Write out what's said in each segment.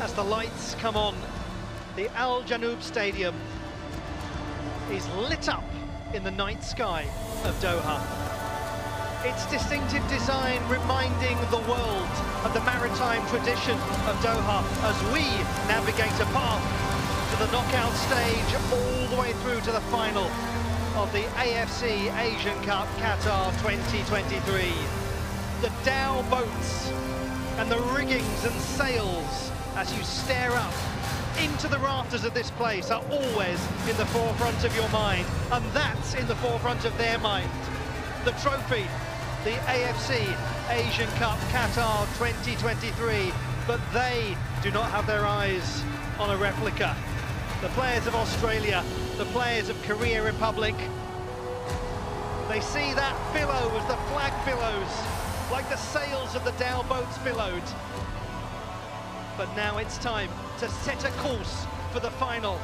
as the lights come on, the Al Janoub Stadium is lit up in the night sky of Doha. Its distinctive design reminding the world of the maritime tradition of Doha as we navigate a path to the knockout stage all the way through to the final of the AFC Asian Cup Qatar 2023. The Dow boats and the riggings and sails as you stare up into the rafters of this place are always in the forefront of your mind, and that's in the forefront of their mind. The trophy, the AFC Asian Cup Qatar 2023, but they do not have their eyes on a replica. The players of Australia, the players of Korea Republic, they see that billow as the flag billows, like the sails of the Dow boats billowed. But now it's time to set a course for the final.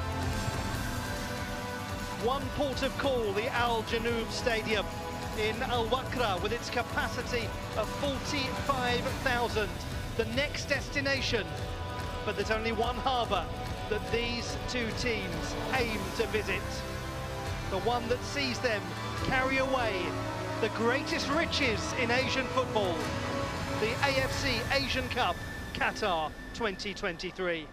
One port of call, the Al Janoub Stadium in Al Wakra, with its capacity of 45,000. The next destination, but there's only one harbour that these two teams aim to visit. The one that sees them carry away the greatest riches in Asian football, the AFC Asian Cup Qatar 2023.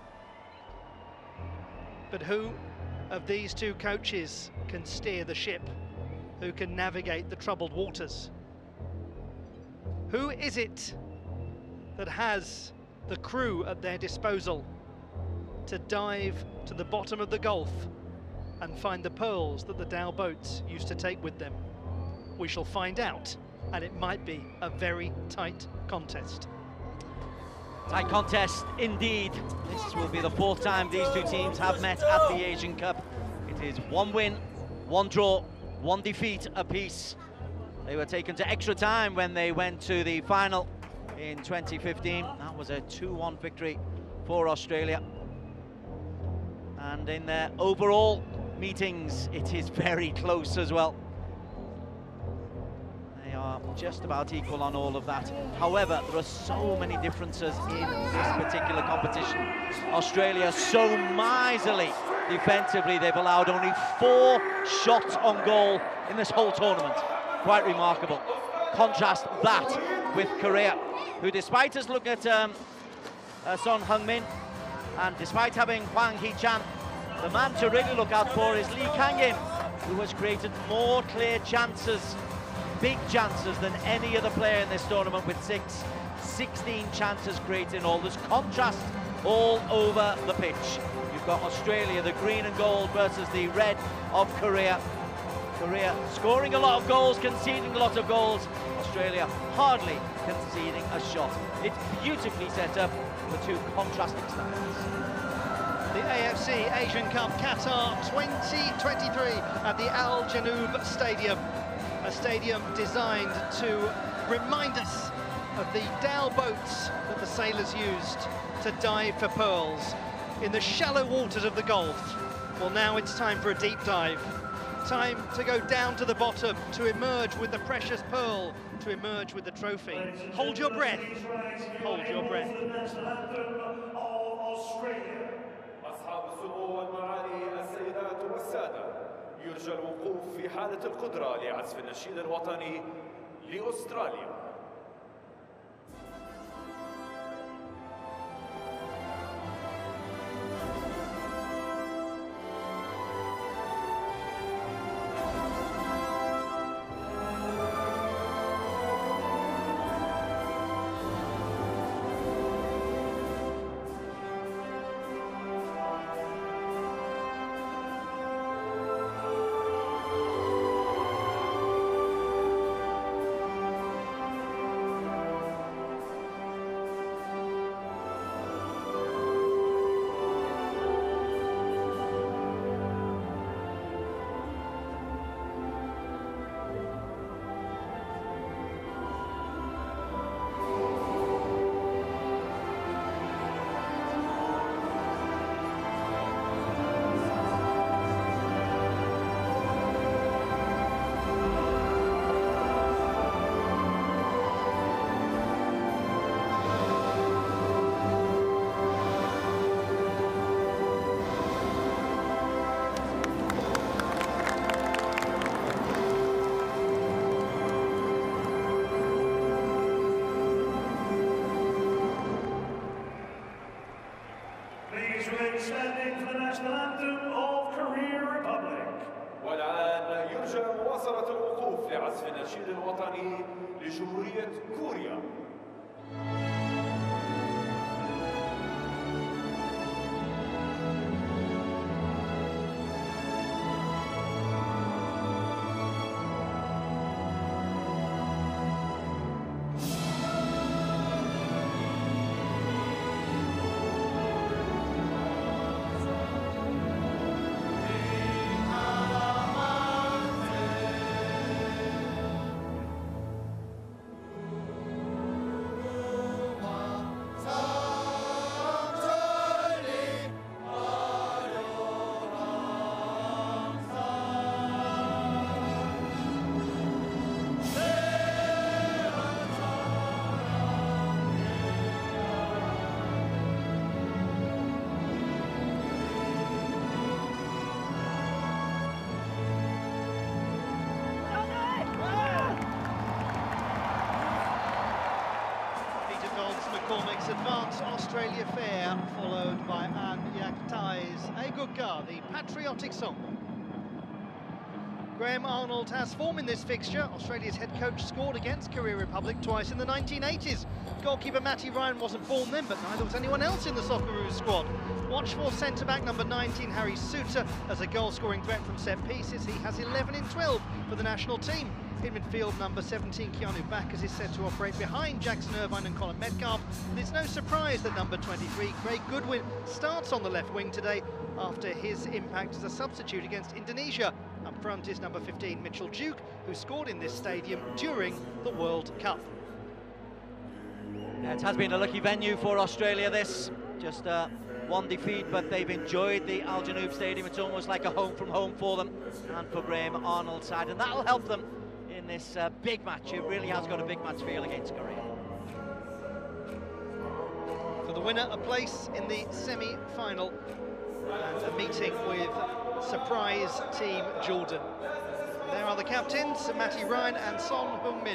But who of these two coaches can steer the ship? Who can navigate the troubled waters? Who is it that has the crew at their disposal to dive to the bottom of the Gulf and find the pearls that the Dow boats used to take with them? We shall find out, and it might be a very tight contest. Tight contest indeed. This will be the fourth time these two teams have met at the Asian Cup. It is one win, one draw, one defeat apiece. They were taken to extra time when they went to the final in 2015. That was a 2-1 victory for Australia. And in their overall meetings, it is very close as well. They are just about equal on all of that. However, there are so many differences in this particular competition. Australia so miserly defensively, they've allowed only 4 shots on goal in this whole tournament. Quite remarkable. Contrast that with Korea, who, despite us looking at Son Heung-min, and despite having Hwang Hee-chan, the man to really look out for is Lee Kang-in, who has created more clear chances, big chances, than any other player in this tournament, with 16 chances created in all. There's contrast all over the pitch. You've got Australia, the green and gold, versus the red of Korea. Korea scoring a lot of goals, conceding a lot of goals. Australia hardly conceding a shot. It's beautifully set up with two contrasting styles. The AFC Asian Cup Qatar 2023 at the Al Janoub Stadium. A stadium designed to remind us of the Dow boats that the sailors used to dive for pearls in the shallow waters of the Gulf. Well, now it's time for a deep dive. Time to go down to the bottom, to emerge with the precious pearl, to emerge with the trophy. Hold your breath. Hold your breath. أصحاب السمو والمعالي السيدات والسادة، يرجى الوقوف في حالة القدرة لعزف النشيد الوطني لأستراليا. remain standing for the national anthem of Korea Republic. والآن يرجى مواصلة الوقوف لعزف النشيد الوطني لجمهورية كوريا. McCormick's advance Australia Fair, followed by An Yak Thai's Aegukka, the patriotic song. Graham Arnold has form in this fixture. Australia's head coach scored against Korea Republic twice in the 1980s. Goalkeeper Matty Ryan wasn't born then, but neither was anyone else in the Socceroos squad. Watch for centre-back number 19, Harry Suter, as a goal-scoring threat from set pieces. He has 11 in 12 for the national team. In midfield, number 17, Keanu Backes, is said to operate behind Jackson Irvine and Colin Metcalfe. And it's no surprise that number 23, Craig Goodwin, starts on the left wing today after his impact as a substitute against Indonesia. Up front is number 15, Mitchell Duke, who scored in this stadium during the World Cup. Yeah, it has been a lucky venue for Australia, this. Just one defeat, but they've enjoyed the Al Janoub Stadium. It's almost like a home from home for them and for Graham Arnold's side, and that'll help them in this big match. It really has got a big match feel against Korea. For the winner, a place in the semi-final and a meeting with surprise team Jordan. There are the captains, Matty Ryan and Son Heung-min.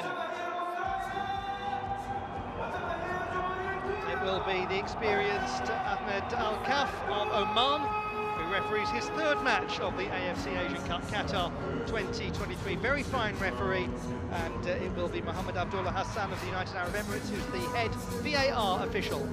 It will be the experienced Ahmed Al-Kaf of Oman, who referees his third match of the AFC Asian Cup Qatar 2023. Very fine referee, and it will be Mohammed Abdullah Hassan of the United Arab Emirates, who's the head VAR official.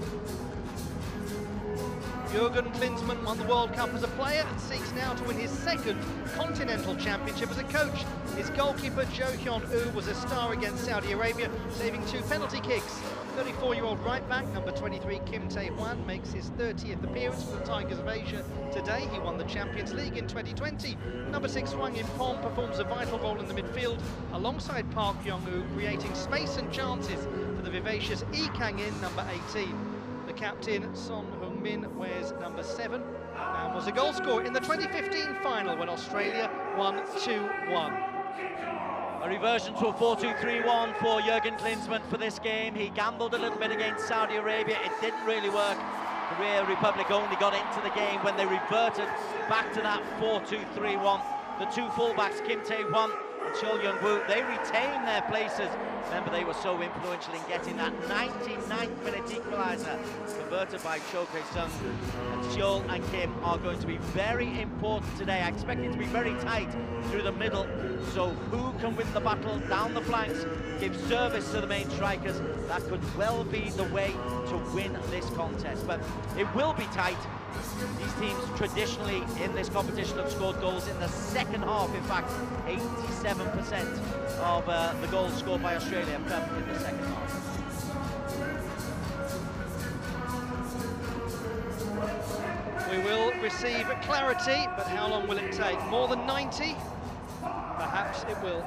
Jurgen Klinsmann won the World Cup as a player and seeks now to win his second Continental Championship as a coach. His goalkeeper, Jo Hyun-woo, was a star against Saudi Arabia, saving 2 penalty kicks. 34-year-old right-back, number 23, Kim Tae-hwan, makes his 30th appearance for the Tigers of Asia today. He won the Champions League in 2020. Number 6, Hwang In-pom, performs a vital role in the midfield, alongside Park Young-woo, creating space and chances for the vivacious Lee Kang-in, number 18. The captain, Son Heung-min, wears number 7 and was a goal scorer in the 2015 final when Australia won 2-1. A reversion to a 4-2-3-1 for Jurgen Klinsmann for this game. He gambled a little bit against Saudi Arabia. It didn't really work. Korea Republic only got into the game when they reverted back to that 4-2-3-1. The two fullbacks, Kim Tae-hwan and Cho Young-woo, they retained their places. Remember, they were so influential in getting that 99th minute equaliser converted by Cho Kae-sung. And Seol and Kim are going to be very important today. I expect it to be very tight through the middle. So who can win the battle down the flanks, give service to the main strikers? That could well be the way to win this contest. But it will be tight. These teams traditionally in this competition have scored goals in the second half. In fact, 87% of the goals scored by Australia have come in the second half. We will receive clarity, but how long will it take? More than 90? Perhaps it will.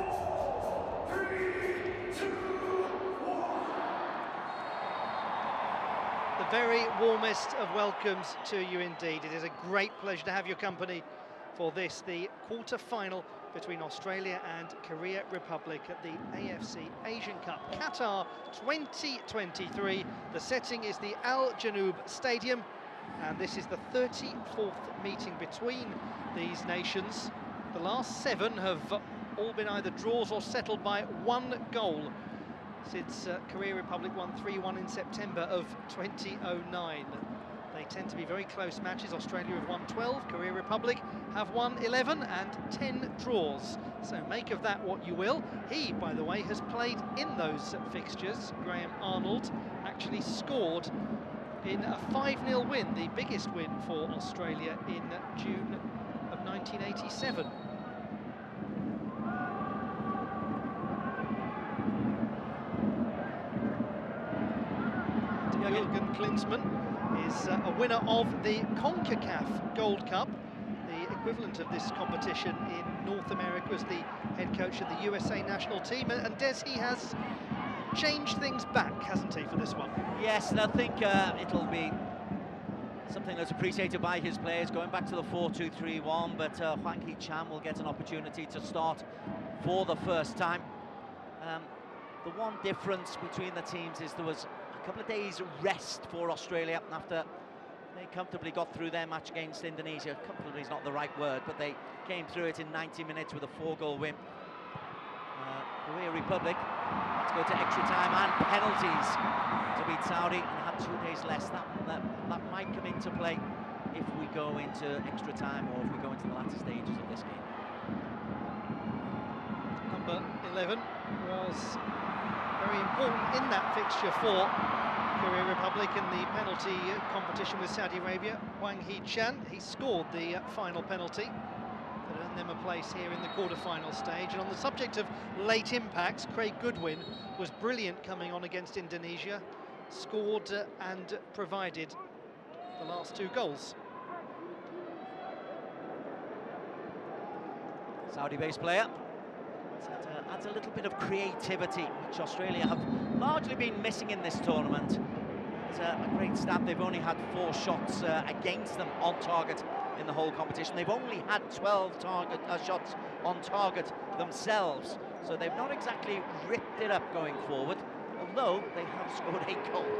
The very warmest of welcomes to you indeed. It is a great pleasure to have your company for this, the quarter-final between Australia and Korea Republic at the AFC Asian Cup Qatar 2023. The setting is the Al Janoub Stadium, and this is the 34th meeting between these nations. The last 7 have all been either draws or settled by 1 goal since Korea Republic won 3-1 in September of 2009. They tend to be very close matches. Australia have won 12, Korea Republic have won 11 and 10 draws. So make of that what you will. He, by the way, has played in those fixtures. Graham Arnold actually scored in a 5-0 win, the biggest win for Australia in June of 1987. Jürgen Klinsmann is a winner of the CONCACAF Gold Cup, the equivalent of this competition in North America, as the head coach of the USA national team. And Des, he has changed things back, hasn't he, for this one? Yes, and I think it'll be something that's appreciated by his players, going back to the 4-2-3-1, but Hwang Hee-chan will get an opportunity to start for the first time. The one difference between the teams is there was a couple of days rest for Australia after they comfortably got through their match against Indonesia. Comfortably is not the right word, but they came through it in 90 minutes with a 4-goal win. Korea Republic had to go to extra time and penalties to beat Saudi and had 2 days less. That might come into play if we go into extra time or if we go into the latter stages of this game. Number 11 was very important in that fixture for Korea Republic in the penalty competition with Saudi Arabia. Hwang Hee-chan, he scored the final penalty that earned them a place here in the quarter-final stage. And on the subject of late impacts, Craig Goodwin was brilliant coming on against Indonesia, scored and provided the last 2 goals. Saudi-based player. Adds a little bit of creativity, which Australia have largely been missing in this tournament. It's a great stat. They've only had 4 shots against them on target in the whole competition. They've only had 12 shots on target themselves, so they've not exactly ripped it up going forward, although they have scored 8 goals.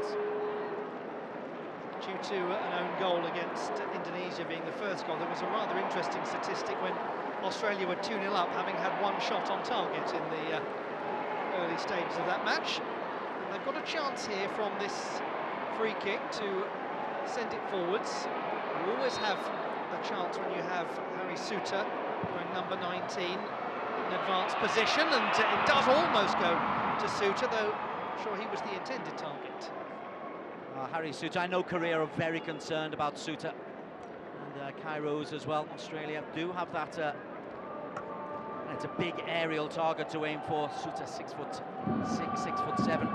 Due to an own goal against Indonesia being the first goal, there was a rather interesting statistic when Australia were 2-0 up, having had 1 shot on target in the early stages of that match. And they've got a chance here from this free kick to send it forwards. You always have a chance when you have Harry Souttar wearing number 19 in advanced position, and it does almost go to Souttar, though I'm sure he was the intended target. Harry Souttar, I know Korea are very concerned about Souttar, and Kye Rose as well. Australia do have that. It's a big aerial target to aim for. Souttar 6'6", 6'7".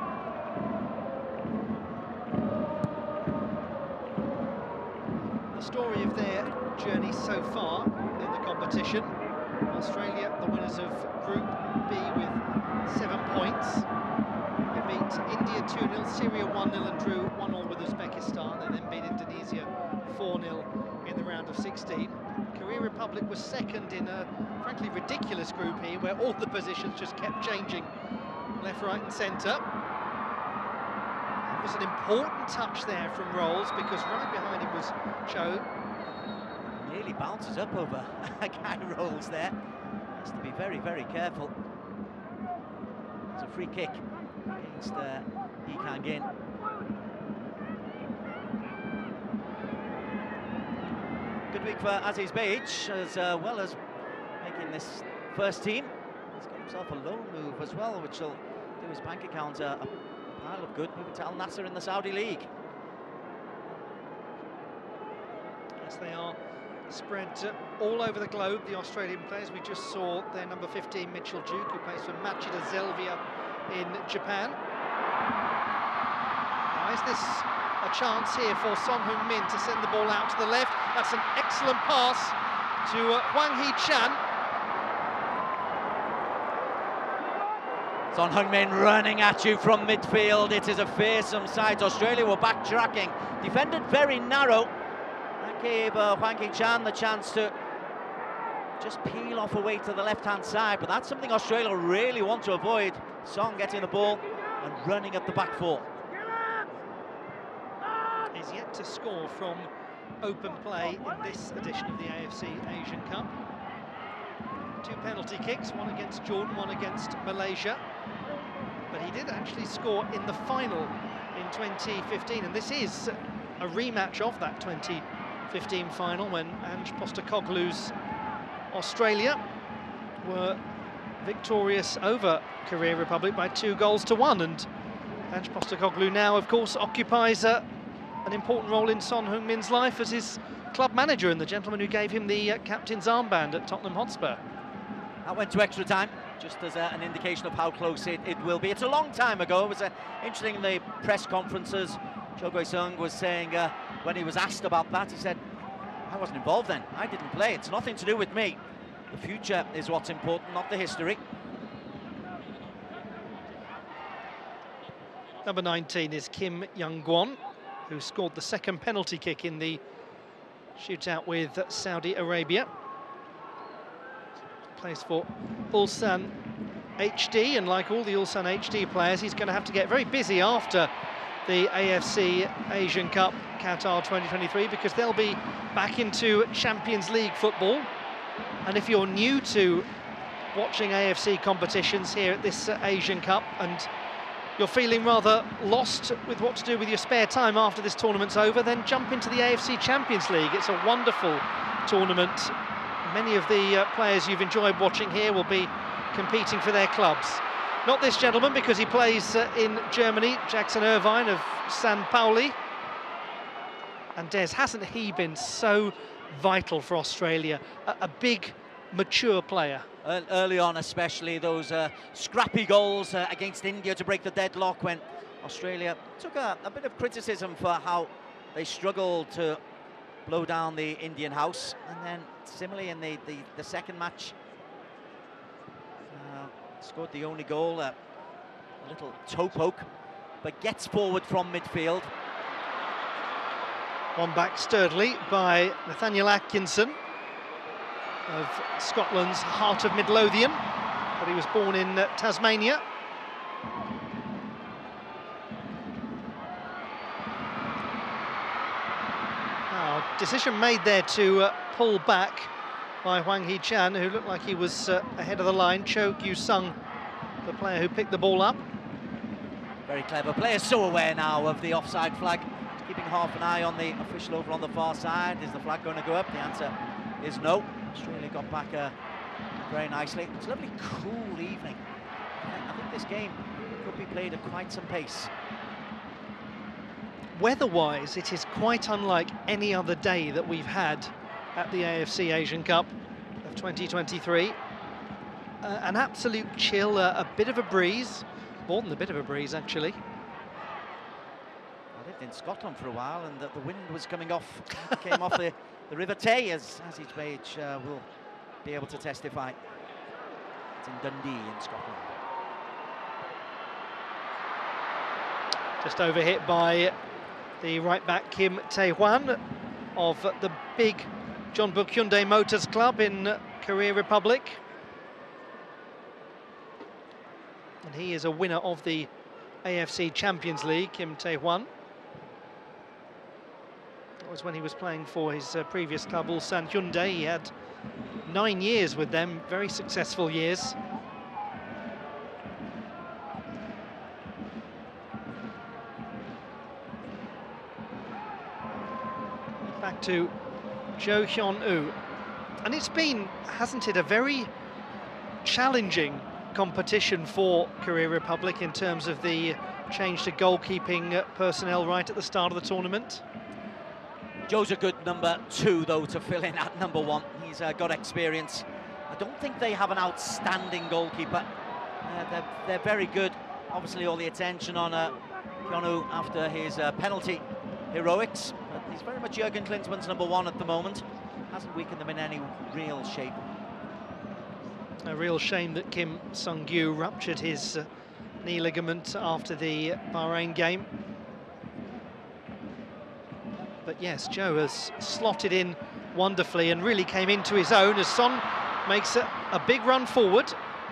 The story of their journey so far in the competition: Australia, the winners of Group B with 7 points. They beat India 2-0, Syria 1-0 and drew 1-1 with Uzbekistan. They then beat Indonesia 4-0 in the round of 16. Korea Republic was second in a frankly ridiculous group here, where all the positions just kept changing left, right and centre. It was an important touch there from Rolls, because right behind him was Cho. Nearly bounces up over Kye Rose there. Has to be very, very careful. It's a free kick against Lee Kang-in. Good week for Aziz Behich, as well as making this first team. He's got himself a loan move as well, which will do his bank account a pile of good, moving to Al Nassr in the Saudi League. Yes, they are spread all over the globe, the Australian players. We just saw their number 15, Mitchell Duke, who plays for Machida Zelvia in Japan. Now, is this a chance here for Son Heung-min to send the ball out to the left? That's an excellent pass to Hwang Hee-chan. Son Heung-min running at you from midfield. It is a fearsome sight. Australia were backtracking, defended very narrow. That gave Hwang Hee-chan the chance to just peel off away to the left-hand side, but that's something Australia really want to avoid. Son getting the ball and running at the back four. He's yet to score from open play in this edition of the AFC Asian Cup. 2 penalty kicks, one against Jordan, one against Malaysia. But he did actually score in the final in 2015, and this is a rematch of that 2015 final when Ange Postecoglou's Australia were victorious over Korea Republic by 2-1, and Ange Postecoglou now, of course, occupies an important role in Son Heung-min's life as his club manager and the gentleman who gave him the captain's armband at Tottenham Hotspur. That went to extra time, just as an indication of how close it will be. It's a long time ago. It was interesting in the press conferences. Cho Gui-sung was saying, when he was asked about that, he said, I wasn't involved then. I didn't play. It's nothing to do with me. The future is what's important, not the history. Number 19 is Kim Young-gwon, who scored the second penalty kick in the shootout with Saudi Arabia. Plays for Ulsan HD, and like all the Ulsan HD players, he's going to have to get very busy after the AFC Asian Cup Qatar 2023, because they'll be back into Champions League football. And if you're new to watching AFC competitions here at this Asian Cup and you're feeling rather lost with what to do with your spare time after this tournament's over, then jump into the AFC Champions League. It's a wonderful tournament. Many of the players you've enjoyed watching here will be competing for their clubs. Not this gentleman, because he plays in Germany, Jackson Irvine of San Pauli. And Des, hasn't he been so vital for Australia? A big, mature player. Early on, especially those scrappy goals against India to break the deadlock, when Australia took a bit of criticism for how they struggled to blow down the Indian house. And then similarly in the second match, scored the only goal, a little toe poke, but gets forward from midfield. Won back sturdily by Nathaniel Atkinson of Scotland's Heart of Midlothian, but he was born in Tasmania. Decision made there to pull back by Hwang Hee-chan, who looked like he was ahead of the line. Cho Gyu-sung, the player who picked the ball up. Very clever player, so aware now of the offside flag, keeping half an eye on the official over on the far side. Is the flag going to go up? The answer is no. Australia got back very nicely. It's a lovely, cool evening. I think this game could be played at quite some pace. Weather-wise, it is quite unlike any other day that we've had at the AFC Asian Cup of 2023. An absolute chill, a bit of a breeze, more than a bit of a breeze, actually. I lived in Scotland for a while, and the wind was coming off, came off the River Tay, as each page will be able to testify. It's in Dundee in Scotland. Just overhit by the right-back Kim Tae-hwan of the big Jeonbuk Hyundai Motors Club in Korea Republic. And he is a winner of the AFC Champions League, Kim Tae-hwan. That was when he was playing for his previous club, Ulsan Hyundai. He had 9 years with them, very successful years. Back to Jo Hyun-woo. And it's been, hasn't it, a very challenging competition for Korea Republic in terms of the change to goalkeeping personnel right at the start of the tournament. Joe's a good number 2, though, to fill in at number 1. He's got experience. I don't think they have an outstanding goalkeeper. They're very good. Obviously, all the attention on Hyun-woo after his penalty heroics. But he's very much Jurgen Klinsmann's number 1 at the moment. Hasn't weakened them in any real shape. A real shame that Kim Sung-gyu ruptured his knee ligament after the Bahrain game. But yes, Joe has slotted in wonderfully and really came into his own as Son makes a big run forward.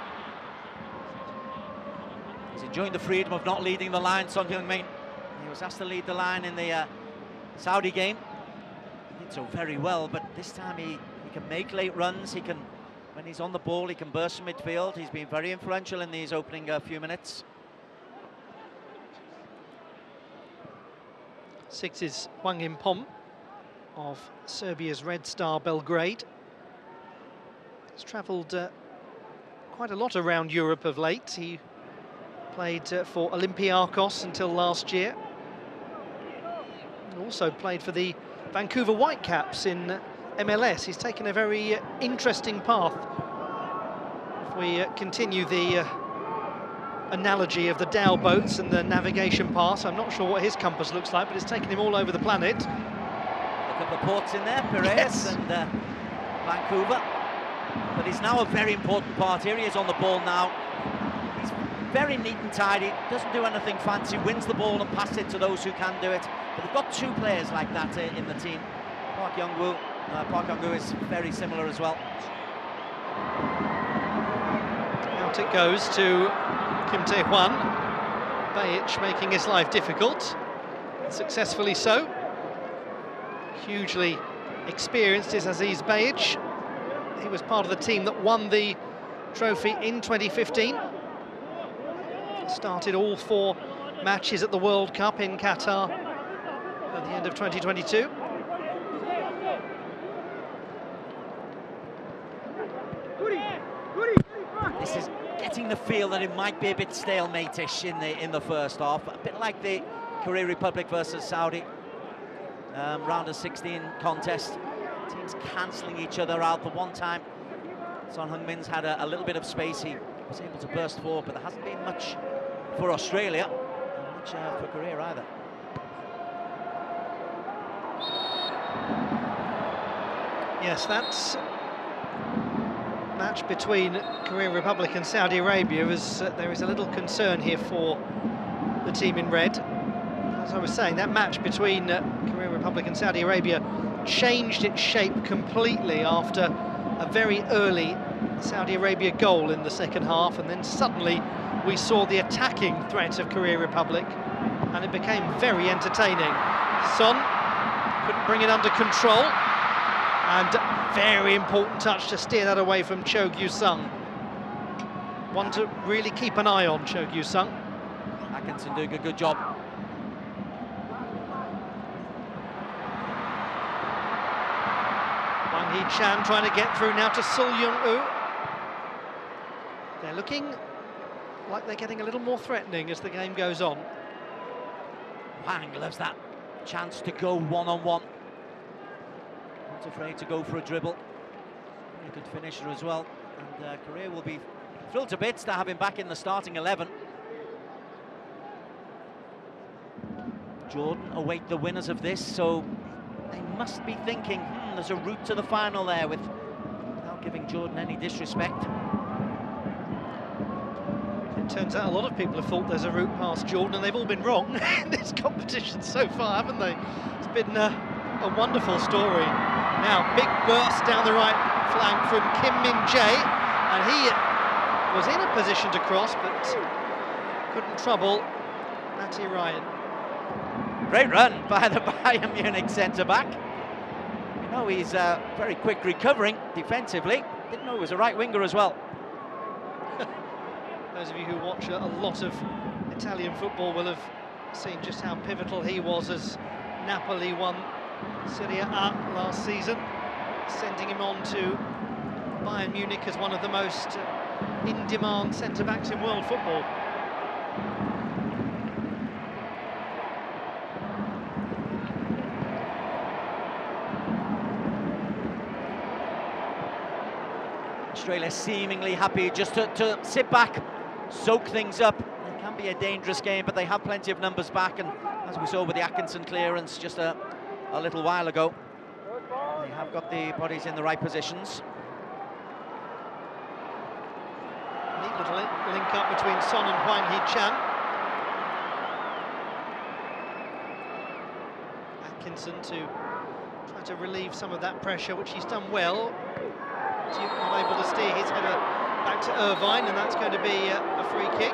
He's enjoying the freedom of not leading the line, Son Heung-min. He was asked to lead the line in the Saudi game. He did so very well, but this time he can make late runs. He can, when he's on the ball, he can burst from midfield. He's been very influential in these opening few minutes. 6 is Hwang In-pom of Serbia's Red Star Belgrade. He's travelled quite a lot around Europe of late. He played for Olympiacos until last year. He also played for the Vancouver Whitecaps in MLS. He's taken a very interesting path. If we continue the analogy of the Dow boats and the navigation pass, I'm not sure what his compass looks like, but it's taken him all over the planet. A couple of ports in there, Piraeus Yes. and Vancouver. But he's now a very important part. Here he is on the ball now. He's very neat and tidy, doesn't do anything fancy, wins the ball and passes it to those who can do it. But they've got 2 players like that in the team. Park Young-woo is very similar as well. Out it goes to Kim Tae-hwan. Bayic making his life difficult, successfully so. Hugely experienced is Aziz Bayic. He was part of the team that won the trophy in 2015. Started all 4 matches at the World Cup in Qatar at the end of 2022. This is getting the feel that it might be a bit stalemate-ish in the first half, a bit like the Korea Republic versus Saudi round of 16 contest. Teams cancelling each other out. The one time Son Heung-min's had a little bit of space, he was able to burst forward, but there hasn't been much for Australia, and much for Korea either. Yes, that's match between Korean Republic and Saudi Arabia. There is a little concern here for the team in red. As I was saying, that match between Korean Republic and Saudi Arabia changed its shape completely after a very early Saudi Arabia goal in the second half, and then suddenly we saw the attacking threat of Korean Republic, and it became very entertaining. Son couldn't bring it under control, and very important touch to steer that away from Cho Gyu-sung. One to really keep an eye on, Cho Gyu-sung. Atkinson doing a good job. Wang Hee-chan trying to get through now to Sul Young-woo. They're looking like they're getting a little more threatening as the game goes on. Wang loves that chance to go one-on-one. Not afraid to go for a dribble. A good finisher as well. And Korea will be thrilled to bits to have him back in the starting 11. Jordan await the winners of this, so they must be thinking, there's a route to the final there, without giving Jordan any disrespect. It turns out a lot of people have thought there's a route past Jordan, and they've all been wrong in this competition so far, haven't they? It's been a wonderful story. Now, big burst down the right flank from Kim Min-jae, and he was in a position to cross, but couldn't trouble Matty Ryan. Great run by the Bayern Munich centre-back. You know, he's very quick recovering defensively. Didn't know he was a right winger as well. Those of you who watch a lot of Italian football will have seen just how pivotal he was as Napoli won Serie A last season, sending him on to Bayern Munich as one of the most in-demand centre-backs in world football. Australia seemingly happy just to sit back, soak things up. It can be a dangerous game, but they have plenty of numbers back, and as we saw with the Atkinson clearance just a little while ago, they have got the bodies in the right positions. Neat little link up between Son and Hwang Hee-chan. Atkinson to try to relieve some of that pressure, which he's done well. Not able to steer his header back to Irvine, and that's going to be a free kick.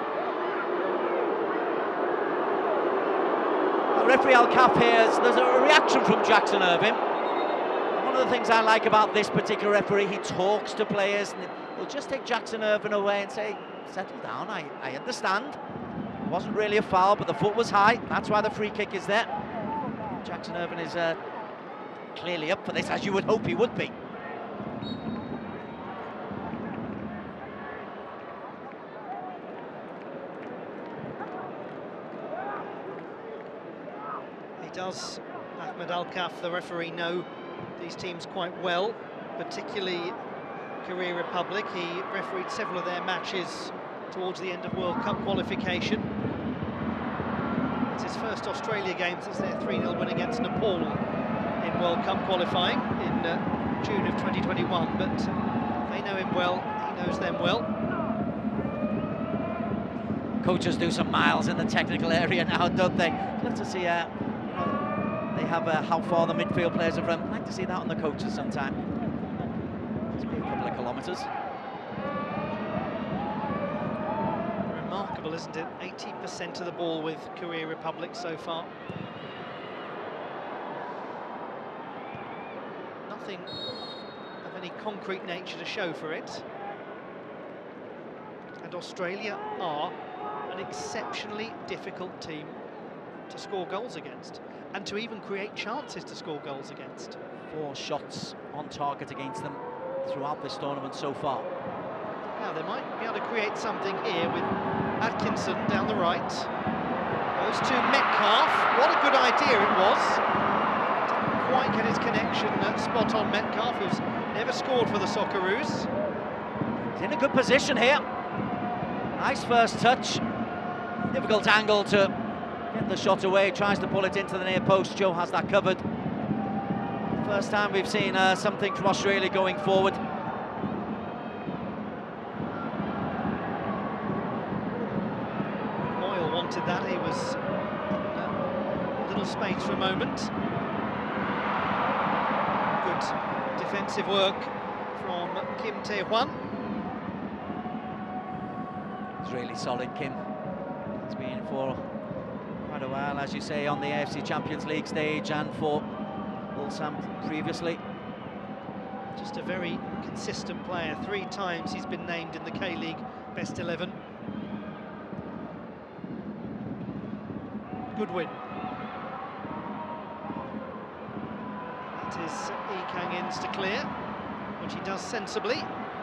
Well, referee Al Cap here, there's a reaction from Jackson Irvine. One of the things I like about this particular referee, he talks to players, and he'll just take Jackson Irvine away and say, settle down, I understand. It wasn't really a foul, but the foot was high, that's why the free kick is there. Jackson Irvine is clearly up for this, as you would hope he would be. Does Ahmed Al-Kaf, the referee, know these teams quite well, particularly Korea Republic. He refereed several of their matches towards the end of World Cup qualification. It's his first Australia game since their 3-0 win against Nepal in World Cup qualifying in June of 2021, but they know him well, he knows them well. Coaches do some miles in the technical area now, don't they? Love to see they have how far the midfield players have run. I'd like to see that on the coaches sometime. It's been a couple of kilometres. Remarkable, isn't it? 80% of the ball with Korea Republic so far. Nothing of any concrete nature to show for it. And Australia are an exceptionally difficult team to score goals against, and to even create chances to score goals against. 4 shots on target against them throughout this tournament so far. Now they might be able to create something here with Atkinson down the right. Goes to Metcalf. What a good idea it was. Didn't quite get his connection spot on. Metcalf, who's never scored for the Socceroos. He's in a good position here. Nice first touch. Difficult angle to get the shot away, tries to pull it into the near post. Joe has that covered. First time we've seen something from Australia going forward. Moyle wanted that, he was in a little space for a moment. Good defensive work from Kim Tae-hwan. It's really solid, Kim. He's been for quite a while, as you say, on the AFC Champions League stage and for Ulsan previously. Just a very consistent player. 3 times he's been named in the K-League Best 11. Good win. That is Lee Kang-in's to clear, which he does sensibly.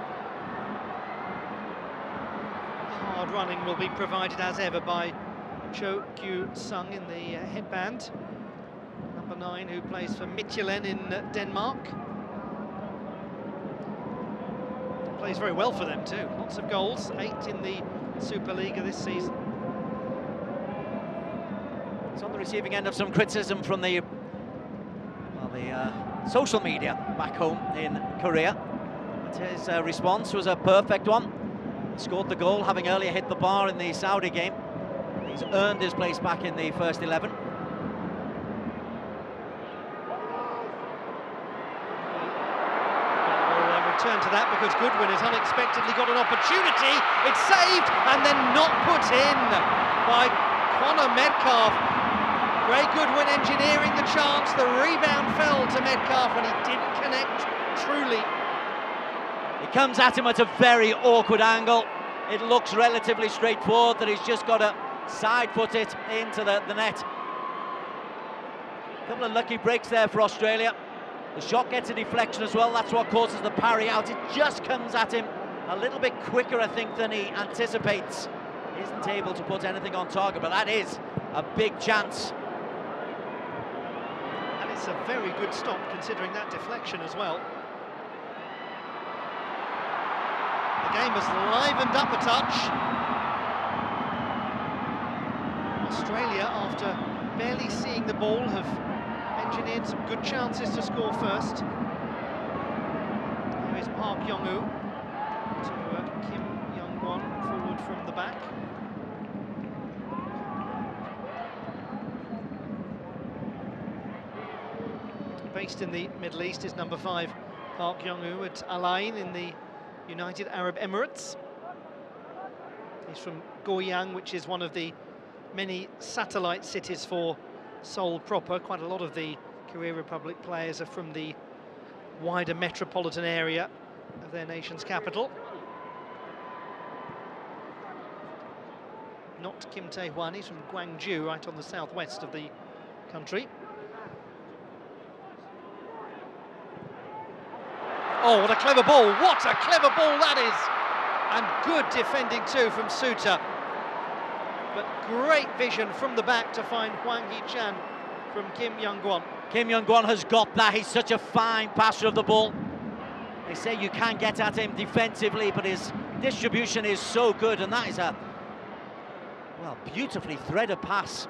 Hard running will be provided as ever by Cho Kyu-sung in the headband, number 9, who plays for Midtjylland in Denmark. Plays very well for them too. Lots of goals, 8 in the Superliga this season. It's on the receiving end of some criticism from the social media back home in Korea. But his response was a perfect one. He scored the goal, having earlier hit the bar in the Saudi game. He's earned his place back in the first 11. We'll return to that because Goodwin has unexpectedly got an opportunity. It's saved and then not put in by Conor Metcalf. Ray Goodwin engineering the chance. The rebound fell to Metcalf and he didn't connect truly. He comes at him at a very awkward angle. It looks relatively straightforward that he's just got to side foot it into the net. A couple of lucky breaks there for Australia. The shot gets a deflection as well. That's what causes the parry out. It just comes at him a little bit quicker, I think, than he anticipates. Isn't able to put anything on target, but that is a big chance. And it's a very good stop considering that deflection as well. The game has livened up a touch. Australia, after barely seeing the ball, have engineered some good chances to score first. Here is Park Young-woo to Kim Young-won forward from the back. Based in the Middle East is number 5, Park Young-woo at Al Ain in the United Arab Emirates. He's from Goyang, which is one of the many satellite cities for Seoul proper. Quite a lot of the Korea Republic players are from the wider metropolitan area of their nation's capital. Not Kim Tae-hwan, he's from Gwangju, right on the southwest of the country. Oh, what a clever ball. What a clever ball that is. And good defending too from Suter. But great vision from the back to find Hwang Hee-chan from Kim Young-kwon. Kim Young-kwon has got that. He's such a fine passer of the ball. They say you can't get at him defensively, but his distribution is so good, and that is a, well, beautifully threaded pass.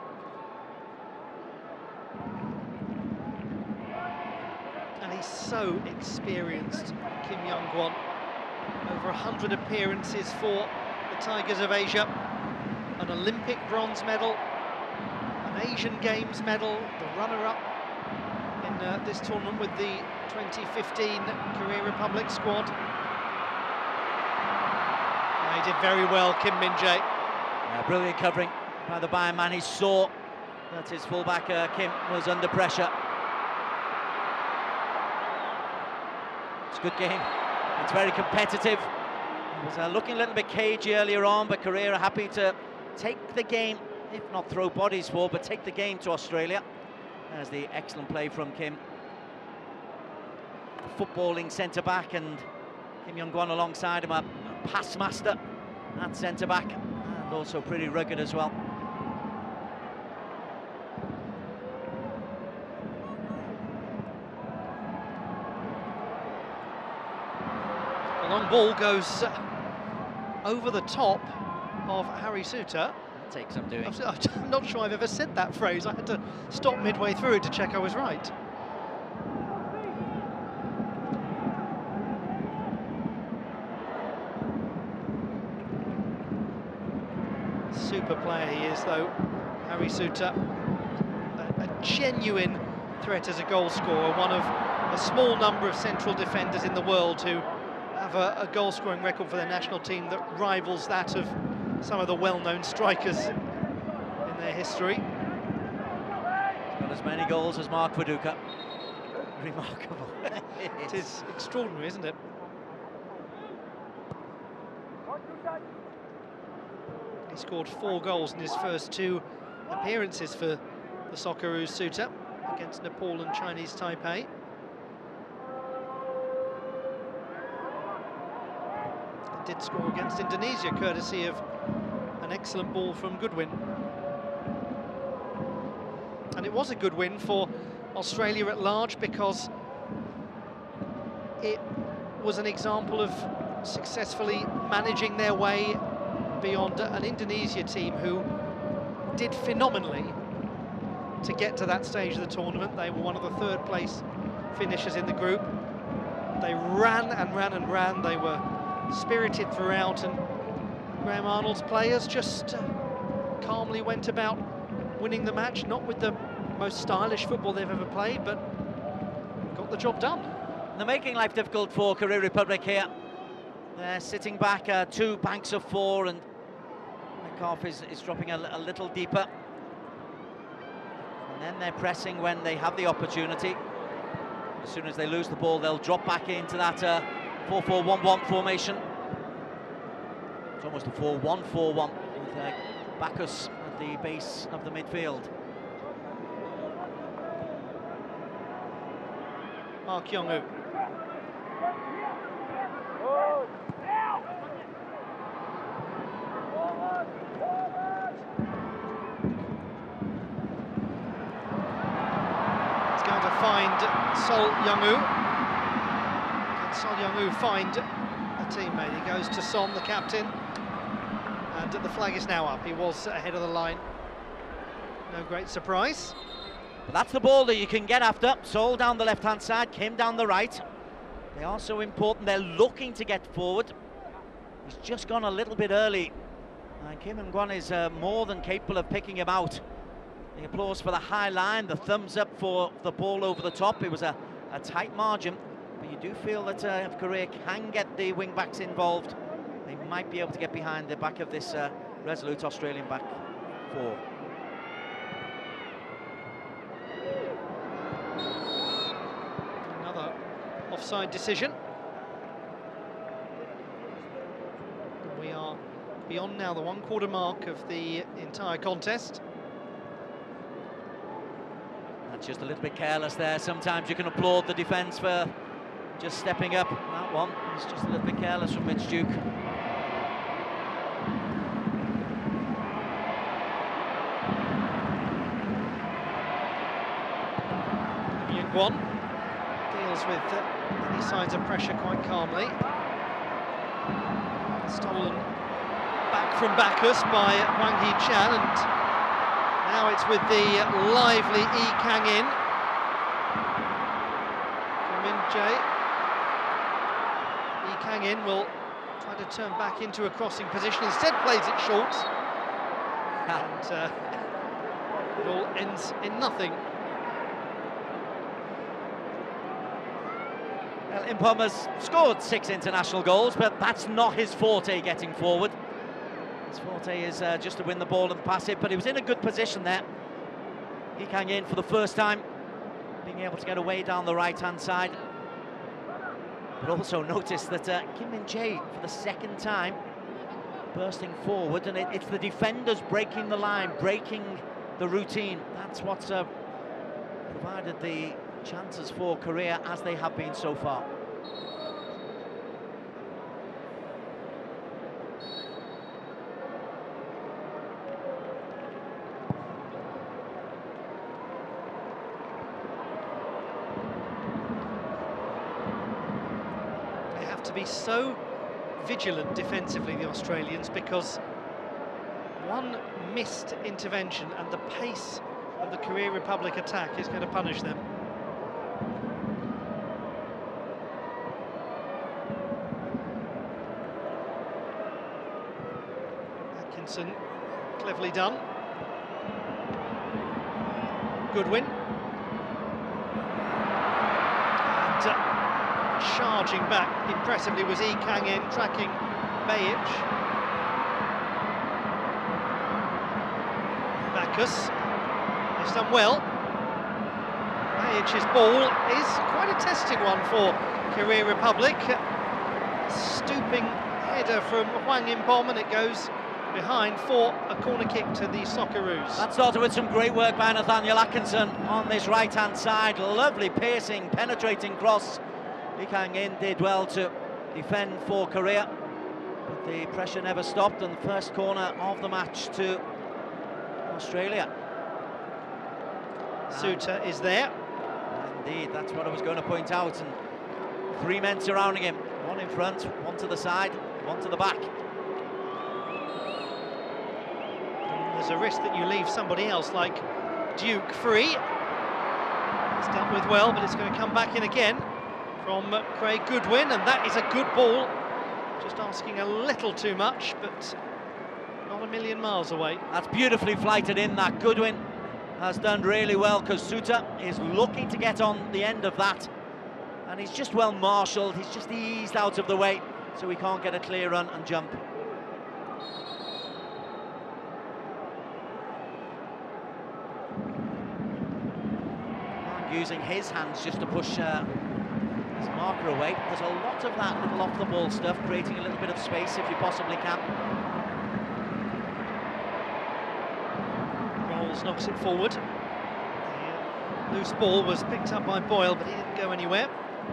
And he's so experienced, Kim Young-kwon. Over 100 appearances for the Tigers of Asia. An Olympic bronze medal, an Asian Games medal, the runner-up in this tournament with the 2015 Korea Republic squad. He did very well, Kim Min-jae. Yeah, brilliant covering by the Bayern man. He saw that his fullback Kim was under pressure. It's a good game. It's very competitive. It was looking a little bit cagey earlier on, but Korea are happy to take the game, if not throw bodies for, but take the game to Australia. There's the excellent play from Kim. Footballing centre-back, and Kim Young-kwon alongside him, a pass master at centre-back, and also pretty rugged as well. The long ball goes over the top of Harry Suter. That takes some doing. I'm not sure I've ever said that phrase. I had to stop midway through it to check I was right. Super player he is, though, Harry Suter. A genuine threat as a goal scorer, one of a small number of central defenders in the world who have a goal-scoring record for their national team that rivals that of some of the well-known strikers in their history. He's got as many goals as Mark Viduka. Remarkable. It is extraordinary, isn't it? He scored 4 goals in his first 2 appearances for the Socceroos Suter against Nepal and Chinese Taipei. Did score against Indonesia, courtesy of an excellent ball from Goodwin. And it was a good win for Australia at large, because it was an example of successfully managing their way beyond an Indonesia team who did phenomenally to get to that stage of the tournament. They were one of the 3rd place finishers in the group. They ran and ran and ran. They were spirited throughout, and Graham Arnold's players just calmly went about winning the match, not with the most stylish football they've ever played, but got the job done. They're making life difficult for Korea Republic here. They're sitting back 2 banks of 4, and Metcalf is dropping a little deeper. And then they're pressing when they have the opportunity. As soon as they lose the ball, they'll drop back into that 4-4-1-1 formation. It's almost a 4-1-4-1 with Bacchus at the base of the midfield. Park Young-woo. It's going to find Sol Young-woo. Can Sol Young-woo find a teammate? He goes to Son, the captain, and the flag is now up. He was ahead of the line. No great surprise. But that's the ball that you can get after. Sol down the left-hand side, Kim down the right. They are so important. They're looking to get forward. He's just gone a little bit early. And Kim Young-kwon is more than capable of picking him out. The applause for the high line, the thumbs up for the ball over the top. It was a tight margin. But you do feel that if Korea can get the wing-backs involved, they might be able to get behind the back of this resolute Australian back 4. Another offside decision. We are beyond now the 1/4 mark of the entire contest. That's just a little bit careless there. Sometimes you can applaud the defence for just stepping up. That one was just a little bit careless from Mitch Duke. Yingguan deals with any signs of pressure quite calmly. Stolen back from Bacchus by Hwang Hee-chan, and now it's with the lively Lee Kang-in. Kim Min-jae. Lee Kang-in will try to turn back into a crossing position, instead plays it short. And it all ends in nothing. Well, Impom has scored 6 international goals, but that's not his forte, getting forward. His forte is just to win the ball and pass it, but he was in a good position there. Lee Kang-in for the first time, being able to get away down the right-hand side. But also notice that Kim Min-jae, for the second time, bursting forward, and it's the defenders breaking the line, breaking the routine. That's what's provided the chances for Korea, as they have been so far. They have to be so vigilant defensively, the Australians, because one missed intervention and the pace of the Korea Republic attack is going to punish them. Atkinson, cleverly done. Goodwin. And charging back impressively was Lee Kang-in, tracking Bayic. Bacchus. He's done well. Bayic's ball is quite a testing one for Korea Republic. Stooping header from Hwang In-bom, and it goes behind for a corner kick to the Socceroos. That started with some great work by Nathaniel Atkinson on this right-hand side. Lovely piercing, penetrating cross. Lee Kang-in did well to defend for Korea, but the pressure never stopped, and the first corner of the match to Australia. Suter is there. Indeed, that's what I was going to point out. And 3 men surrounding him. One in front, one to the side, one to the back. There's a risk that you leave somebody else like Duke free. It's dealt with well, but it's going to come back in again from Craig Goodwin, and that is a good ball. Just asking a little too much, but not a million miles away. That's beautifully flighted in, that. Goodwin has done really well, because Suter is looking to get on the end of that, and he's just well marshalled. He's just eased out of the way, so he can't get a clear run and jump. Using his hands just to push his marker away. There's a lot of that little off-the-ball stuff, creating a little bit of space if you possibly can. Rolls knocks it forward. The loose ball was picked up by Boyle, but he didn't go anywhere.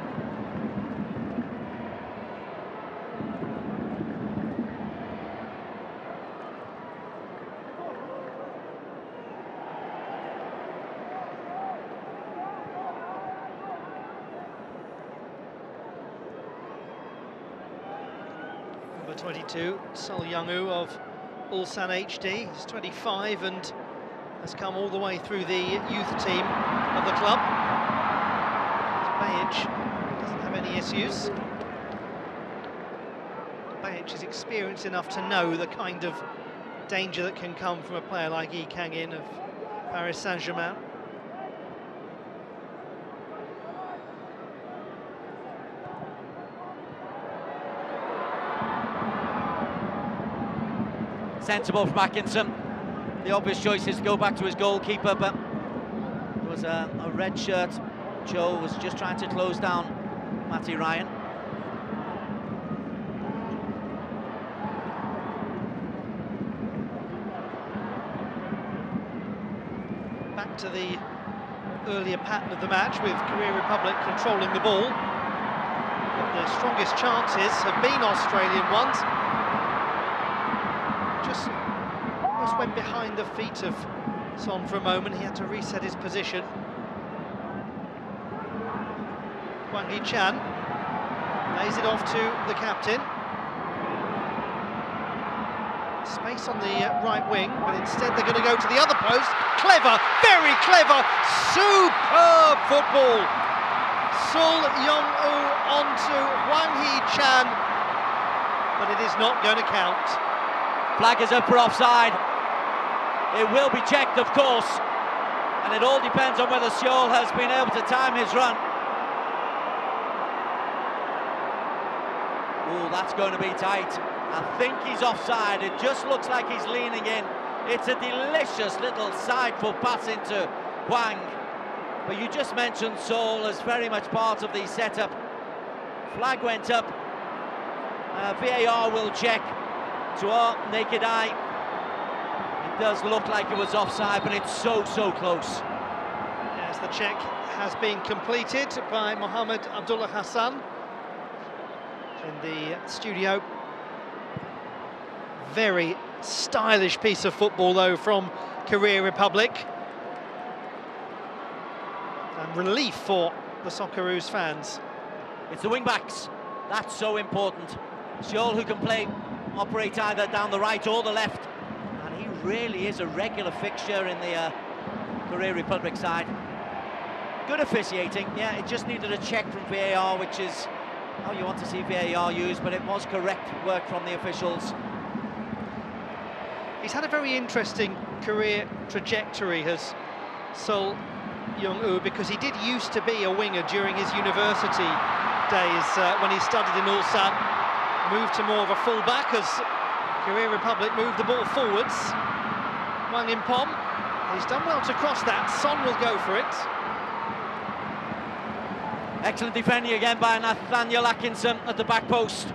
Number 22, Sol Young-woo of Ulsan HD. He's 25 and has come all the way through the youth team of the club. Bayic doesn't have any issues. Bayic is experienced enough to know the kind of danger that can come from a player like Lee Kang-in of Paris Saint-Germain. Sensible from Atkinson. The obvious choice is to go back to his goalkeeper, but there was a red shirt. Joe was just trying to close down Matty Ryan. Back to the earlier pattern of the match, with Korea Republic controlling the ball. the strongest chances have been Australian ones. Just almost went behind the feet of Son for a moment. He had to reset his position. Hwang Hee-chan lays it off to the captain. Space on the right wing, but instead they're going to go to the other post. Clever, very clever, superb football. Sul Yong-woo onto Hwang Hee-chan, but it is not going to count. Flag is up for offside. It will be checked, of course, and it all depends on whether Seoul has been able to time his run. Oh, that's going to be tight. I think he's offside. It just looks like he's leaning in. It's a delicious little side foot pass into Hwang. But you just mentioned Seoul as very much part of the setup. Flag went up. VAR will check. To our naked eye, it does look like it was offside, but it's so close. Yes, the check has been completed by Mohammed Abdullah Hassan in the studio. Very stylish piece of football, though, from Korea Republic. And relief for the Socceroos fans. It's the wing-backs. That's so important. Seoul, who can operate either down the right or the left. And he really is a regular fixture in the Korea Republic side. Good officiating. Yeah, it just needed a check from VAR, which is how you want to see VAR used, but it was correct work from the officials. He's had a very interesting career trajectory, has Sul Yong-woo, because he did used to be a winger during his university days when he studied in Ulsan. Moved to more of a full-back as Korea Republic moved the ball forwards. Hwang In-pom, he's done well to cross that. Son will go for it. Excellent defending again by Nathaniel Atkinson at the back post.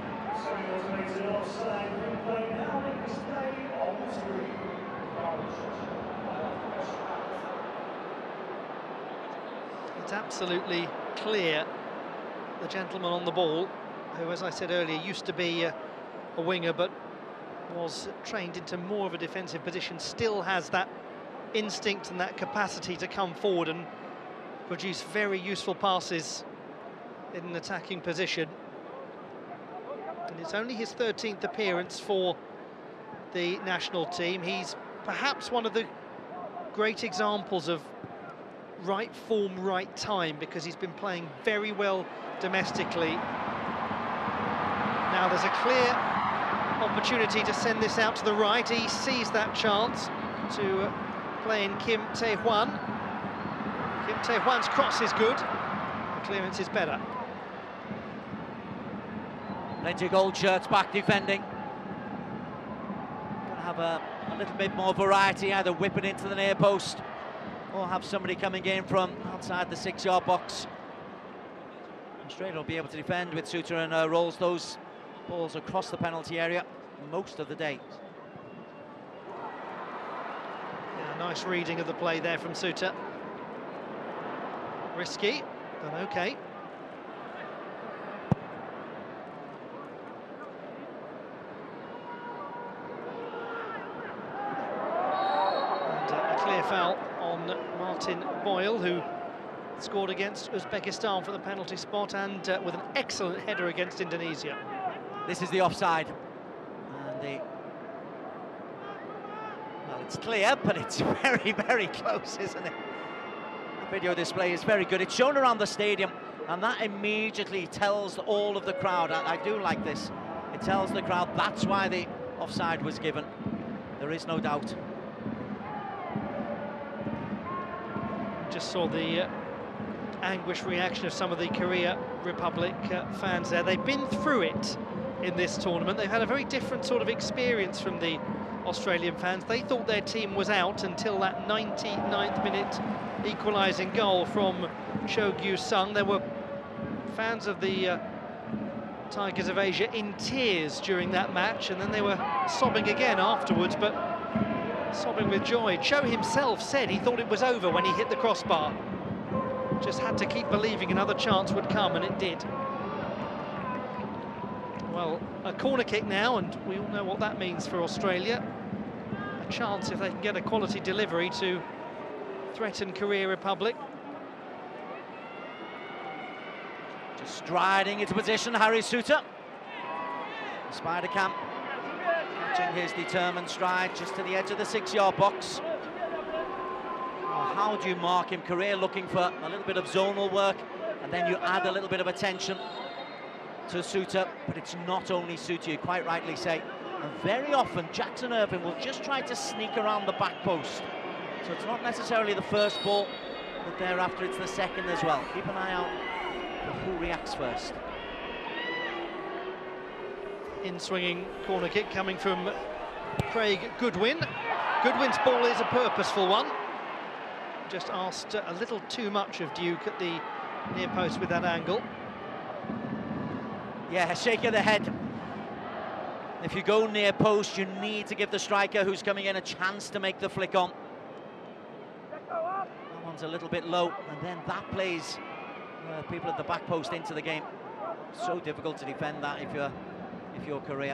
It's absolutely clear, the gentleman on the ball, who, as I said earlier, used to be a winger but was trained into more of a defensive position, still has that instinct and that capacity to come forward and produce very useful passes in an attacking position. And it's only his 13th appearance for the national team. He's perhaps one of the great examples of right form, right time, because he's been playing very well domestically. Now there's a clear opportunity to send this out to the right. He sees that chance to play in Kim Tae-hwan. Kim Tae-hwan's cross is good, the clearance is better. Plenty of gold shirts back defending. Gonna have a little bit more variety, either whip it into the near post or have somebody coming in from outside the 6-yard box. Australia will be able to defend with Suter and rolls those balls across the penalty area most of the day. Yeah, nice reading of the play there from Suter. Risky, but okay. And a clear foul on Martin Boyle, who scored against Uzbekistan for the penalty spot and with an excellent header against Indonesia. This is the offside. And well, it's clear, but it's very close, isn't it? The video display is very good. It's shown around the stadium, and that immediately tells all of the crowd. I do like this. It tells the crowd that's why the offside was given. There is no doubt. Just saw the anguished reaction of some of the Korea Republic fans there. They've been through it in this tournament. They've had a very different sort of experience from the Australian fans. They thought their team was out until that 99th minute equalising goal from Cho Gyu-sung. There were fans of the Tigers of Asia in tears during that match, and then they were sobbing again afterwards, but sobbing with joy. Cho himself said he thought it was over when he hit the crossbar. Just had to keep believing another chance would come, and it did. Well, a corner kick now, and we all know what that means for Australia. A chance, if they can get a quality delivery, to threaten Korea Republic. Just striding into position, Harry Souttar. Spider-Cam catching his determined stride just to the edge of the 6-yard box. Oh, how do you mark him? Korea looking for a little bit of zonal work, and then you add a little bit of attention to Souttar. But it's not only Souttar, you quite rightly say. And very often Jackson Irvine will just try to sneak around the back post. So it's not necessarily the first ball, but thereafter it's the second as well. Keep an eye out for who reacts first. In-swinging corner kick coming from Craig Goodwin. Goodwin's ball is a purposeful one. Just asked a little too much of Duke at the near post with that angle. Yeah, a shake of the head. If you go near post, you need to give the striker who's coming in a chance to make the flick on. That one's a little bit low, and then that plays people at the back post into the game. So difficult to defend that if you're Korea.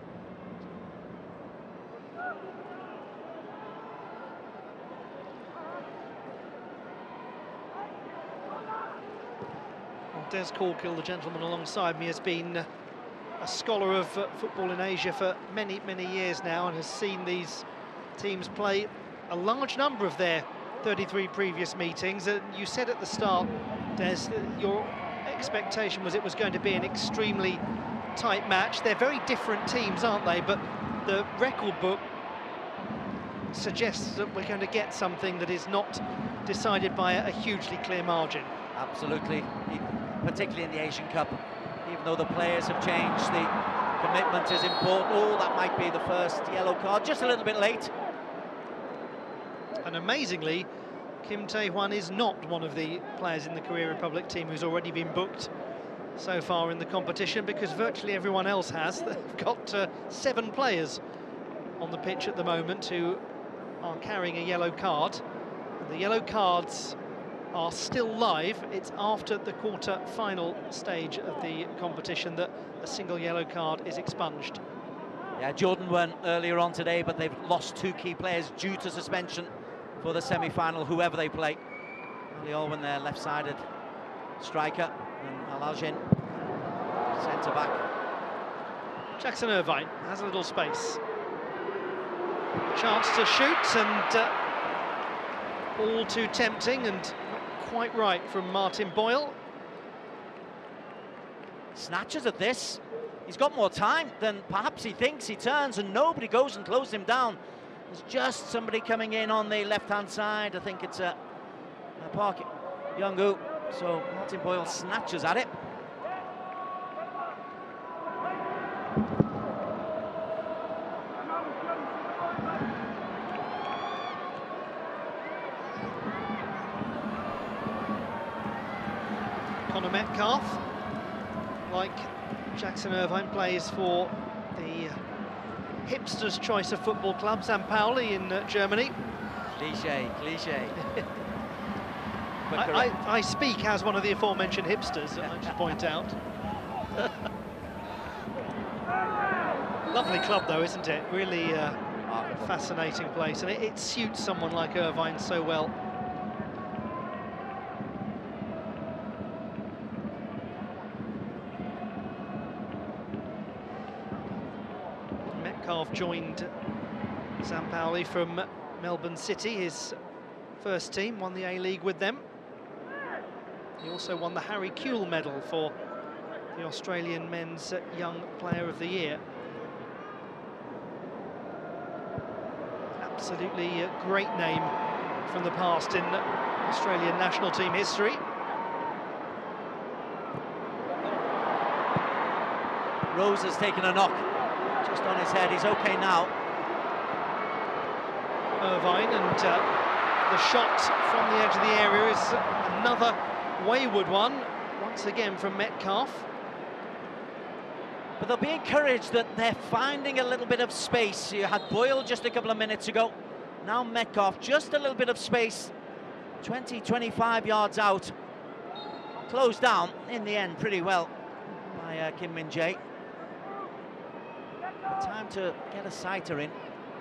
Well, Des Corkill, the gentleman alongside me, has been a scholar of football in Asia for many, many years now, and has seen these teams play a large number of their 33 previous meetings. And you said at the start, Des, that your expectation was it was going to be an extremely tight match. They're very different teams, aren't they? But the record book suggests that we're going to get something that is not decided by a hugely clear margin. Absolutely, particularly in the Asian Cup. Even though the players have changed, the commitment is important. Oh, that might be the first yellow card, just a little bit late. And amazingly, Kim Tae-hwan is not one of the players in the Korea Republic team who's already been booked so far in the competition, because virtually everyone else has. They've got 7 players on the pitch at the moment who are carrying a yellow card. And the yellow cards are still live. It's after the quarter-final stage of the competition that a single yellow card is expunged. Yeah, Jordan won earlier on today, but they've lost 2 key players due to suspension for the semi-final, whoever they play. Ali Olwen, their left-sided striker, and Al-Ajin, centre-back. Jackson Irvine has a little space. Chance to shoot, and all too tempting and not quite right from Martin Boyle. Snatches at this. He's got more time than perhaps he thinks. He turns and nobody goes and closes him down. There's just somebody coming in on the left-hand side. I think it's Park Young-woo. So Martin Boyle snatches at it. Conor Metcalf, like Jackson Irvine, plays for the hipsters' choice of football club, St. Pauli in Germany. Cliche. I speak as one of the aforementioned hipsters, I should point out. Lovely club, though, isn't it? Really fascinating place, and it suits someone like Irvine so well. Metcalf joined St. Pauli from Melbourne City, his first team, won the A-League with them. He also won the Harry Kewell Medal for the Australian Men's Young Player of the Year. Absolutely a great name from the past in Australian national team history. Rose has taken a knock just on his head. He's okay now. Irvine, and the shot from the edge of the area is another wayward one, once again from Metcalf. But they'll be encouraged that they're finding a little bit of space. You had Boyle just a couple of minutes ago. Now Metcalf, just a little bit of space. 20, 25 yards out. Closed down in the end pretty well by Kim Min-jae. Time to get a sighter in.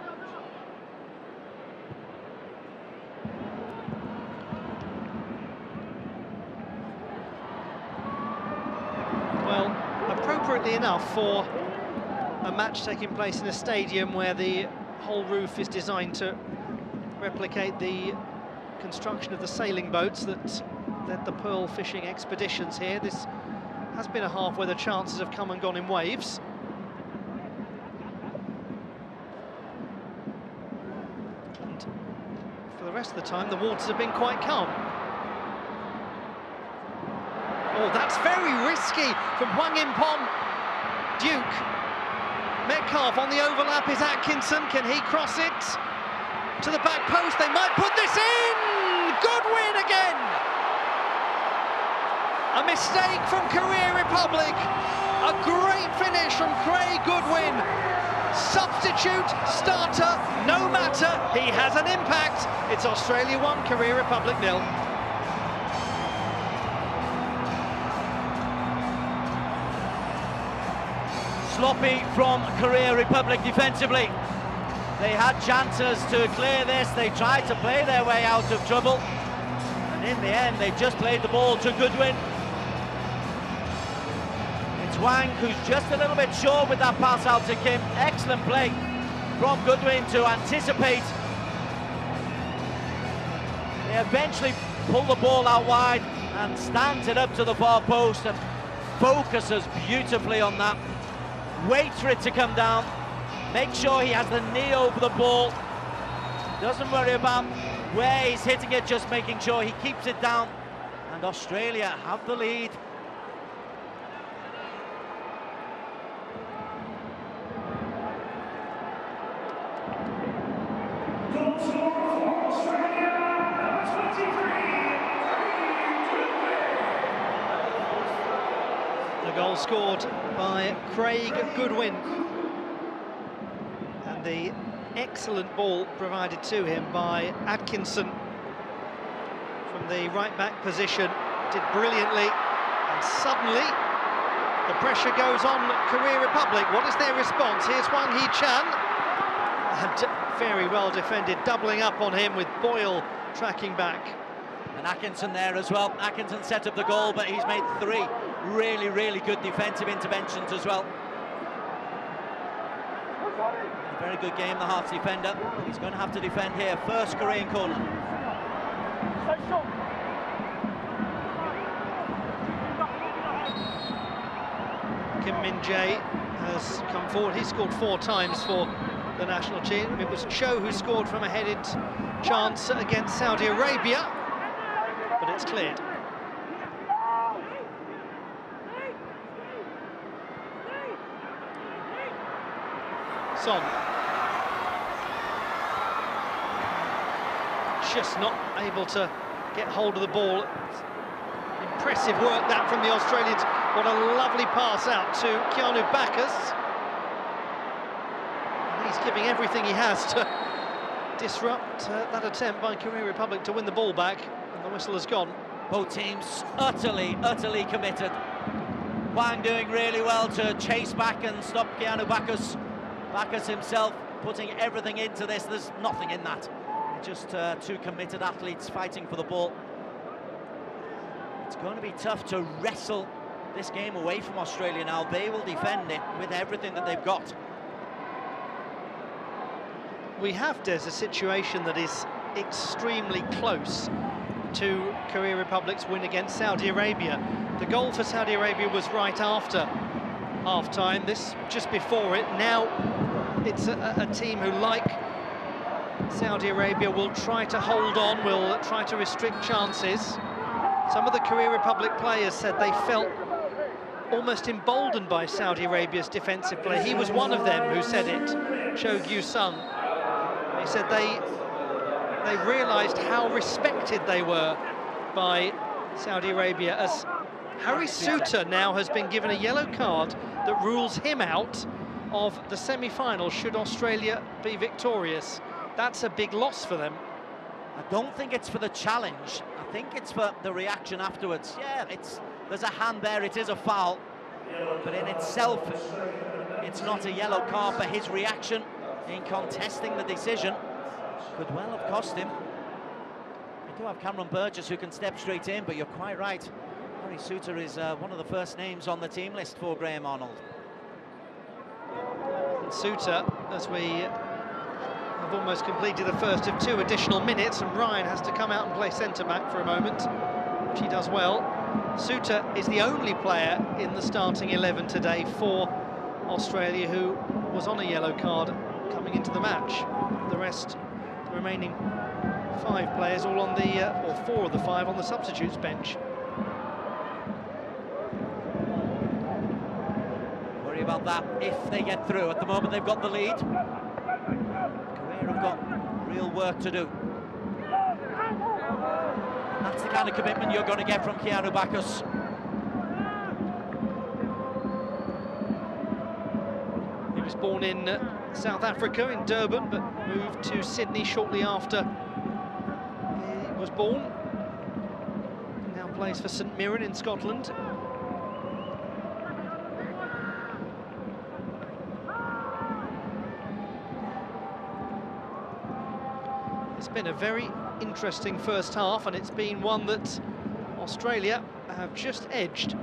Well, appropriately enough for a match taking place in a stadium where the whole roof is designed to replicate the construction of the sailing boats that led the pearl fishing expeditions here. This has been a half where the chances have come and gone in waves. And for the rest of the time, the waters have been quite calm. Oh, that's very risky from Hwang In-pom. Duke. Metcalf on the overlap is Atkinson. Can he cross it to the back post? They might put this in! Goodwin again! A mistake from Korea Republic. A great finish from Craig Goodwin. Substitute, starter, no matter. He has an impact. It's Australia 1, Korea Republic 0. Sloppy from Korea Republic defensively. They had chances to clear this. They tried to play their way out of trouble. And in the end, they just played the ball to Goodwin. It's Hwang who's just a little bit short with that pass out to Kim. Excellent play from Goodwin to anticipate. They eventually pull the ball out wide and stands it up to the far post and focuses beautifully on that. Waits for it to come down, make sure he has the knee over the ball, doesn't worry about where he's hitting it, just making sure he keeps it down, and Australia have the lead. Goal scorer for Australia, number 23, The goal scored by Craig Goodwin. And the excellent ball provided to him by Atkinson from the right-back position. Did brilliantly, and suddenly the pressure goes on Korea Republic. What is their response? Here's Hwang Hee-chan. And very well defended, doubling up on him with Boyle tracking back. And Atkinson there as well. Atkinson set up the goal, but he's made 3 really, really good defensive interventions as well. A very good game, the Hearts defender. He's going to have to defend here. First Korean corner. Kim Min-jae has come forward. He scored 4 times for the national team. It was Cho who scored from a headed chance against Saudi Arabia, but it's cleared. Son. Just not able to get hold of the ball. Impressive work that from the Australians. What a lovely pass out to Keanu Bacchus. He's giving everything he has to disrupt that attempt by Korea Republic to win the ball back, and the whistle has gone. Both teams utterly, utterly committed. Hwang doing really well to chase back and stop Keanu Bacchus. Bacchus himself putting everything into this. There's nothing in that. Just 2 committed athletes fighting for the ball. It's going to be tough to wrestle this game away from Australia now. They will defend it with everything that they've got. We have, Des, a situation that is extremely close to Korea Republic's win against Saudi Arabia. The goal for Saudi Arabia was right after half-time, this just before it. Now it's a team who, like Saudi Arabia, will try to hold on, will try to restrict chances. Some of the Korea Republic players said they felt almost emboldened by Saudi Arabia's defensive play. He was one of them who said it, Cho Gyu-sung. He said they realised how respected they were by Saudi Arabia, as Harry Souttar now has been given a yellow card that rules him out of the semi-final should Australia be victorious. That's a big loss for them. I don't think it's for the challenge. I think it's for the reaction afterwards. Yeah, there's a hand there, it is a foul. But in itself, it's not a yellow card, but his reaction in contesting the decision could well have cost him. We do have Cameron Burgess who can step straight in, but you're quite right. Harry Souttar is one of the first names on the team list for Graham Arnold. And Souttar, as we have almost completed the first of 2 additional minutes, and Ryan has to come out and play centre-back for a moment, which he does well. Souttar is the only player in the starting 11 today for Australia who was on a yellow card coming into the match. The rest, the remaining 5 players, all on the, or 4 of the 5 on the substitutes bench. Worry about that if they get through. At the moment they've got the lead. Korea have got real work to do. That's the kind of commitment you're going to get from Keanu Bacchus. He was born in South Africa, in Durban, but moved to Sydney shortly after he was born. Now plays for St Mirren in Scotland. It's been a very interesting first half, and it's been one that Australia have just edged.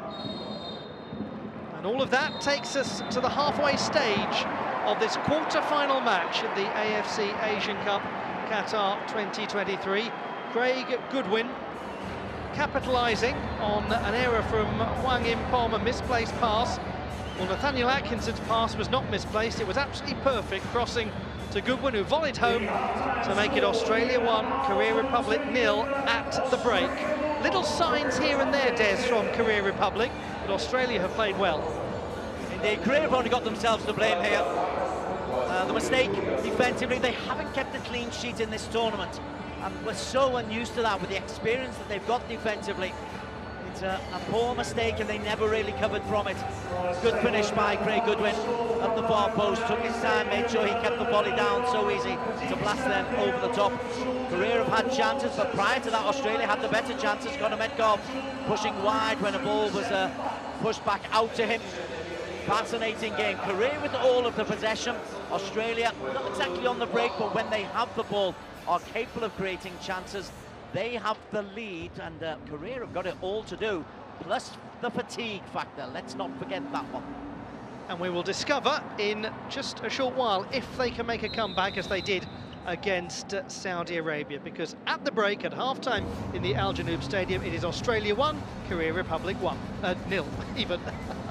And all of that takes us to the halfway stage of this quarter-final match of the AFC Asian Cup Qatar 2023. Craig Goodwin capitalising on an error from Hwang In-pom, a misplaced pass. Well, Nathaniel Atkinson's pass was not misplaced, it was absolutely perfect, crossing to Goodwin, who volleyed home to make it Australia 1, Korea Republic 0 at the break. Little signs here and there, Des, from Korea Republic, but Australia have played well. Indeed, Korea have only got themselves to blame here. The mistake defensively, they haven't kept a clean sheet in this tournament, and we're so unused to that with the experience that they've got defensively. It's a poor mistake and they never really covered from it. Good finish by Craig Goodwin at the far post, took his time, made sure he kept the volley down, so easy to blast them over the top. Korea have had chances, but prior to that Australia had the better chances. Conor Metcalf pushing wide when a ball was pushed back out to him. Fascinating game. Korea with all of the possession. Australia not exactly on the break, but when they have the ball are capable of creating chances. They have the lead, and Korea have got it all to do, plus the fatigue factor. Let's not forget that one. And we will discover in just a short while if they can make a comeback, as they did against Saudi Arabia, because at the break, at half-time in the Al Janoub Stadium, it is Australia 1, Korea Republic 0 even.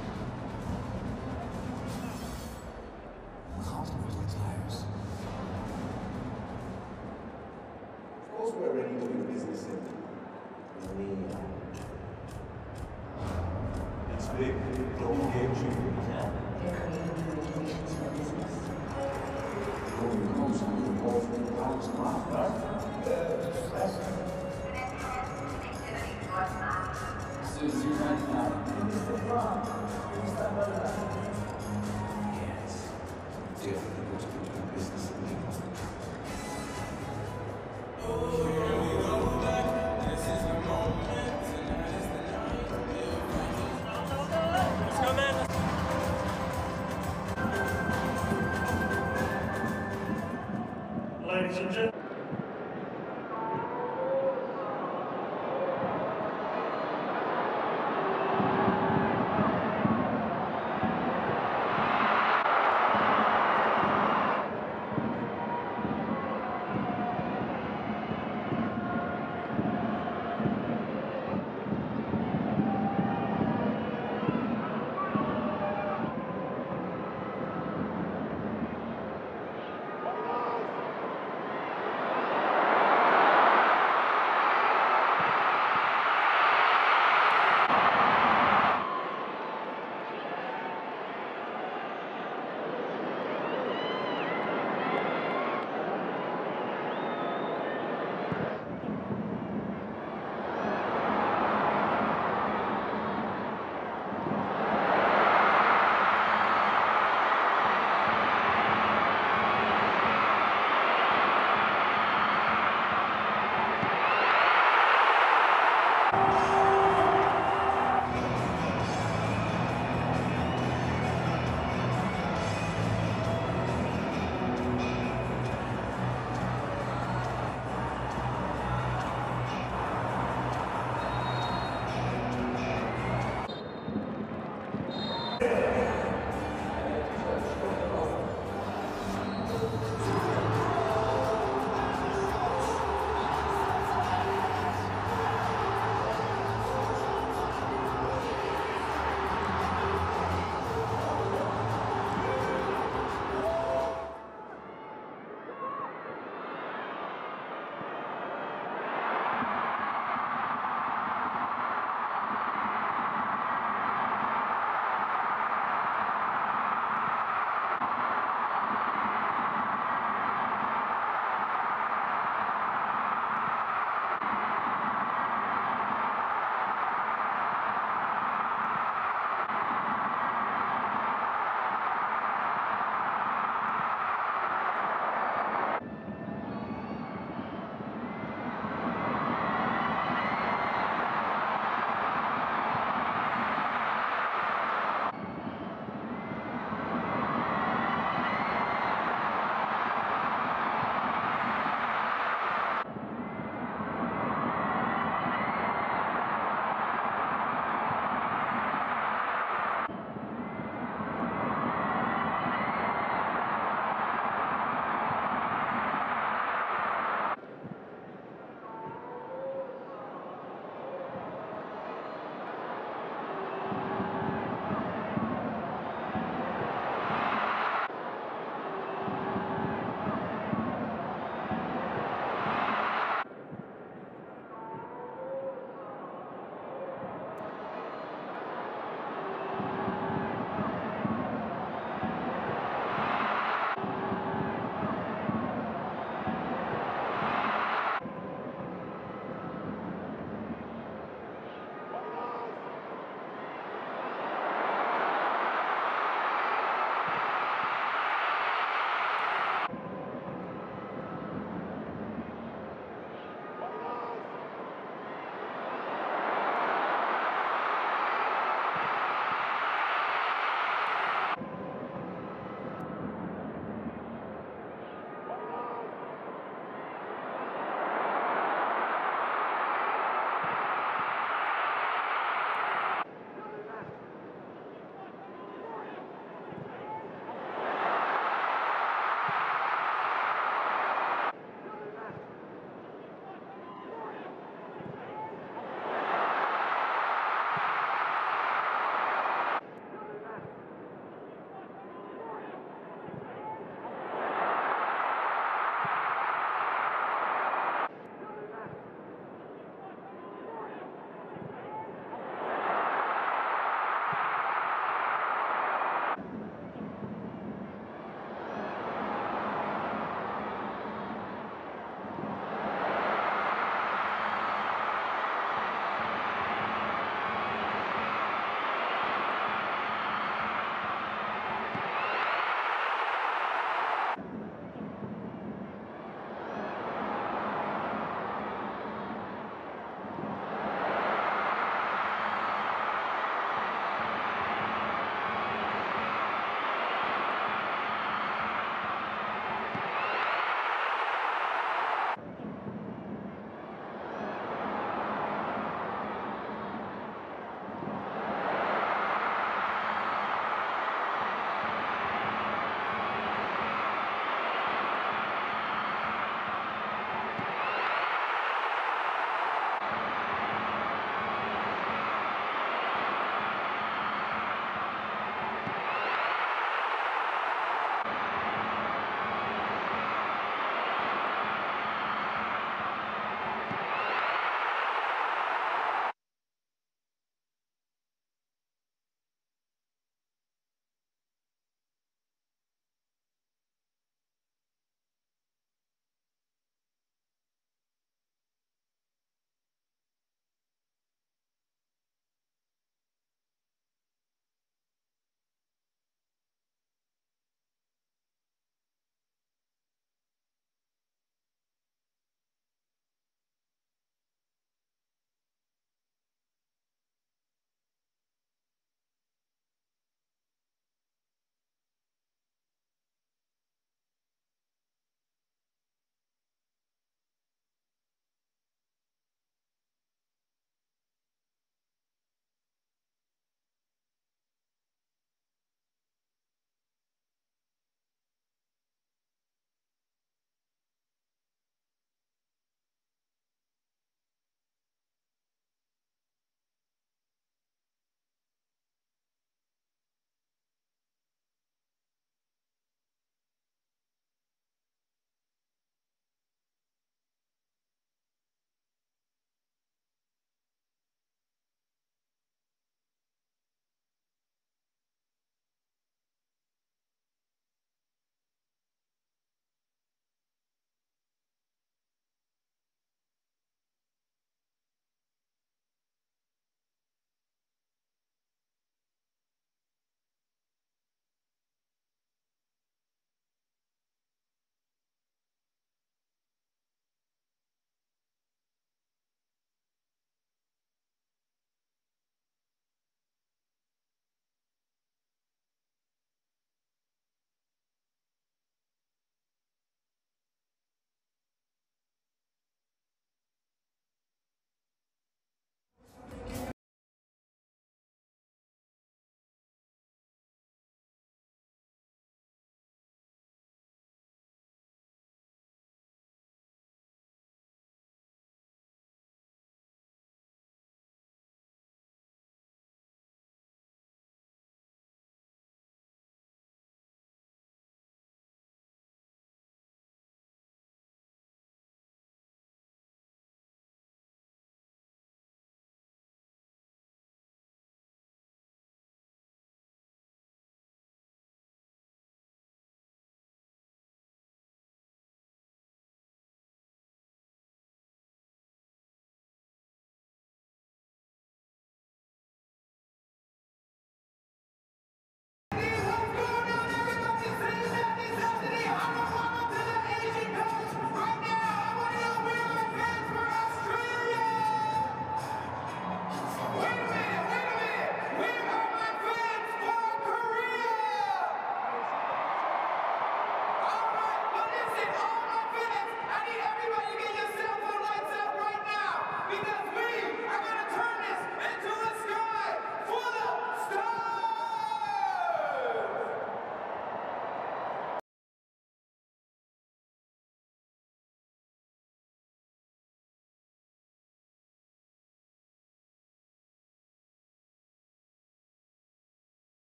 We're ready to do business in it's big, global game changer. Yes, definitely going to do business in Ladies and gentlemen.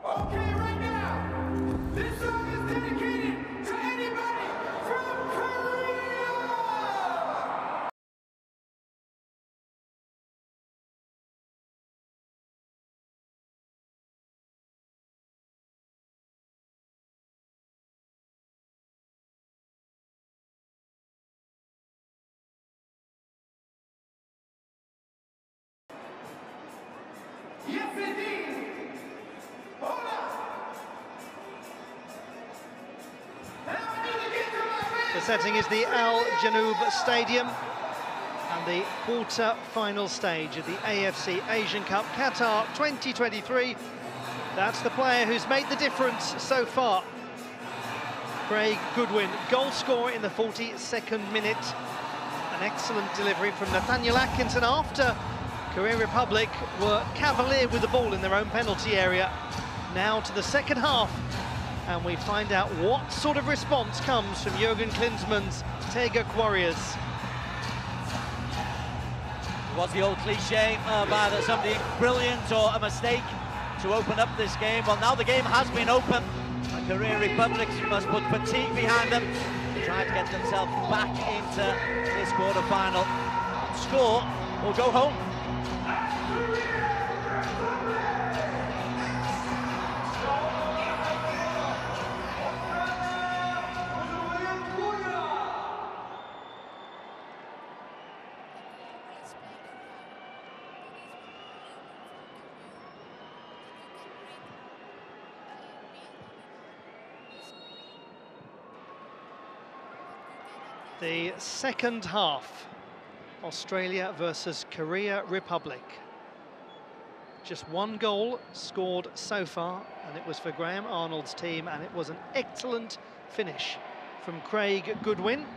Okay, right now, this song is dedicated to anybody from Korea! Yes, indeed! Hold on! Now I need to get to my man! The setting is the Al Janoub Stadium and the quarter-final stage of the AFC Asian Cup Qatar 2023. That's the player who's made the difference so far. Craig Goodwin, goal scorer in the 42nd minute. An excellent delivery from Nathaniel Atkinson after Korea Republic were cavalier with the ball in their own penalty area. Now to the second half, and we find out what sort of response comes from Jurgen Klinsmann's Taeguk Warriors. It was the old cliche of either something brilliant or a mistake to open up this game. Well, now the game has been open. And Korea Republic must put fatigue behind them to try to get themselves back into this quarter-final. Score or go home. The second half, Australia versus Korea Republic. Just one goal scored so far, and it was for Graham Arnold's team, and it was an excellent finish from Craig Goodwin.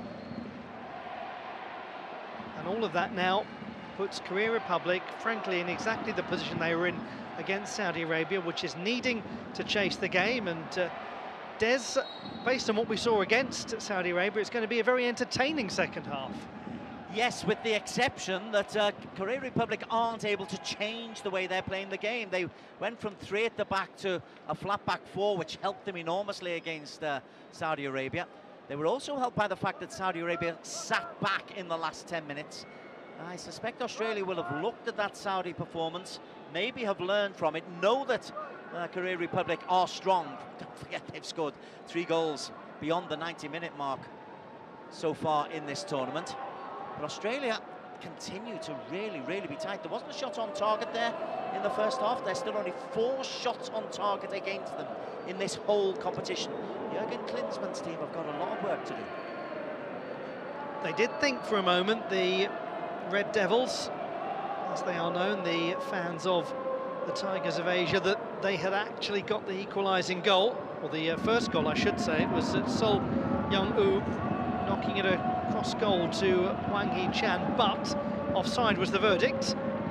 And all of that now puts Korea Republic, frankly, in exactly the position they were in against Saudi Arabia, which is needing to chase the game. And Des, based on what we saw against Saudi Arabia, it's going to be a very entertaining second half. Yes, with the exception that Korea Republic aren't able to change the way they're playing the game. They went from 3 at the back to a flat back 4, which helped them enormously against Saudi Arabia. They were also helped by the fact that Saudi Arabia sat back in the last 10 minutes. I suspect Australia will have looked at that Saudi performance, maybe have learned from it, know that Korea Republic are strong. Don't forget they've scored 3 goals beyond the 90-minute mark so far in this tournament. But Australia continue to really be tight. There wasn't a shot on target there in the first half. There's still only 4 shots on target against them in this whole competition. Jurgen Klinsmann's team have got a lot of work to do. They did think for a moment, the Red Devils, as they are known, the fans of the Tigers of Asia, that they had actually got the equalising goal, or the first goal I should say. It was Sol Young-woo knocking it across goal to Hwang Hee-chan, but offside was the verdict.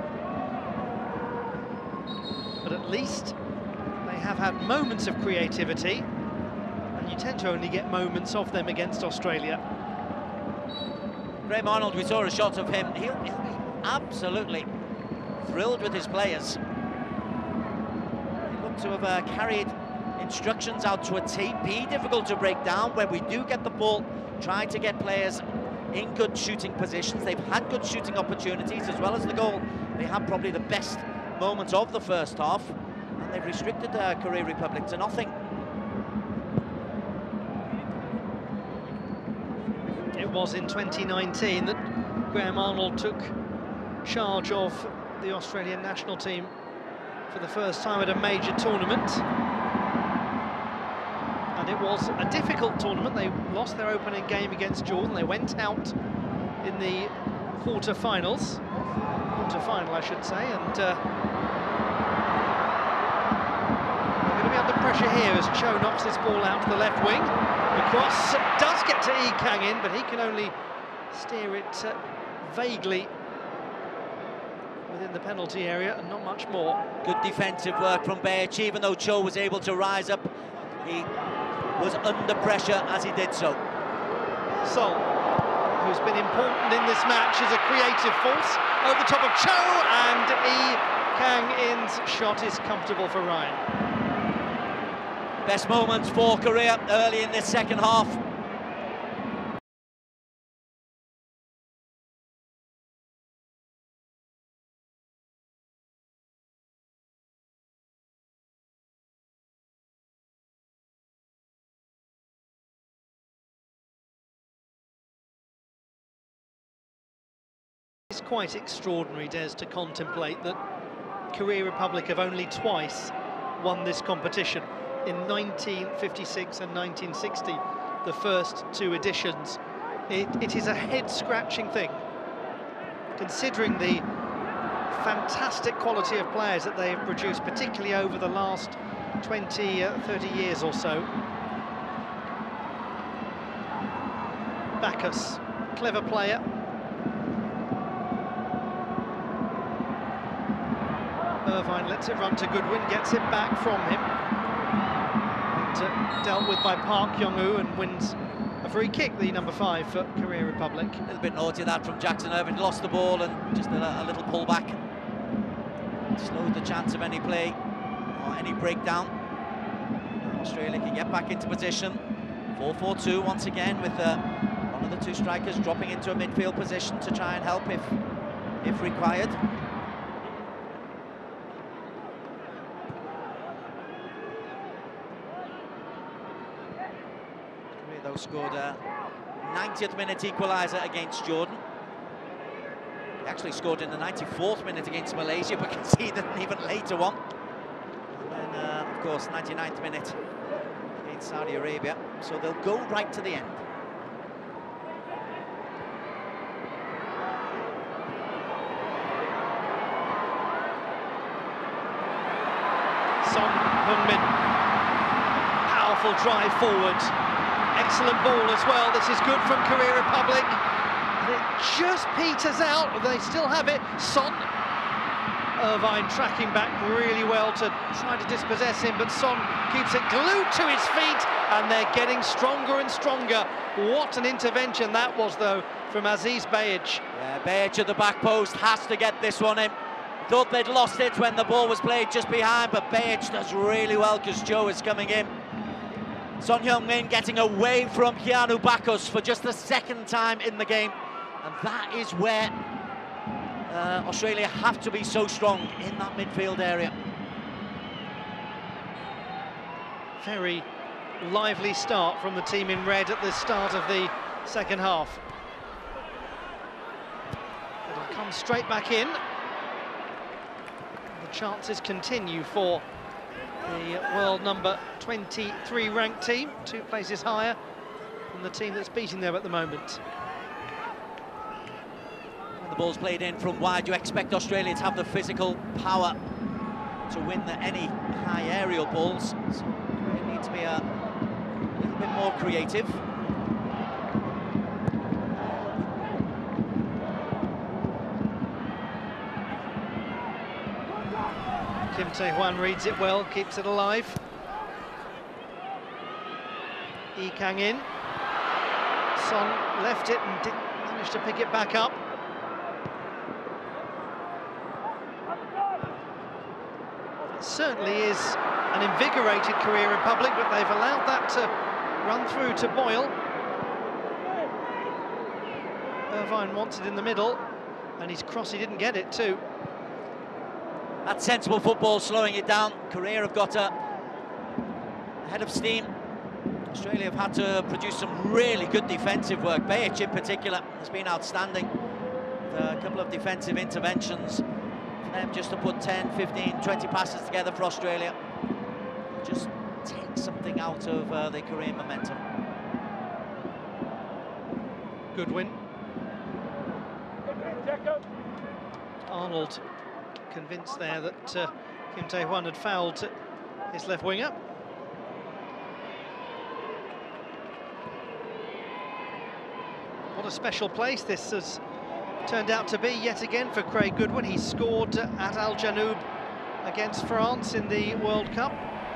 But at least they have had moments of creativity, and you tend to only get moments of them against Australia. Graham Arnold, we saw a shot of him. He'll be absolutely thrilled with his players. They look to have carried instructions out to a T. Be difficult to break down. When we do get the ball, try to get players in good shooting positions. They've had good shooting opportunities as well as the goal. They had probably the best moments of the first half, and they've restricted Korea Republic to nothing. It was in 2019 that Graham Arnold took charge of the Australian national team for the first time at a major tournament. And it was a difficult tournament. They lost their opening game against Jordan. They went out in the quarter-final, I should say, and they're going to be under pressure here as Cho knocks this ball out to the left wing. The cross does get to Lee Kang in, but he can only steer it vaguely within the penalty area and not much more. Good defensive work from Bech, even though Cho was able to rise up. He was under pressure as he did so. Sol, who's been important in this match, is a creative force over the top of Cho, and Lee Kang In's shot is comfortable for Ryan. Best moments for Korea early in this second half. It's quite extraordinary, Des, to contemplate that Korea Republic have only twice won this competition. In 1956 and 1960, the first two editions. It is a head-scratching thing, considering the fantastic quality of players that they have produced, particularly over the last 20, 30 years or so. Backus, clever player. Irvine lets it run to Goodwin, gets it back from him. And, dealt with by Park Young-woo and wins a free kick, the number 5 for Korea Republic. A little bit naughty that from Jackson Irvine, lost the ball and just a little pullback. Slowed the chance of any play or any breakdown. Australia can get back into position. 4-4-2 once again with one of the two strikers dropping into a midfield position to try and help if required. Korea scored a 90th minute equaliser against Jordan. He actually scored in the 94th minute against Malaysia, but conceded an even later one. And then, of course, 99th minute against Saudi Arabia. So they'll go right to the end. Son Heung-min, powerful drive forward, excellent ball as well. This is good from Korea Republic. And it just peters out, they still have it. Son, Irvine tracking back really well to try to dispossess him, but Son keeps it glued to his feet, and they're getting stronger and stronger. What an intervention that was, though, from Aziz Behich. Yeah, Behich at the back post has to get this one in. Thought they'd lost it when the ball was played just behind, but Behich does really well because Joe is coming in. Son Heung-min getting away from Keanu Backus for just the second time in the game. And that is where Australia have to be so strong in that midfield area. Very lively start from the team in red at the start of the second half. It'll come straight back in. The chances continue for the world number 23 ranked team, 2 places higher than the team that's beating them at the moment. When the ball's played in from wide, you expect Australia to have the physical power to win any high aerial balls. So they need to be a little bit more creative. Kim Tae-hwan reads it well, keeps it alive. Lee Kang-in. Son left it and didn't manage to pick it back up. It certainly is an invigorated Korea Republic, but they've allowed that to run through to Boyle. Irvine wants it in the middle, and his cross, he didn't get it too. That's sensible football, slowing it down. Korea have got a head of steam. Australia have had to produce some really good defensive work. Behich in particular has been outstanding. A couple of defensive interventions for them just to put 10, 15, 20 passes together for Australia. Just take something out of the Korean momentum. Goodwin. Arnold convinced there that Kim Tae-hwan had fouled his left winger. What a special place this has turned out to be yet again for Craig Goodwin. He scored at Al Janoub against France in the World Cup.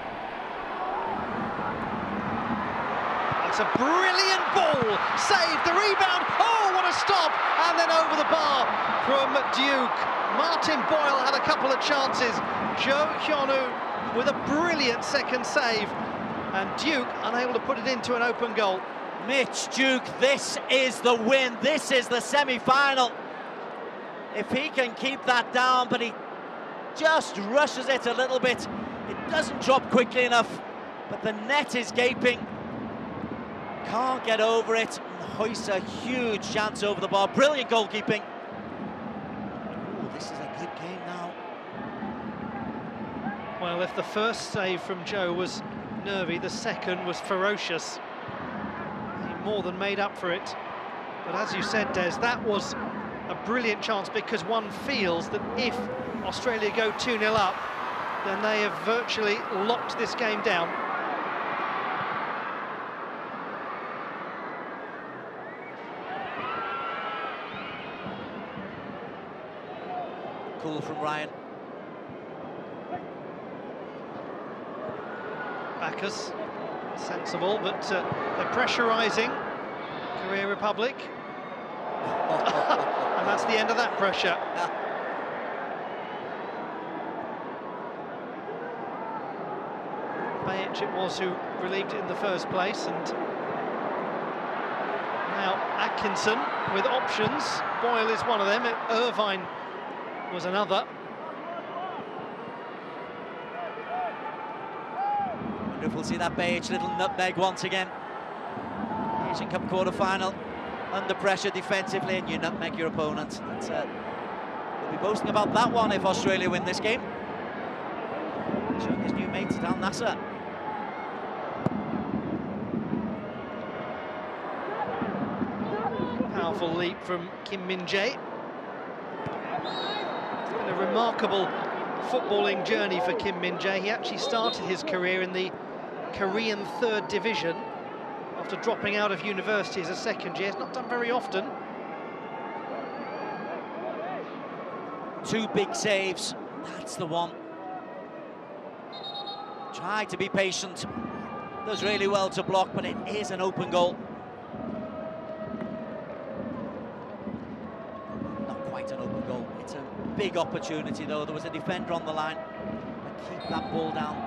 That's a brilliant ball, saved the rebound. Oh, what a stop! And then over the bar from Duke. Martin Boyle had a couple of chances. Jo Hyun-woo with a brilliant second save. And Duke unable to put it into an open goal. Mitch Duke, this is the win. This is the semi-final. If he can keep that down, but he just rushes it a little bit. It doesn't drop quickly enough, but the net is gaping. Can't get over it. And hoists a huge chance over the bar. Brilliant goalkeeping. Ooh, this is a good game now. Well, if the first save from Joe was nervy, the second was ferocious. He more than made up for it. But as you said, Des, that was a brilliant chance, because one feels that if Australia go 2-0 up, then they have virtually locked this game down. Cool from Ryan. Bacchus, sensible, but they're pressurising Korea Republic. And that's the end of that pressure. Bajic it was who relieved it in the first place, and now Atkinson with options. Boyle is one of them. Irvine was another. Wonder if we'll see that Bajic little nutmeg once again. Asian Cup quarter-final, under pressure defensively, and you nutmeg your opponent. We'll be boasting about that one if Australia win this game. Showing his new mates Al Nasser. Powerful leap from Kim Min-jae. It's been a remarkable footballing journey for Kim Min-jae. He actually started his career in the Korean 3rd division after dropping out of university as a second year. It's not done very often. 2 big saves, that's the one. Tried to be patient, does really well to block, but it is an open goal. Not quite an open goal, it's a big opportunity though. There was a defender on the line, but keep that ball down.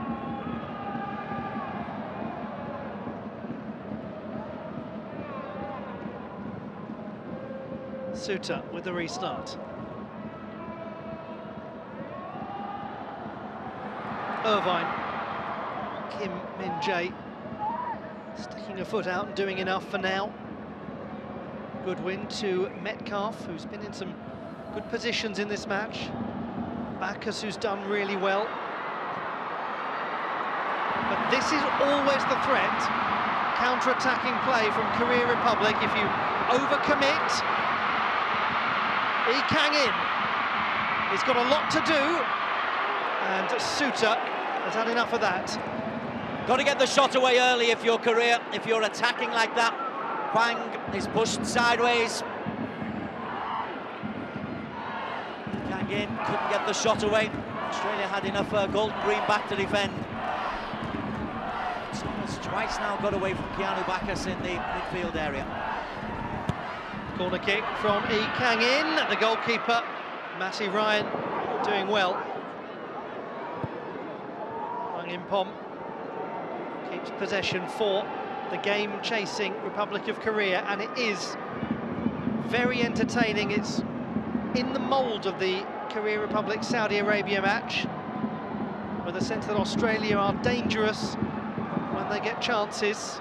Suter with the restart. Irvine. Kim Min-jae sticking a foot out and doing enough for now. Good win to Metcalf, who's been in some good positions in this match. Bacchus, who's done really well. But this is always the threat. Counter-attacking play from Korea Republic. If you overcommit, Lee Kang-in, he's got a lot to do, and Suter has had enough of that. Got to get the shot away early if you're Korea, if you're attacking like that. Hwang is pushed sideways. Kang-in couldn't get the shot away. Australia had enough golden green back to defend. It's twice now got away from Keanu Bacchus in the midfield area. Corner kick from Lee Kang-in, the goalkeeper, Matty Ryan, doing well. Hwang In-pom keeps possession for the game-chasing Republic of Korea, and it is very entertaining. It's in the mould of the Korea Republic-Saudi Arabia match, with a sense that Australia are dangerous when they get chances,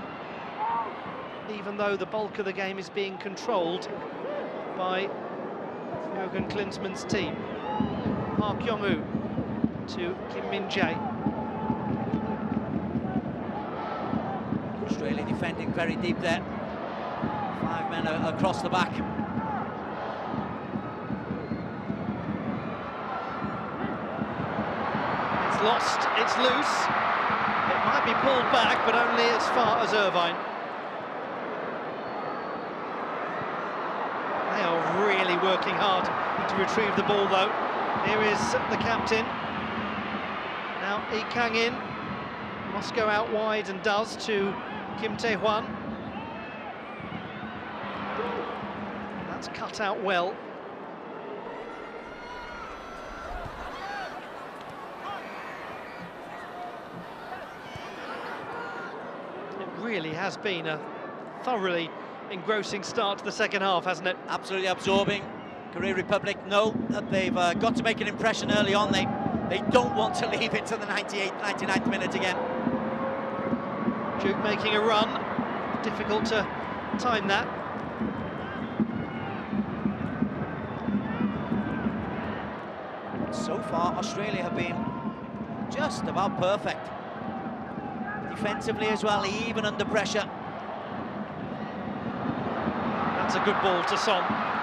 even though the bulk of the game is being controlled by Jurgen Klinsmann's team. Park Yong-woo to Kim Min-jae. Australia defending very deep there. 5 men across the back. It's lost, it's loose. It might be pulled back, but only as far as Irvine. They are really working hard to retrieve the ball, though. Here is the captain. Now Lee Kang-in must go out wide, and does, to Kim Tae-hwan. That's cut out well. really has been a thoroughly engrossing start to the second half, hasn't it? Absolutely absorbing. Korea Republic know that they've got to make an impression early on. They don't want to leave it to the 98th, 99th minute again. Duke making a run. Difficult to time that. So far, Australia have been just about perfect. Defensively as well, even under pressure. That's a good ball to Son.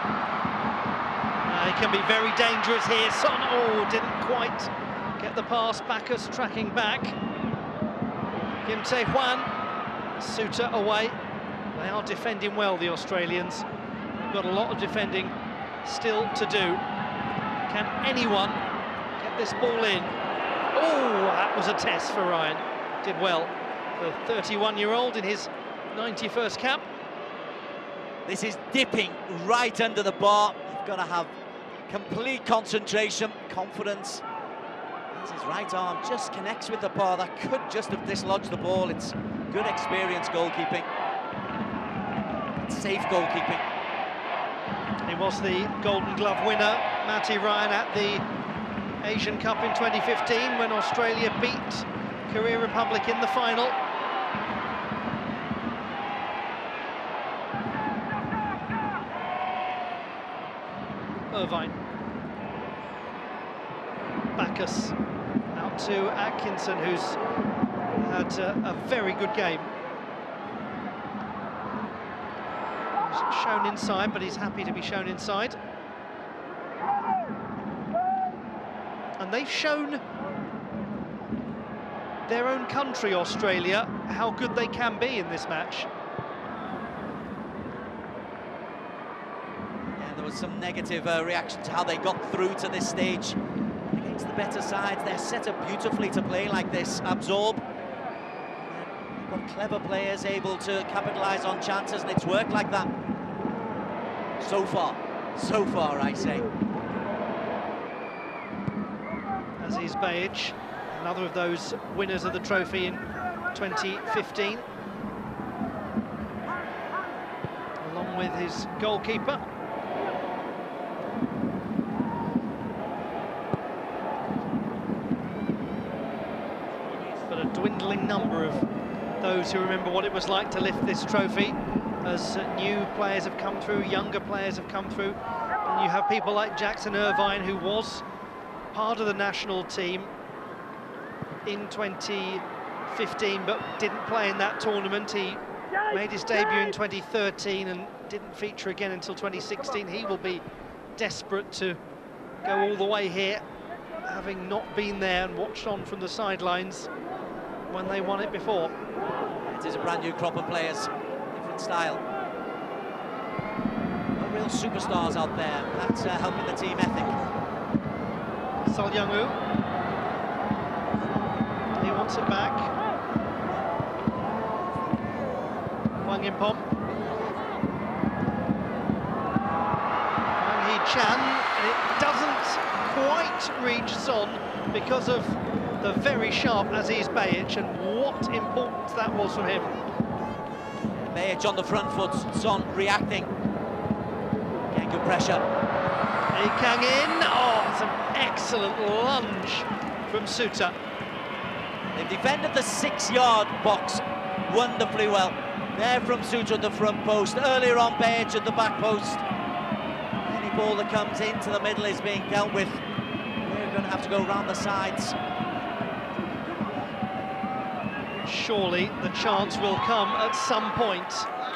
He can be very dangerous here. Son, oh, didn't quite get the pass. Bacchus tracking back. Kim Tae-hwan, Suter away. They are defending well, the Australians. They've got a lot of defending still to do. Can anyone get this ball in? Oh, that was a test for Ryan. Did well. The 31-year-old in his 91st cap. This is dipping right under the bar. You've got to have complete concentration, confidence. As his right arm just connects with the bar, that could just have dislodged the ball. It's good experience goalkeeping. It's safe goalkeeping. He was the Golden Glove winner, Matty Ryan, at the Asian Cup in 2015 when Australia beat Korea Republic in the final. Irvine. Bacchus out to Atkinson, who's had a very good game. He's shown inside, but he's happy to be shown inside. And they've shown their own country, Australia, how good they can be in this match. There was some negative reaction to how they got through to this stage. Against the better sides, they're set up beautifully to play like this, absorb. They've got clever players able to capitalise on chances, and it's worked like that. So far, I say. Aziz Behich, another of those winners of the trophy in 2015. Along with his goalkeeper. But a dwindling number of those who remember what it was like to lift this trophy, as new players have come through, younger players have come through, and you have people like Jackson Irvine, who was part of the national team in 2015 but didn't play in that tournament. He made his debut in 2013 and didn't feature again until 2016. He will be desperate to go all the way here, having not been there and watched on from the sidelines when they won it before. It is a brand new crop of players, different style. No real superstars out there. That's helping the team ethic. Sol Young-woo, he wants it back. Wang Impom. Wang Hee-chan, and it doesn't quite reach Son because of the very sharp Aziz Behich, and what importance that was from him. Behich on the front foot, Son reacting. Getting good pressure. Lee Kang-in, oh, it's an excellent lunge from Suter. They've defended the 6-yard box wonderfully well. There from Suter at the front post, earlier on Behich at the back post. Any ball that comes into the middle is being dealt with. We're going to have to go round the sides. Surely the chance will come at some point.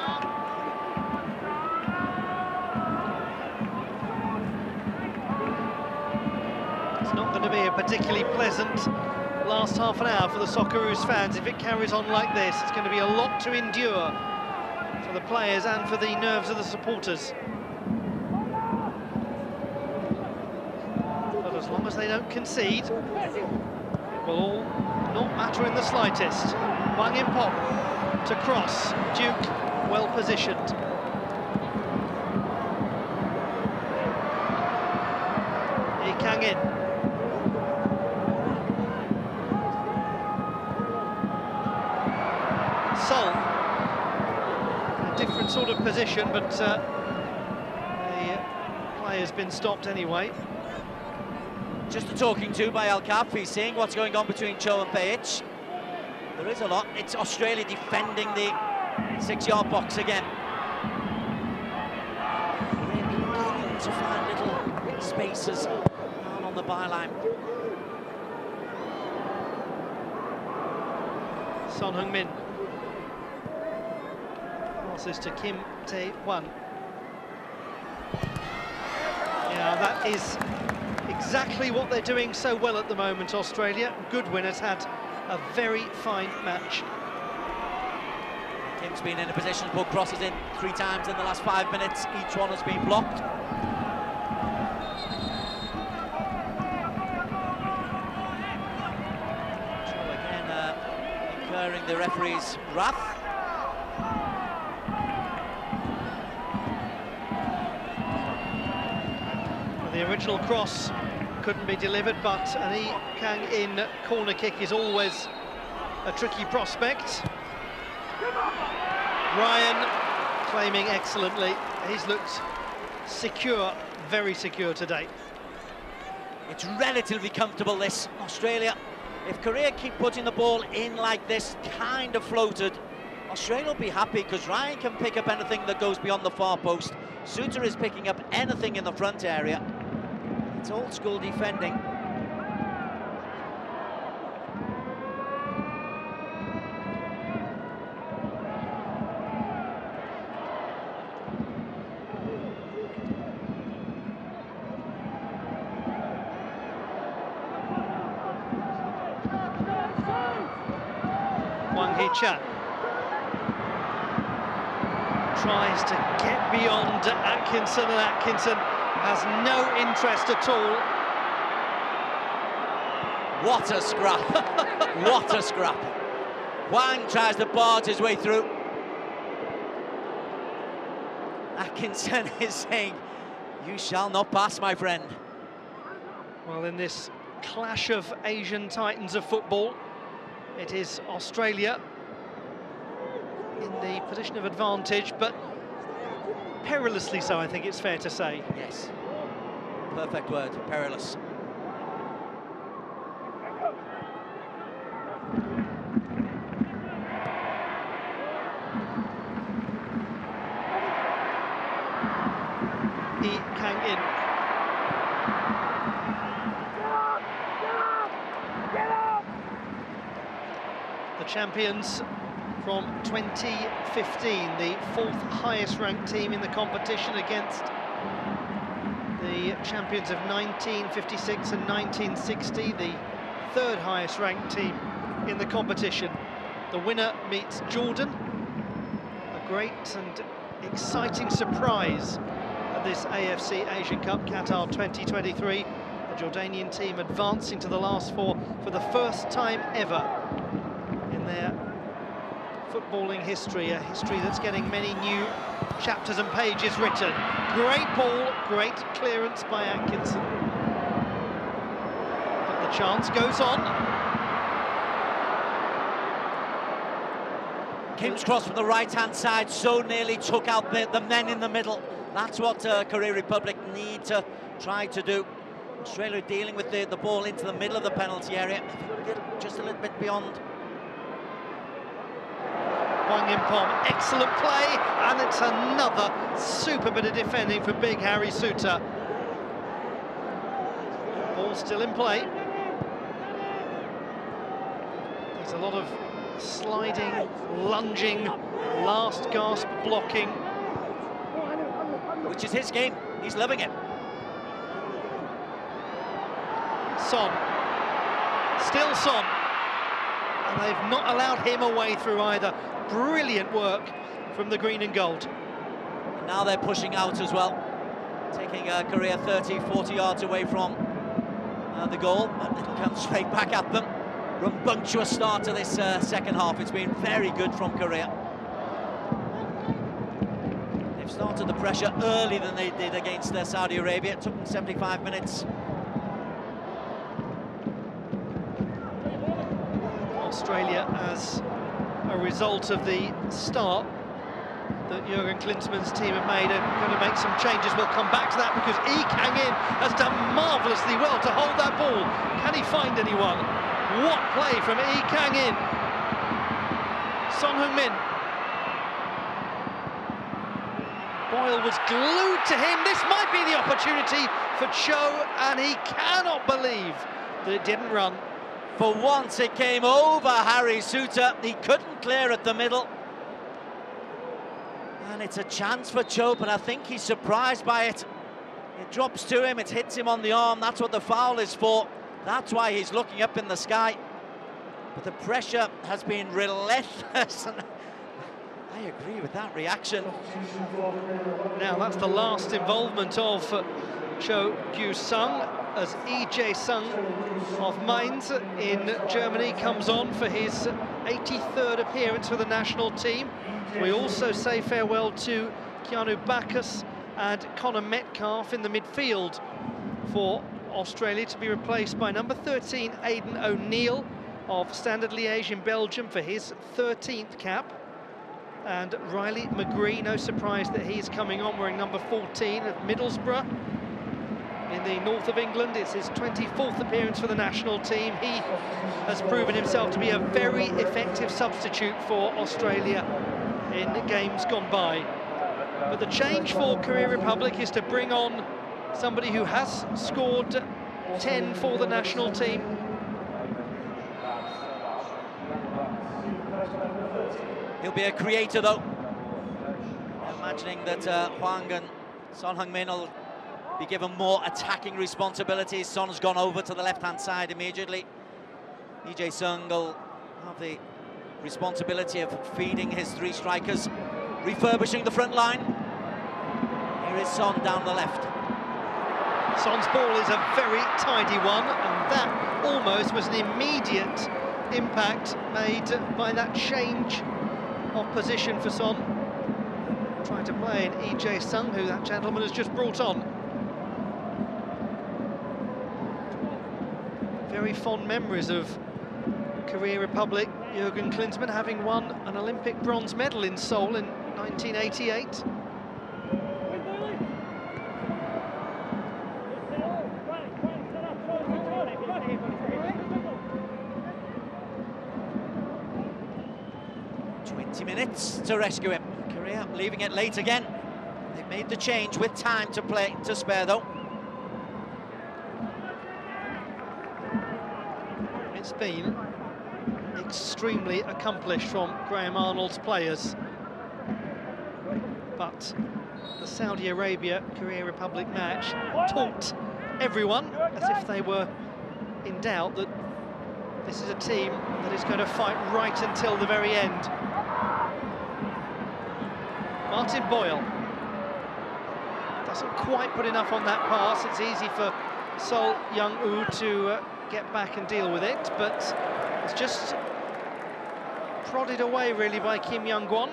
It's not going to be a particularly pleasant last half an hour for the Socceroos fans. If it carries on like this, it's going to be a lot to endure for the players and for the nerves of the supporters. But as long as they don't concede, it will all not matter in the slightest. Wang Impom to cross. Duke well positioned. Lee Kang-in. Sol position, but the play has been stopped anyway. Just a talking to by El Kaafi, seeing what's going on between Cho and Pejic. There is a lot. It's Australia defending the 6-yard box again. We're beginning to find little spaces down on the byline. Son Heung-min passes to Kim Tae-hwan. Yeah, that is exactly what they're doing so well at the moment, Australia. Goodwin has had a very fine match. Kim's been in a position to put crosses in 3 times in the last 5 minutes. Each one has been blocked. So again, incurring the referee's wrath. The original cross couldn't be delivered, but an Lee Kang-in corner kick is always a tricky prospect. Ryan claiming excellently. He's looked secure, very secure today. It's relatively comfortable, this, Australia. If Korea keep putting the ball in like this, kind of floated, Australia will be happy because Ryan can pick up anything that goes beyond the far post. Suter is picking up anything in the front area. It's old school defending. Hwang Hee-chan tries to get beyond Atkinson, and Atkinson has no interest at all. What a scrap. What a scrap. Hwang tries to barge his way through. Atkinson is saying, "You shall not pass, my friend." Well, in this clash of Asian titans of football, it is Australia in the position of advantage, but perilously so, I think it's fair to say. Yes, perfect word, perilous. Lee Kang-in. The champions from 2015, the 4th highest ranked team in the competition against the champions of 1956 and 1960, the 3rd highest ranked team in the competition. The winner meets Jordan, a great and exciting surprise at this AFC Asian Cup Qatar 2023. The Jordanian team advancing to the last 4 for the first time ever in their footballing history, a history that's getting many new chapters and pages written. Great ball, great clearance by Atkinson. But the chance goes on. Kim's cross from the right-hand side so nearly took out the men in the middle. That's what Korea Republic need to try to do. Australia dealing with the ball into the middle of the penalty area. Just a little bit beyond. Hwang In-pom, excellent play, and it's another super bit of defending for big Harry Suter. Ball still in play. There's a lot of sliding, lunging, last gasp blocking. Which is his game, he's loving it. Son, still Son, and they've not allowed him away through either. Brilliant work from the green and gold. And now they're pushing out as well, taking Korea 30, 40 yards away from the goal, but it'll come straight back at them. Rambunctious start to this second half. It's been very good from Korea. They've started the pressure earlier than they did against Saudi Arabia. It took them 75 minutes. Australia, as a result of the start, that Jurgen Klinsmann's team have made are going to make some changes. We'll come back to that because Lee Kang-in has done marvellously well to hold that ball. Can he find anyone? What play from Lee Kang-in. Son Heung-min. Boyle was glued to him. This might be the opportunity for Cho, and he cannot believe that it didn't run. For once it came over Harry Souttar. He couldn't clear at the middle. And it's a chance for Cho, but I think he's surprised by it. It drops to him, it hits him on the arm. That's what the foul is for. That's why he's looking up in the sky. But the pressure has been relentless. I agree with that reaction. Now that's the last involvement of Cho Gyu-sung as Lee Jae-sung of Mainz in Germany comes on for his 83rd appearance for the national team. We also say farewell to Keanu Bacchus and Connor Metcalf in the midfield for Australia, to be replaced by number 13 Aidan O'Neill of Standard Liège in Belgium for his 13th cap. And Riley McGree, no surprise that he's coming on wearing number 14 at Middlesbrough in the north of England. It's his 24th appearance for the national team. He has proven himself to be a very effective substitute for Australia in games gone by. But the change for Korea Republic is to bring on somebody who has scored 10 for the national team. He'll be a creator, though. Imagining that Hwang and Son Heung-min will be given more attacking responsibilities. Son's gone over to the left-hand side immediately. Lee Jae-sung will have the responsibility of feeding his three strikers, refurbishing the front line. Here is Son down the left. Son's ball is a very tidy one, and that almost was an immediate impact made by that change of position for Son. Trying to play in Lee Jae-sung, who that gentleman has just brought on. Very fond memories of Korea Republic, Jurgen Klinsmann having won an Olympic bronze medal in Seoul in 1988. Minutes to rescue him. Korea leaving it late again. They've made the change with time to play to spare, though. It's been extremely accomplished from Graham Arnold's players, but the Saudi Arabia-Korea Republic match taught everyone, as if they were in doubt, that this is a team that is going to fight right until the very end. Martin Boyle doesn't quite put enough on that pass. It's easy for Sol Young-woo to get back and deal with it, but it's just prodded away really by Kim Young-gwon.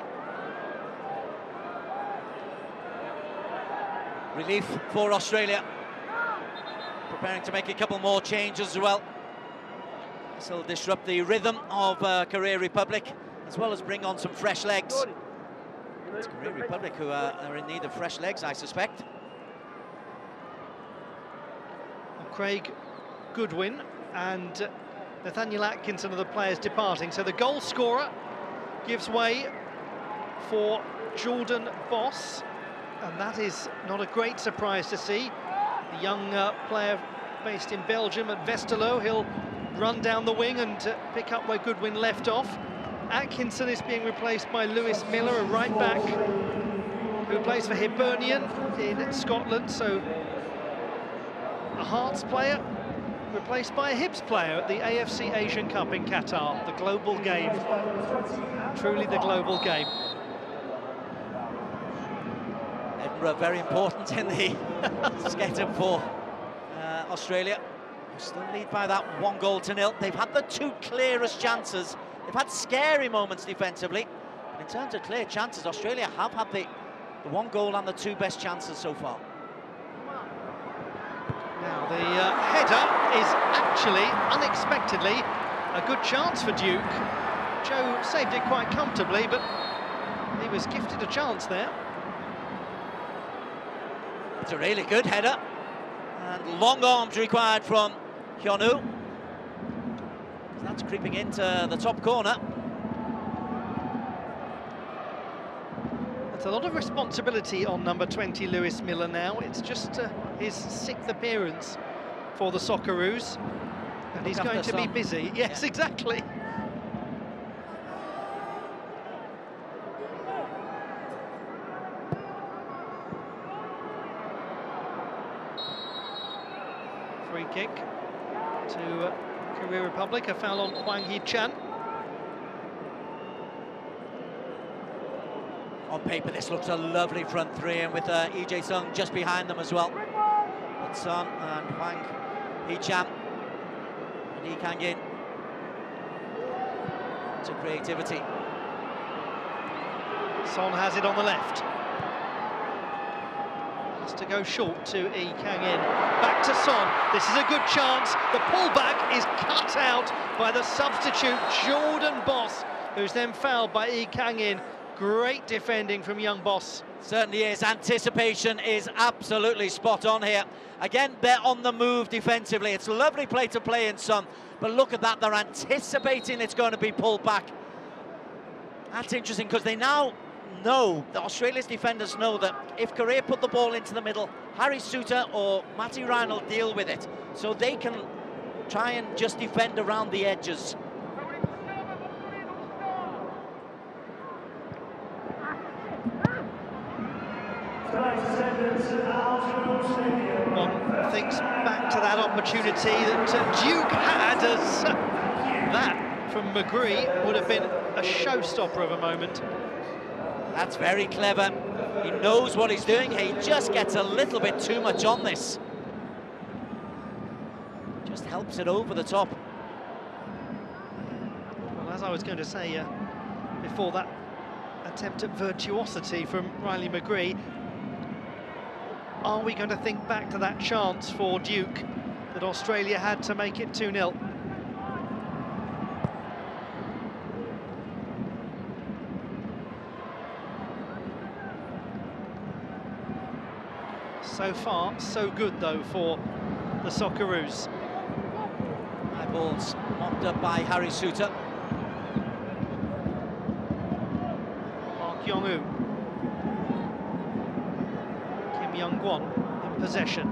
Relief for Australia, preparing to make a couple more changes as well. This will disrupt the rhythm of Korea Republic, as well as bring on some fresh legs. It's Korea Republic who are in need of fresh legs, I suspect. Craig Goodwin and Nathaniel Atkinson are the players departing, so the goal scorer gives way for Jordan Boss, and that is not a great surprise to see. The young player based in Belgium at Westerlo, he'll run down the wing and pick up where Goodwin left off. Atkinson is being replaced by Lewis Miller, a right back who plays for Hibernian in Scotland, so a Hearts player replaced by a Hibs player at the AFC Asian Cup in Qatar, the global game, truly the global game. Edinburgh very important in the sketch-up for Australia, who still lead by that 1-0. They've had the two clearest chances. They've had scary moments defensively, but in terms of clear chances, Australia have had the one goal and the two best chances so far. Now the header is actually, unexpectedly, a good chance for Duke. Joe saved it quite comfortably, but he was gifted a chance there. It's a really good header. And long arms required from Hyun-woo. That's creeping into the top corner. That's a lot of responsibility on number 20, Lewis Miller now. It's just his 6th appearance for the Socceroos. And he's going to be busy. Yes, yeah. Exactly. Free kick to Korea Republic, a foul on Hwang Hee-chan. On paper, this looks a lovely front three, and with Lee Jae-sung just behind them as well. But Son and Hwang Hee-chan and Lee Kang-in. To creativity. Son has it on the left. Has to go short to Lee Kang-in. Back to Son. This is a good chance. The pullback is cut out by the substitute Jordan Boss, who's then fouled by Lee Kang-in. Great defending from young Boss. Certainly is. Anticipation is absolutely spot on here. Again, they're on the move defensively. It's a lovely play to play in Son, but look at that. They're anticipating it's going to be pulled back. That's interesting because they now know, the Australia's defenders know that if Korea put the ball into the middle, Harry Souttar or Matty Ryan will deal with it. So they can try and just defend around the edges. One thinks back to that opportunity that Duke had, as that from McGree would have been a showstopper of a moment. That's very clever. He knows what he's doing. He just gets a little bit too much on this. Just helps it over the top. Well, as I was going to say before that attempt at virtuosity from Riley McGree, are we going to think back to that chance for Duke that Australia had to make it 2-0? So far, so good, though, for the Socceroos. High balls mopped up by Harry Souttar. Park Yong-woo. Kim Young-kwon in possession.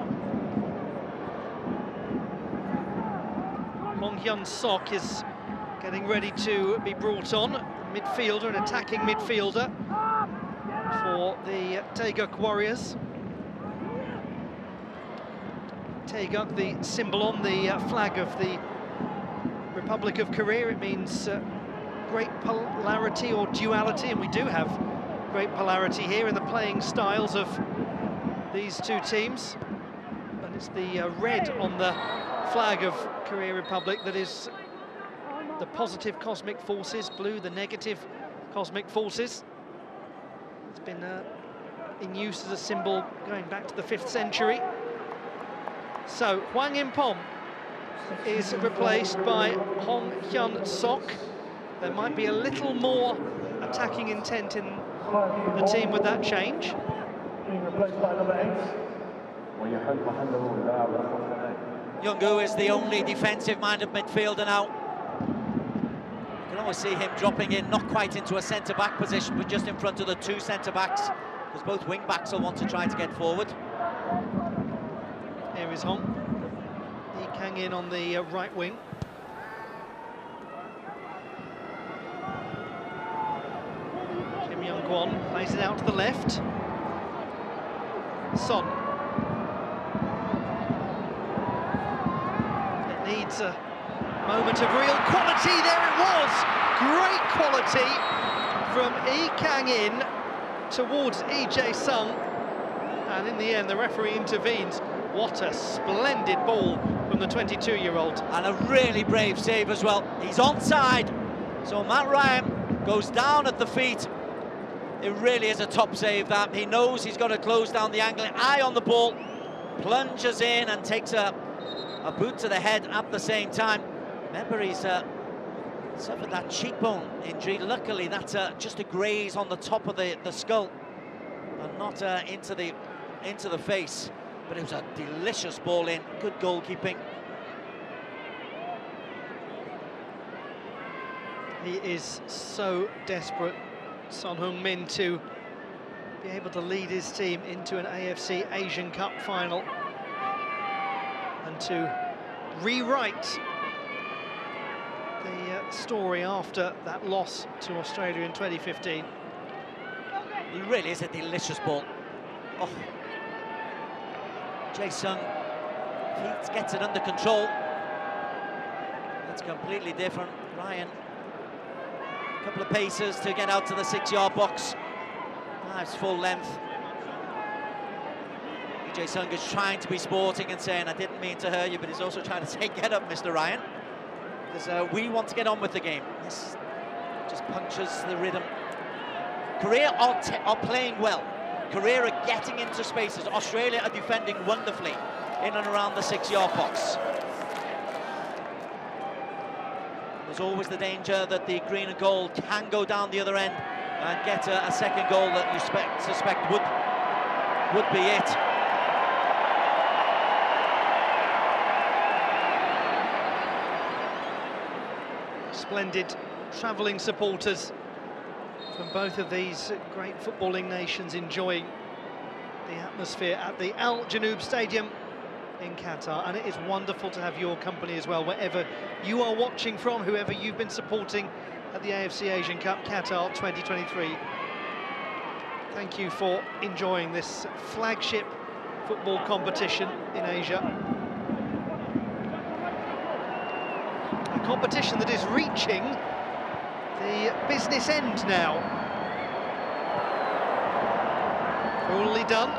Mong Hyun-sok is getting ready to be brought on. Midfielder, an attacking midfielder for the Taeguk Warriors. Taeguk, the symbol on the flag of the Republic of Korea. It means great polarity or duality, and we do have great polarity here in the playing styles of these two teams. And it's the red on the flag of Korea Republic that is the positive cosmic forces, blue the negative cosmic forces. It's been in use as a symbol going back to the 5th century. So Hwang In-pom is replaced by Hong Hyun-sok. There might be a little more attacking intent in the team with that change. Being replaced by number 8. Young-woo is the only defensive-minded midfielder now. You can always see him dropping in, not quite into a centre-back position, but just in front of the 2 centre-backs, because both wing-backs will want to try to get forward. Here is Hong. Lee Kang-in on the right wing. Kim Young-kwon plays it out to the left. Son. It needs a moment of real quality. There it was. Great quality from Lee Kang-in towards Lee Jae-sung. And in the end, the referee intervenes. What a splendid ball from the 22-year-old. And a really brave save as well. He's onside, so Matt Ryan goes down at the feet. It really is a top save, that. He knows he's got to close down the angle. Eye on the ball, plunges in and takes a boot to the head at the same time. Remember, he's Suffered that cheekbone injury. Luckily, that's just a graze on the top of the skull, and not into the face. But it was a delicious ball in. Good goalkeeping. He is so desperate, Son Heung-min, to be able to lead his team into an AFC Asian Cup final and to rewrite the story after that loss to Australia in 2015. It really is a delicious ball. Oh. Jae-sung, he gets it under control. It's completely different. Ryan, a couple of paces to get out to the 6-yard box. Nice full length. Jae-sung is trying to be sporting and saying, I didn't mean to hurt you, but he's also trying to say, get up, Mr. Ryan. Because we want to get on with the game. This just punctures the rhythm. Korea are playing well. Korea are getting into spaces. Australia are defending wonderfully in and around the 6-yard box. There's always the danger that the green and gold can go down the other end and get a second goal that you suspect would be it. Splendid travelling supporters from both of these great footballing nations enjoying the atmosphere at the Al Janoub Stadium in Qatar, and it is wonderful to have your company as well, wherever you are watching from, whoever you've been supporting at the AFC Asian Cup Qatar 2023. Thank you for enjoying this flagship football competition in Asia. A competition that is reaching the business end now. Cruelly done.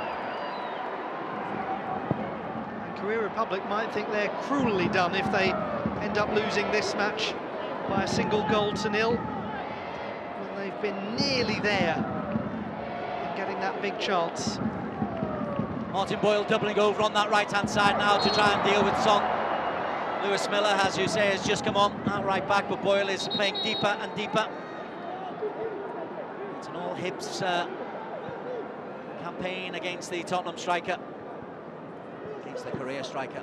And Korea Republic might think they're cruelly done if they end up losing this match by a single goal to nil, when they've been nearly there in getting that big chance. Martin Boyle doubling over on that right-hand side now to try and deal with Son. Lewis Miller, as you say, has just come on that right back, but Boyle is playing deeper and deeper. It's an all-hips campaign against the Tottenham striker, against the Korea striker,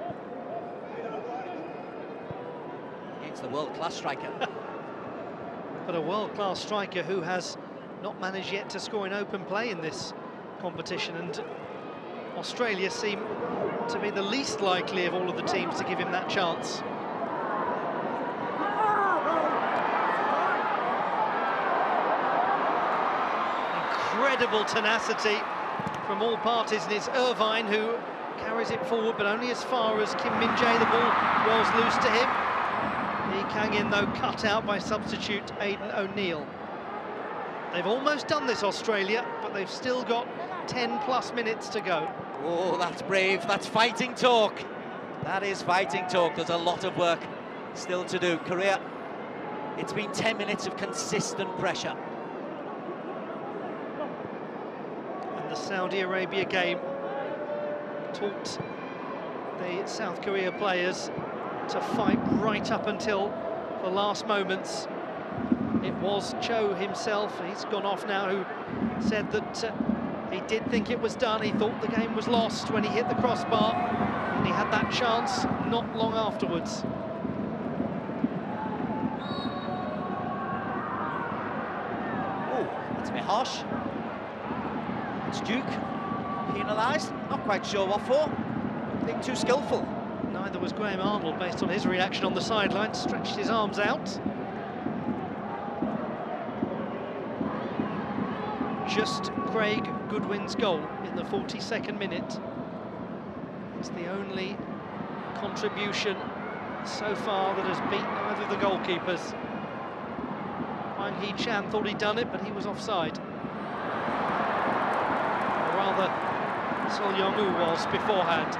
against the world-class striker. But a world-class striker who has not managed yet to score in open play in this competition, and Australia seem to be the least likely of all of the teams to give him that chance. Incredible tenacity from all parties, and it's Irvine who carries it forward, but only as far as Kim Min-jae. The ball rolls loose to him. Lee Kang-in, though, cut out by substitute Aidan O'Neill. They've almost done this, Australia, but they've still got 10+ minutes to go. Oh, that's brave. That's fighting talk. That is fighting talk. There's a lot of work still to do. Korea, it's been 10 minutes of consistent pressure. And the Saudi Arabia game taught the South Korea players to fight right up until the last moments. It was Cho himself, he's gone off now, who said that he did think it was done. He thought the game was lost when he hit the crossbar, and he had that chance not long afterwards. Oh, that's a bit harsh. It's Duke penalised. Not quite sure what for. Being too skillful. Neither was Graham Arnold, based on his reaction on the sideline. Stretched his arms out. Just Craig Goodwin's goal in the 42nd minute. It's the only contribution so far that has beaten either of the goalkeepers. Wang Hee-chan thought he'd done it, but he was offside. Or rather, Sol Yong-woo was beforehand.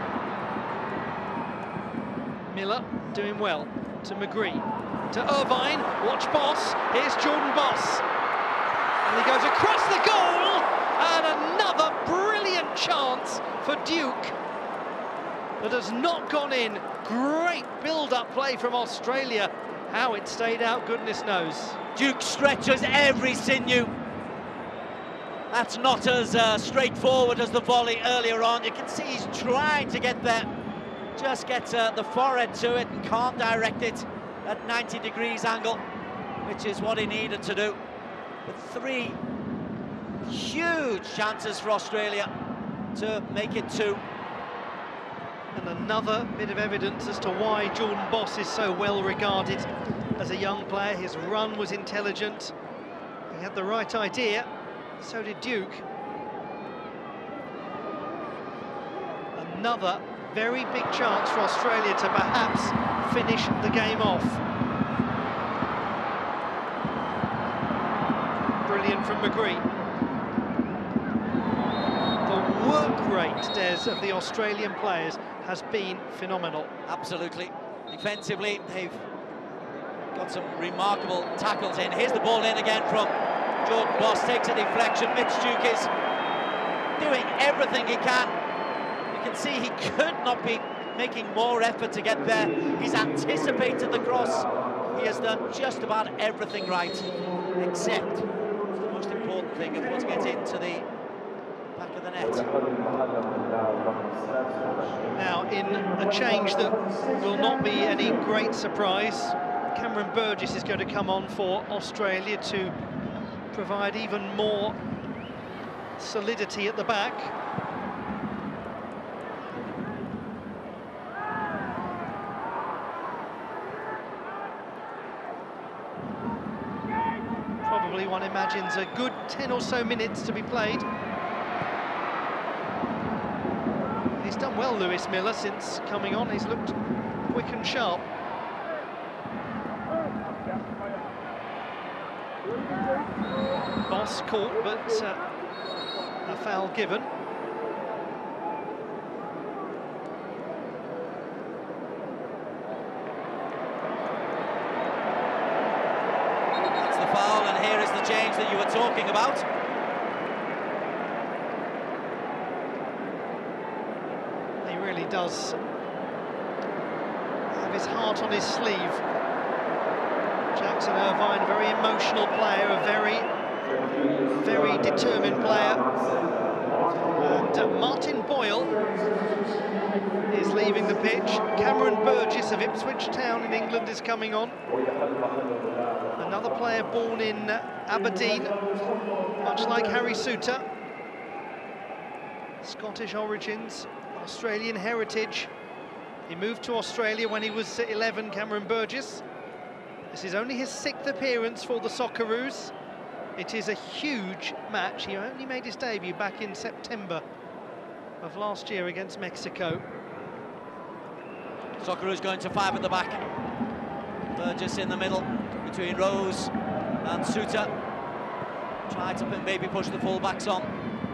Miller doing well to McGree, to Irvine, watch Boss, here's Jordan Boss. And he goes across the goal, and another brilliant chance for Duke that has not gone in. Great build-up play from Australia, How it stayed out, goodness knows. Duke stretches every sinew. That's not as straightforward as the volley earlier on. You can see he's trying to get there. Just gets the forehead to it and can't direct it at 90 degrees angle, which is what he needed to do. But 3 huge chances for Australia to make it 2. And another bit of evidence as to why Jordan Boss is so well regarded as a young player. His run was intelligent. He had the right idea. So did Duke. Another very big chance for Australia to perhaps finish the game off. Brilliant from McGree. The work rate, Des, of the Australian players has been phenomenal. Absolutely. Defensively, they've got some remarkable tackles in. Here's the ball in again from Jordan Boss, takes a deflection. Mitch Duke is doing everything he can. You can see he could not be making more effort to get there. He's anticipated the cross. He has done just about everything right, except the most important thing of putting it into the back of the net. Now, in a change that will not be any great surprise, Cameron Burgess is going to come on for Australia to provide even more solidity at the back. Probably one imagines a good 10 or so minutes to be played. He's done well, Lewis Miller, since coming on. He's looked quick and sharp. Boss caught, but a foul given. That's the foul, and here is the change that you were talking about. He really does have his heart on his sleeve. Jackson Irvine, very emotional player, a very determined player. And Martin Boyle is leaving the pitch. Cameron Burgess of Ipswich Town in England is coming on. Another player born in Aberdeen, much like Harry Souttar. Scottish origins, Australian heritage. He moved to Australia when he was 11, Cameron Burgess. This is only his 6th appearance for the Socceroos. It is a huge match. He only made his debut back in September of last year against Mexico. Socceroos going to 5 at the back. Burgess in the middle between Rose and Souttar. Try to maybe push the full-backs on.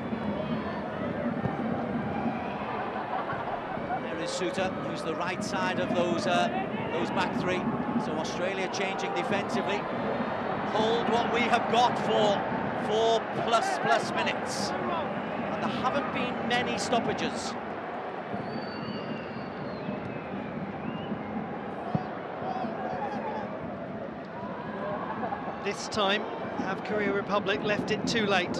There is Souttar, who's the right side of those back 3. So Australia changing defensively. Hold what we have got for 4+ minutes. And there haven't been many stoppages. This time, have Korea Republic left it too late?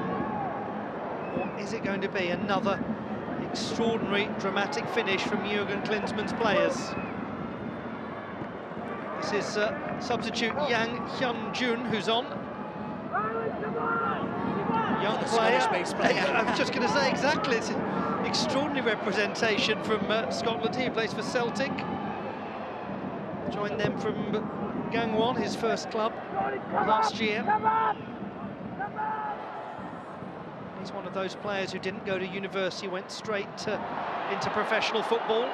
Or is it going to be another extraordinary, dramatic finish from Jurgen Klinsmann's players? This is substitute Yang Hyun-jun who's on. Young player. I was just going to say exactly. It's an extraordinary representation from Scotland. He plays for Celtic. Joined them from Gangwon, his first club last year. He's one of those players who didn't go to university, went straight into professional football.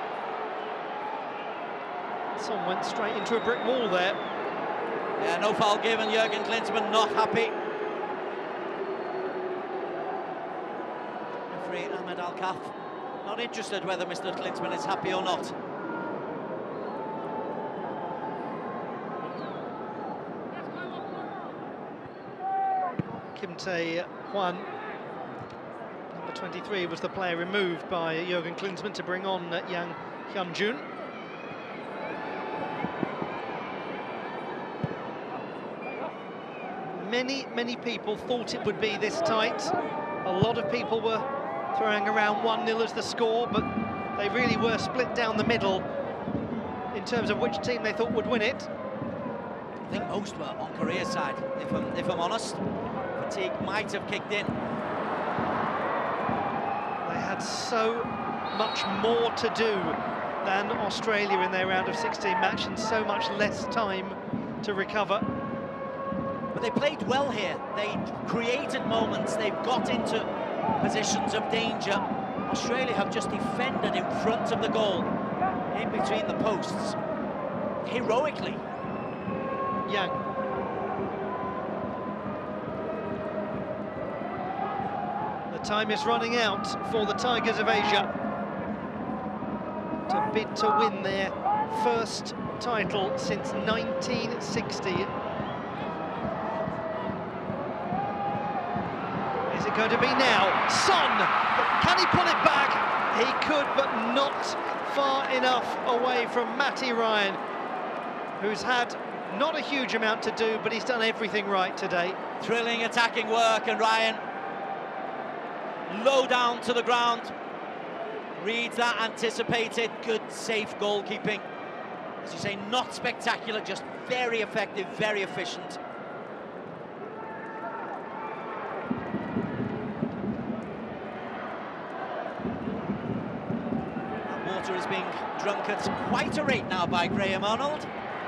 Son went straight into a brick wall there. Yeah, no foul given. Jurgen Klinsmann not happy. Referee Ahmed Al-Kaf not interested whether Mr. Klinsmann is happy or not. Kim Tae-hwan, number 23, was the player removed by Jurgen Klinsmann to bring on Yang Hyun-jun. many people thought it would be this tight. A lot of people were throwing around 1-0 as the score, but they really were split down the middle in terms of which team they thought would win it. I think most were on Korea's side, if I'm honest. Fatigue might have kicked in. They had so much more to do than Australia in their round of 16 match, and so much less time to recover. But they played well here. They created moments. They've got into positions of danger. Australia have just defended in front of the goal, in between the posts, heroically. Yang. The time is running out for the Tigers of Asia to bid to win their first title since 1960. Is it going to be now? Son! Can he pull it back? He could, but not far enough away from Matty Ryan, who's had not a huge amount to do, but he's done everything right today. Thrilling attacking work, and Ryan low down to the ground. Reads that, anticipated, good safe goalkeeping. As you say, not spectacular, just very effective, very efficient. And water is being drunk at quite a rate now by Graham Arnold.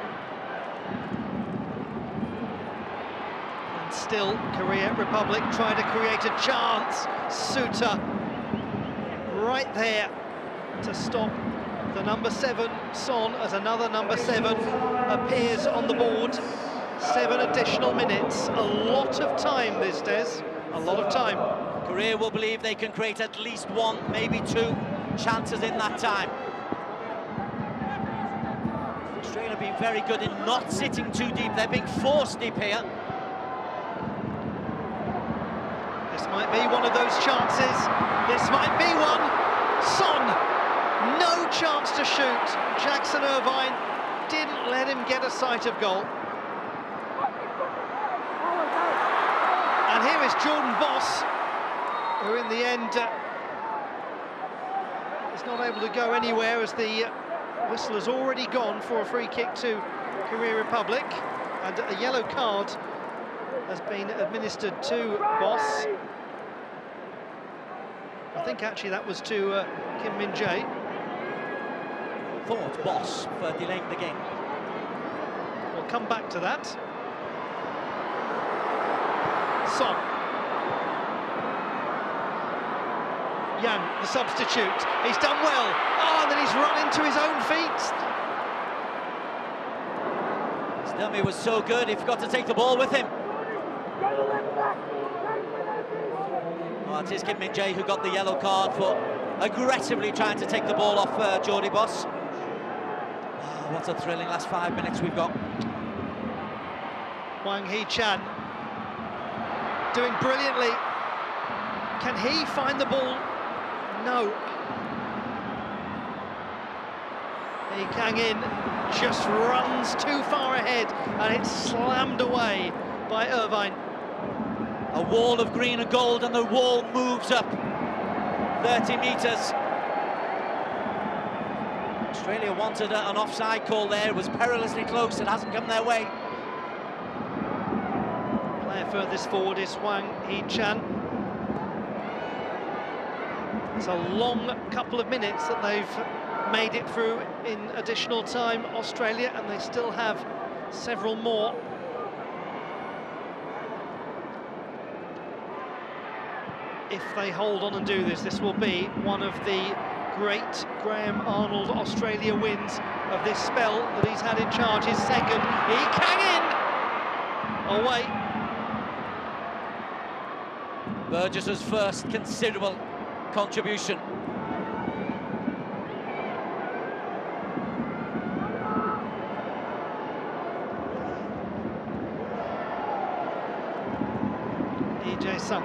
And still, Korea Republic trying to create a chance. Suter right there to stop the number 7, Son, as another number 7 appears on the board. 7 additional minutes, a lot of time this, Des, a lot of time. Korea will believe they can create at least 1, maybe 2 chances in that time. Australia being very good in not sitting too deep. They're being forced deep here. This might be one of those chances. This might be one. Son, no chance to shoot. Jackson Irvine didn't let him get a sight of goal. And here is Jordan Boss, who in the end is not able to go anywhere, as the whistle has already gone for a free kick to Korea Republic, and a yellow card has been administered to Boss. I think actually that was to Kim Min-jae. Thought Boss for delaying the game. We'll come back to that. Son. Yang, the substitute. He's done well. Oh, and then he's run into his own feet. Stelmi was so good, he forgot to take the ball with him. Well, it is Kim Min-jae who got the yellow card for aggressively trying to take the ball off Jordy Boss. Oh, what a thrilling last 5 minutes we've got. Hwang Hee-chan doing brilliantly. Can he find the ball? No. Lee Kang-in just runs too far ahead, and it's slammed away by Irvine. A wall of green and gold, and the wall moves up 30 metres. Australia wanted an offside call there. It was perilously close. It hasn't come their way. Player furthest forward is Hwang Hee-chan. It's a long couple of minutes that they've made it through in additional time, Australia, and they still have several more. If they hold on and do this, this will be one of the great Graham Arnold Australia wins of this spell that he's had in charge. His second, Lee Kang-in away. Burgess's first considerable contribution. EJ Sung.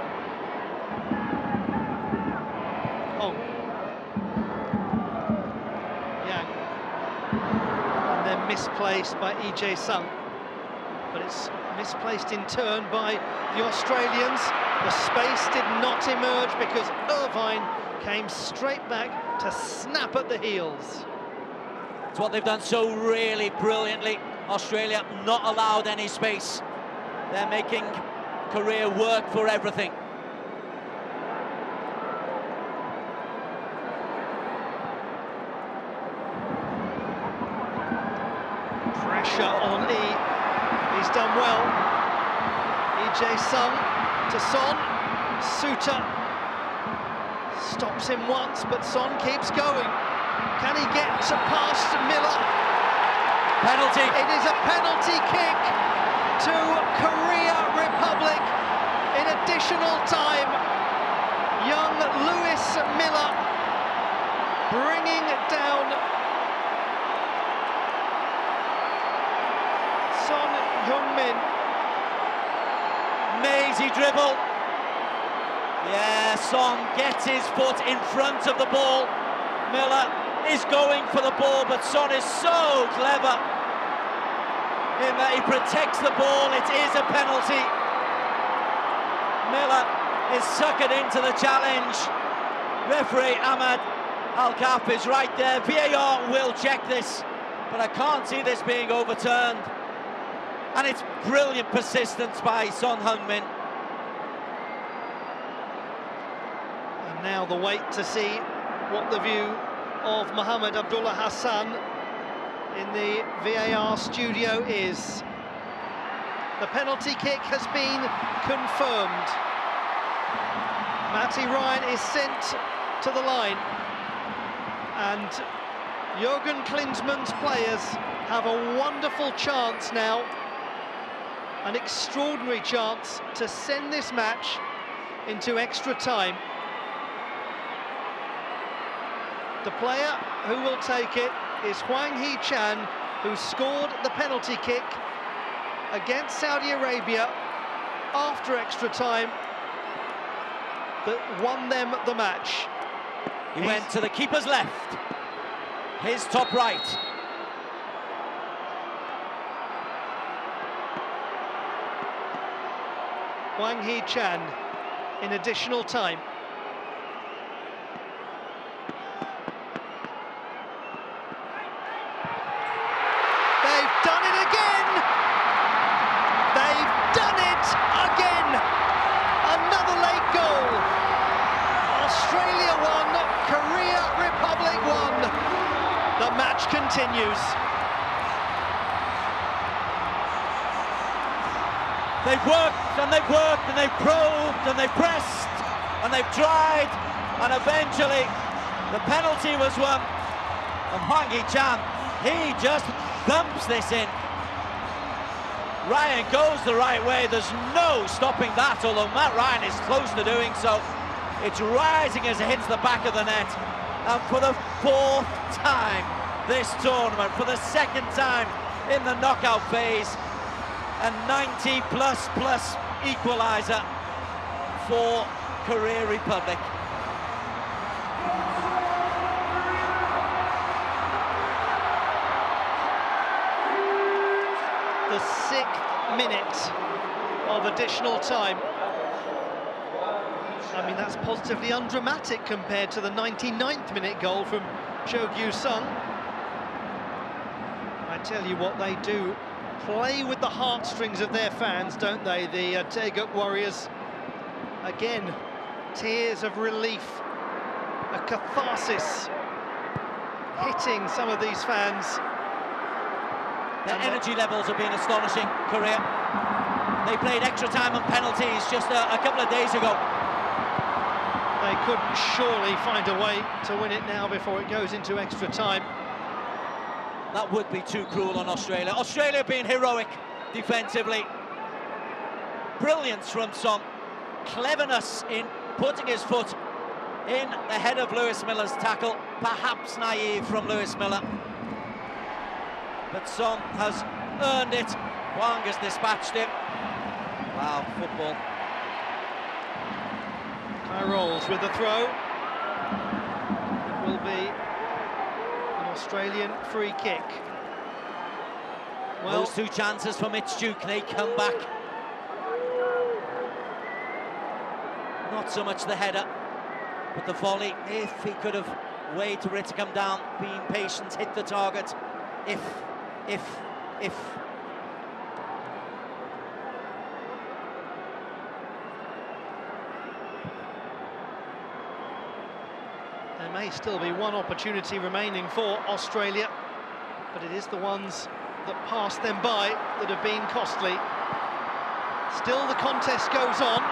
Hong. Yang. And then misplaced by EJ Sung. But it's Misplaced in turn by the Australians. The space did not emerge because Irvine came straight back to snap at the heels. It's what they've done so really brilliantly. Australia not allowed any space. They're making Korea work for everything. Pressure on Lee. He's done well. Lee Jae-sung to Son. Suter stops him once, but Son keeps going. Can he get past Miller? Penalty. It is a penalty kick to Korea Republic in additional time. Young Lewis Miller bringing down Son Heung-min. Mazy dribble. Yeah, Son gets his foot in front of the ball. Miller is going for the ball, but Son is so clever in that he protects the ball. It is a penalty. Miller is suckered into the challenge. Referee Ahmad Al-Kaf is right there. VAR will check this, but I can't see this being overturned. And it's brilliant persistence by Son Heung-min. And now the wait to see what the view of Mohamed Abdullah Hassan in the VAR studio is. The penalty kick has been confirmed. Matty Ryan is sent to the line, and Jurgen Klinsmann's players have a wonderful chance now, an extraordinary chance to send this match into extra time. The player who will take it is Hwang Hee-chan, who scored the penalty kick against Saudi Arabia after extra time that won them the match. He went to the keeper's left, his top right. Hwang Hee-chan in additional time. They've done it again! They've done it again! Another late goal. Australia won, Korea Republic won. The match continues. They've worked and they've worked and they've probed and they've pressed and they've tried, and eventually the penalty was won. And Hwang Hee-chan, he just thumps this in. Ryan goes the right way, there's no stopping that, although Matt Ryan is close to doing so. It's rising as it hits the back of the net. And for the fourth time this tournament, for the second time in the knockout phase, a 90++ equaliser for Korea Republic. The 6th minute of additional time. I mean, that's positively undramatic compared to the 99th minute goal from Cho Gyu-sung. I tell you what they do, play with the heartstrings of their fans, don't they, the Taeguk Warriors. Again, tears of relief, a catharsis hitting some of these fans. Their energy levels have been astonishing, Korea. They played extra time and penalties just a couple of days ago. They couldn't surely find a way to win it now before it goes into extra time. That would be too cruel on Australia. Australia being heroic defensively. Brilliance from Son. Cleverness in putting his foot in the head of Lewis Miller's tackle. Perhaps naive from Lewis Miller. But Son has earned it. Hwang has dispatched him. Wow, football. Kai Rolls with the throw. It will be an Australian free kick. Well, those two chances for Mitch Duke, they come back. Not so much the header, but the volley. If he could have waited for it to come down, being patient, hit the target. If. There may still be one opportunity remaining for Australia, but it is the ones that pass them by that have been costly. Still the contest goes on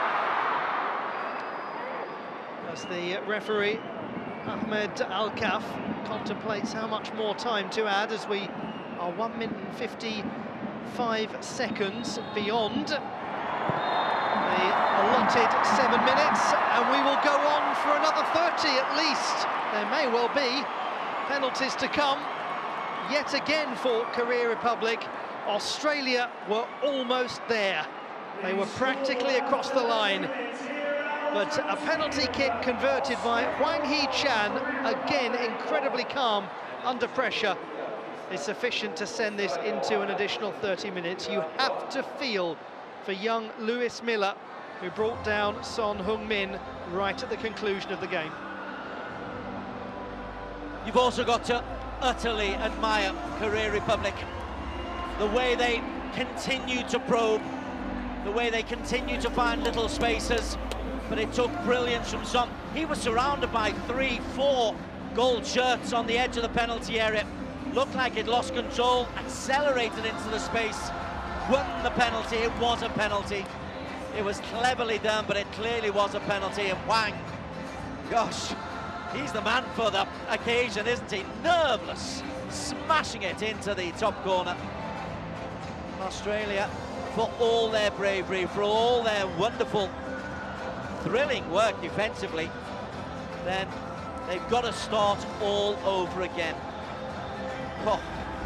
as the referee Ahmed Al-Kaf contemplates how much more time to add, as we are 1 minute and 55 seconds beyond the allotted 7 minutes, and we will go on for another 30 at least. There may well be penalties to come yet again for Korea Republic. Australia were almost there. They were practically across the line, but a penalty kick converted by Hwang Hee-chan, again incredibly calm under pressure, is sufficient to send this into an additional 30 minutes. You have to feel for young Lewis Miller, who brought down Son Heung-min right at the conclusion of the game. You've also got to utterly admire Korea Republic. The way they continue to probe, the way they continue to find little spaces, but it took brilliance from Son. He was surrounded by 3-4 gold shirts on the edge of the penalty area. Looked like it lost control, accelerated into the space, won the penalty. It was a penalty. It was cleverly done, but it clearly was a penalty. And Hwang, gosh, he's the man for the occasion, isn't he? Nerveless, smashing it into the top corner. Australia, for all their bravery, for all their wonderful, thrilling work defensively, then they've got to start all over again. Oh.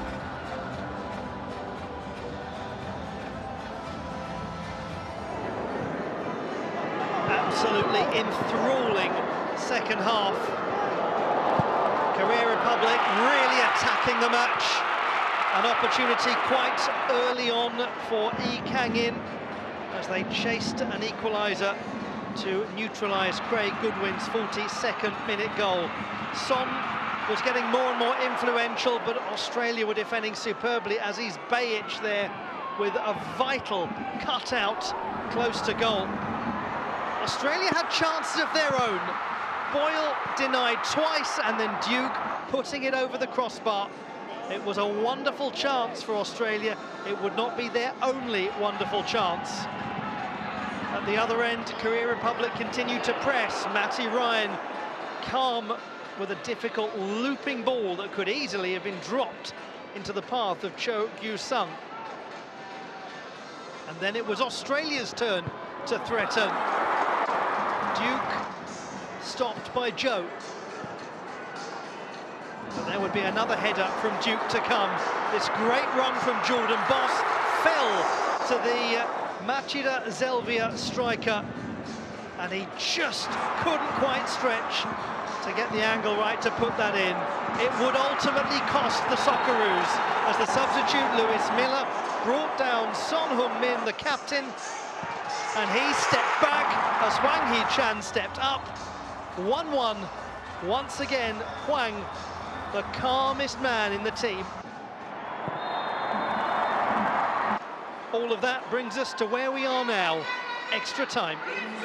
Absolutely enthralling second half. Korea Republic really attacking the match. An opportunity quite early on for Lee Kang-in as they chased an equaliser to neutralise Craig Goodwin's 42nd minute goal. Son was getting more and more influential, but Australia were defending superbly. Aziz Behich there with a vital cutout close to goal. Australia had chances of their own. Boyle denied twice, and then Duke putting it over the crossbar. It was a wonderful chance for Australia. It would not be their only wonderful chance. At the other end, Korea Republic continued to press. Matty Ryan calm with a difficult looping ball that could easily have been dropped into the path of Cho Gyu-sung. And then it was Australia's turn to threaten. Duke stopped by Joe. And there would be another header from Duke to come. This great run from Jordan Boss fell to the Machida Zelvia striker, and he just couldn't quite stretch to get the angle right to put that in. It would ultimately cost the Socceroos as the substitute Lewis Miller brought down Son Heung-min, the captain, and he stepped back as Hwang Hee-chan stepped up. 1-1. Once again, Hwang, the calmest man in the team. All of that brings us to where we are now, extra time.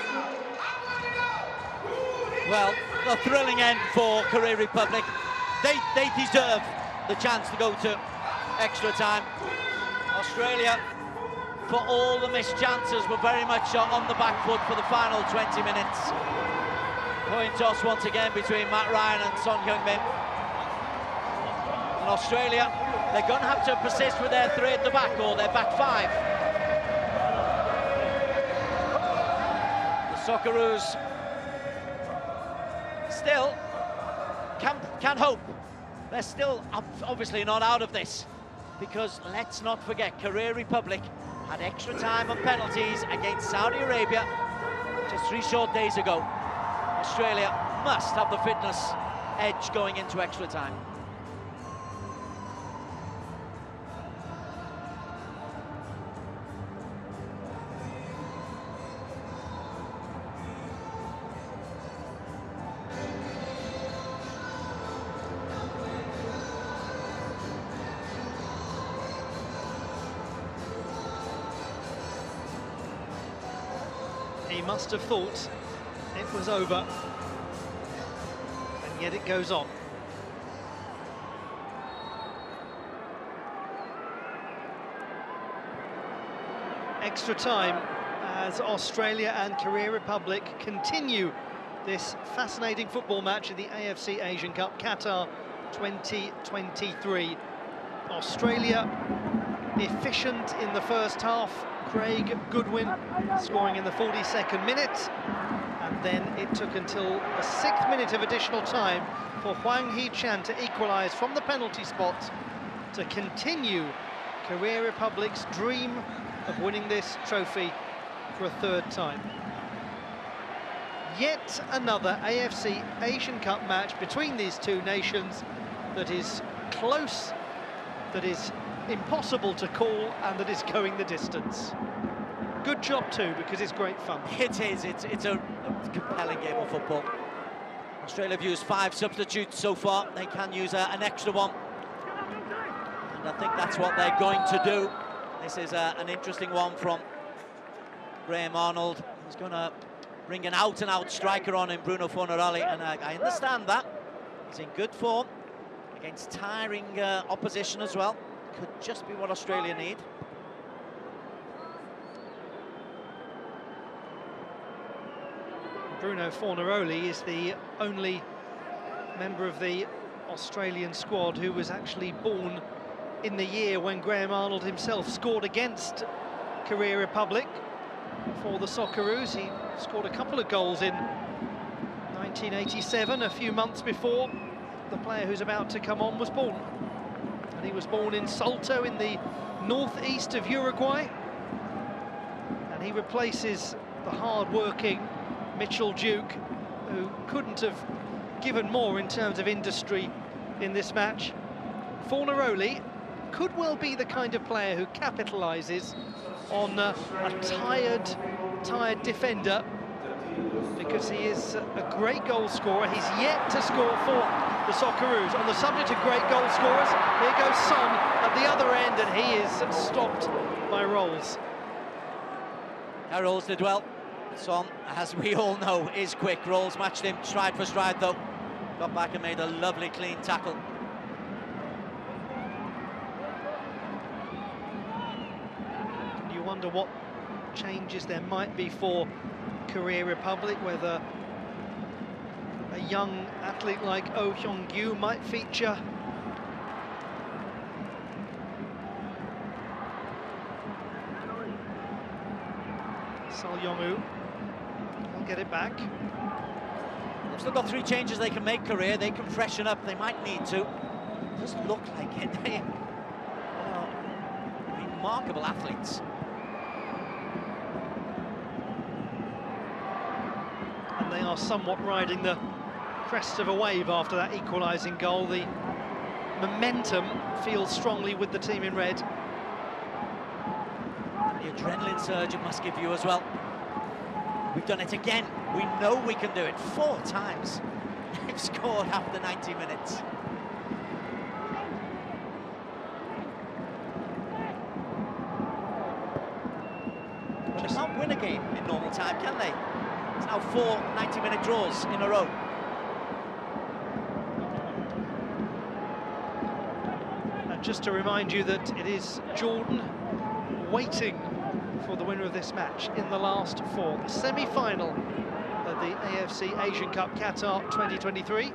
Well, a thrilling end for Korea Republic. They deserve the chance to go to extra time. Australia, for all the missed chances, were very much on the back foot for the final 20 minutes. Coin toss once again between Matt Ryan and Son Heung-min. And Australia, they're going to have to persist with their three at the back, or their back five. The Socceroos still can hope. They're still obviously not out of this, because let's not forget, Korea Republic had extra time on penalties against Saudi Arabia just 3 short days ago. Australia must have the fitness edge going into extra time. must have thought it was over, and yet it goes on. Extra time as Australia and Korea Republic continue this fascinating football match in the AFC Asian Cup Qatar 2023. Australia efficient in the first half. Craig Goodwin scoring in the 42nd minute, and then it took until the 6th minute of additional time for Hwang Hee-chan to equalise from the penalty spot to continue Korea Republic's dream of winning this trophy for a third time. Yet another AFC Asian Cup match between these two nations that is close, that is impossible to call, and that is going the distance. Good job too, because it's great fun. It is, it's a compelling game of football. Australia have used 5 substitutes so far. They can use an extra one, and I think that's what they're going to do. This is an interesting one from Graham Arnold. He's going to bring an out-and-out striker on in Bruno Fornaroli, and I understand that. He's in good form against tiring opposition as well. Could just be what Australia need. Bruno Fornaroli is the only member of the Australian squad who was actually born in the year when Graham Arnold himself scored against Korea Republic for the Socceroos. He scored a couple of goals in 1987, a few months before the player who's about to come on was born. And he was born in Salto in the northeast of Uruguay. And he replaces the hard-working Mitchell Duke, who couldn't have given more in terms of industry in this match. Fornaroli could well be the kind of player who capitalises on a tired defender, because he is a great goal scorer. He's yet to score for the Socceroos. On the subject of great goal scorers, here goes Son at the other end, and he is stopped by Rolls. Rolls did well. Son, as we all know, is quick. Rolls matched him stride for stride, though. Got back and made a lovely clean tackle. You wonder what changes there might be for Korea Republic, whether a young athlete like Oh Hyung-gyu might feature. Sal Yong-woo will get it back. They've still got 3 changes they can make, Korea. They can freshen up, they might need to. It doesn't look like it. They are remarkable athletes. And they are somewhat riding the crest of a wave after that equalising goal. The momentum feels strongly with the team in red. The adrenaline surge it must give you as well. We've done it again. We know we can do it. 4 times they've scored after 90 minutes. But they can't win a game in normal time, can they? It's now 4 90-minute draws in a row. And just to remind you that it is Jordan waiting for the winner of this match in the last 4, the semi-final of the AFC Asian Cup Qatar 2023.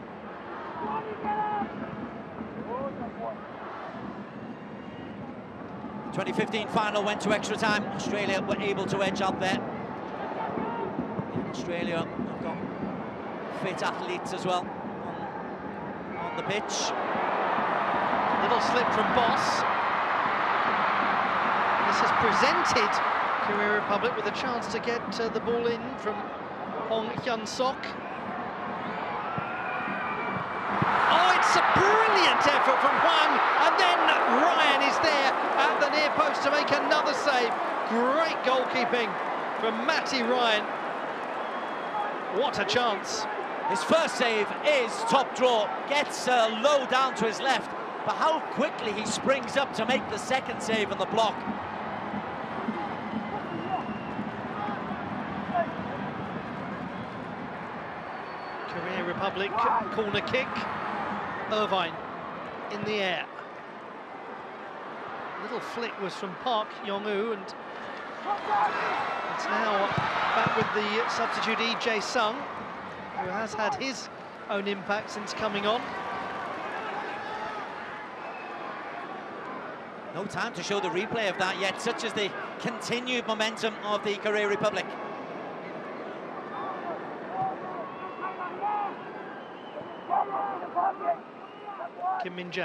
The 2015 final went to extra time. Australia were able to edge out there. Australia have got fit athletes as well on the pitch. Little slip from Boss. This has presented Korea Republic with a chance to get the ball in from Hong Hyun-sok. Oh, it's a brilliant effort from Hwang, and then Ryan is there at the near post to make another save. Great goalkeeping from Matty Ryan. What a chance. His first save is top draw, gets low down to his left, but how quickly he springs up to make the second save on the block. Republic corner kick. Irvine in the air. Little flick was from Park Yong-woo, and it's now back with the substitute Lee Jae-sung, who has had his own impact since coming on. No time to show the replay of that yet, such as the continued momentum of the Korea Republic. Kim Min-jae.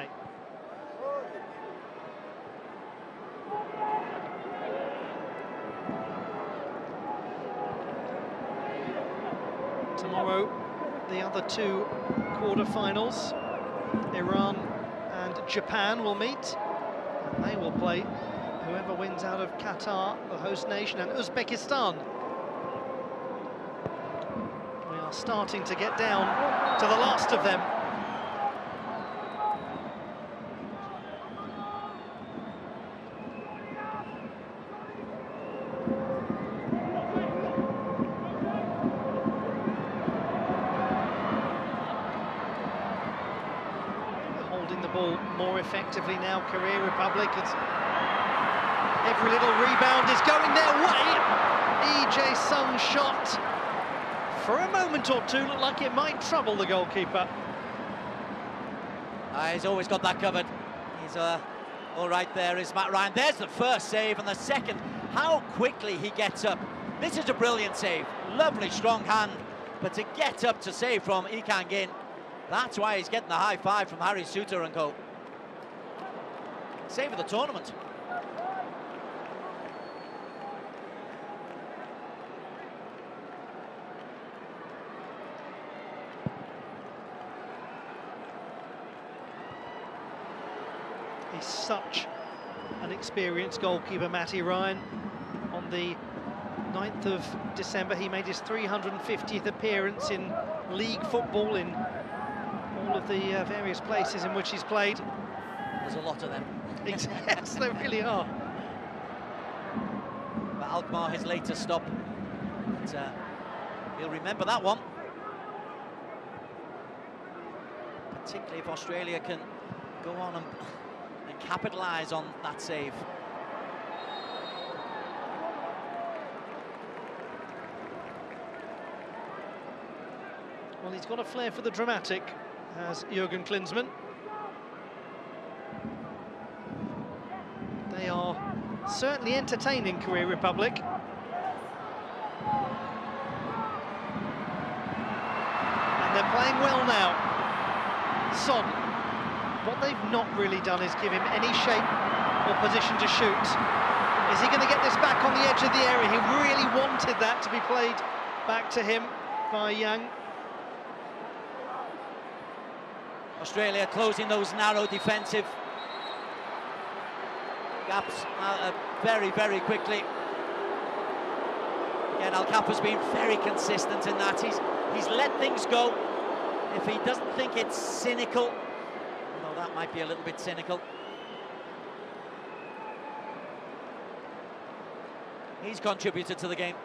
Tomorrow, the other two quarter-finals, Iran and Japan will meet. They will play whoever wins out of Qatar, the host nation, and Uzbekistan. We are starting to get down to the last of them. The ball more effectively now, Korea Republic. Every little rebound is going their way. Lee Jae-sung's shot, for a moment or two, looked like it might trouble the goalkeeper. He's always got that covered. He's all right there is Matt Ryan. There's the first save, and the second, how quickly he gets up. This is a brilliant save. Lovely strong hand, but to get up to save from Lee Kang-in, that's why he's getting the high five from Harry Suter and co. Save of the tournament. He's such an experienced goalkeeper, Matty Ryan. On the 9th of December, he made his 350th appearance in league football in all of the various places in which he's played. There's a lot of them. Yes, there really are. But Alkmaar, his latest stop. But, he'll remember that one. Particularly if Australia can go on and capitalise on that save. Well, he's got a flair for the dramatic, has Jurgen Klinsmann. They are certainly entertaining, Korea Republic. And they're playing well now. Son, what they've not really done is give him any shape or position to shoot. Is he going to get this back on the edge of the area? He really wanted that to be played back to him by Yang. Australia closing those narrow defensive gaps very, very quickly. Again, Al Capa's been very consistent in that. He's let things go. If he doesn't think it's cynical, although that might be a little bit cynical, he's contributed to the game.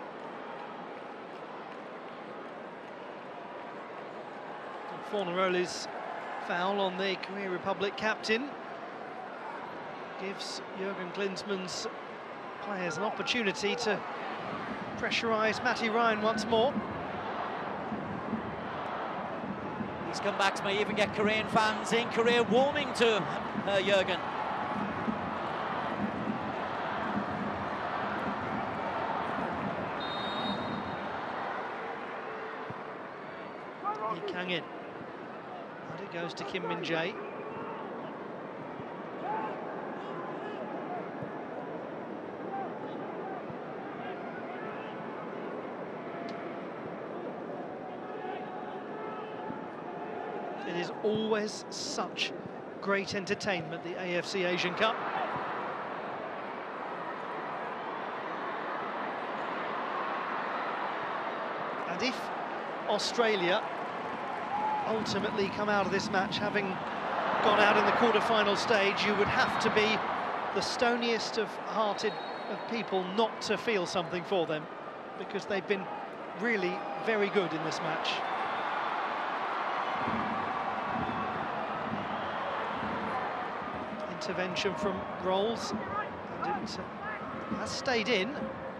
Fornaroli's foul on the Korea Republic captain gives Jurgen Klinsmann's players an opportunity to pressurise Matty Ryan once more. These comebacks may even get Korean fans in Korea warming to Jurgen. Lee Kang-in. And it goes to Kim Min-jae. It is always such great entertainment, the AFC Asian Cup. And if Australia ultimately come out of this match having gone out in the quarter-final stage, you would have to be the stoniest of hearted of people not to feel something for them, because they've been really very good in this match. intervention from Rolls. And it has stayed in.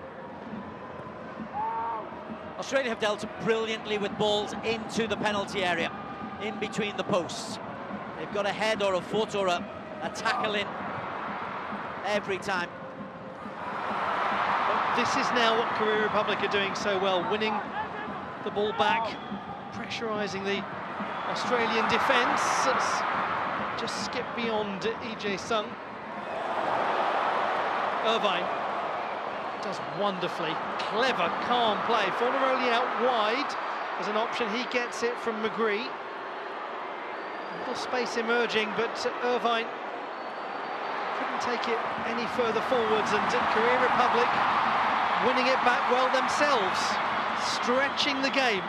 Australia have dealt brilliantly with balls into the penalty area, in between the posts. They've got a head or a foot or a tackle in every time. But this is now what Korea Republic are doing so well, winning the ball back, pressurising the Australian defence. Just skip beyond Lee Jae-sung. Irvine does wonderfully. Clever, calm play. Fornaroli out wide as an option. He gets it from McGree. A little space emerging, but Irvine couldn't take it any further forwards, and Korea Republic winning it back well themselves, stretching the game.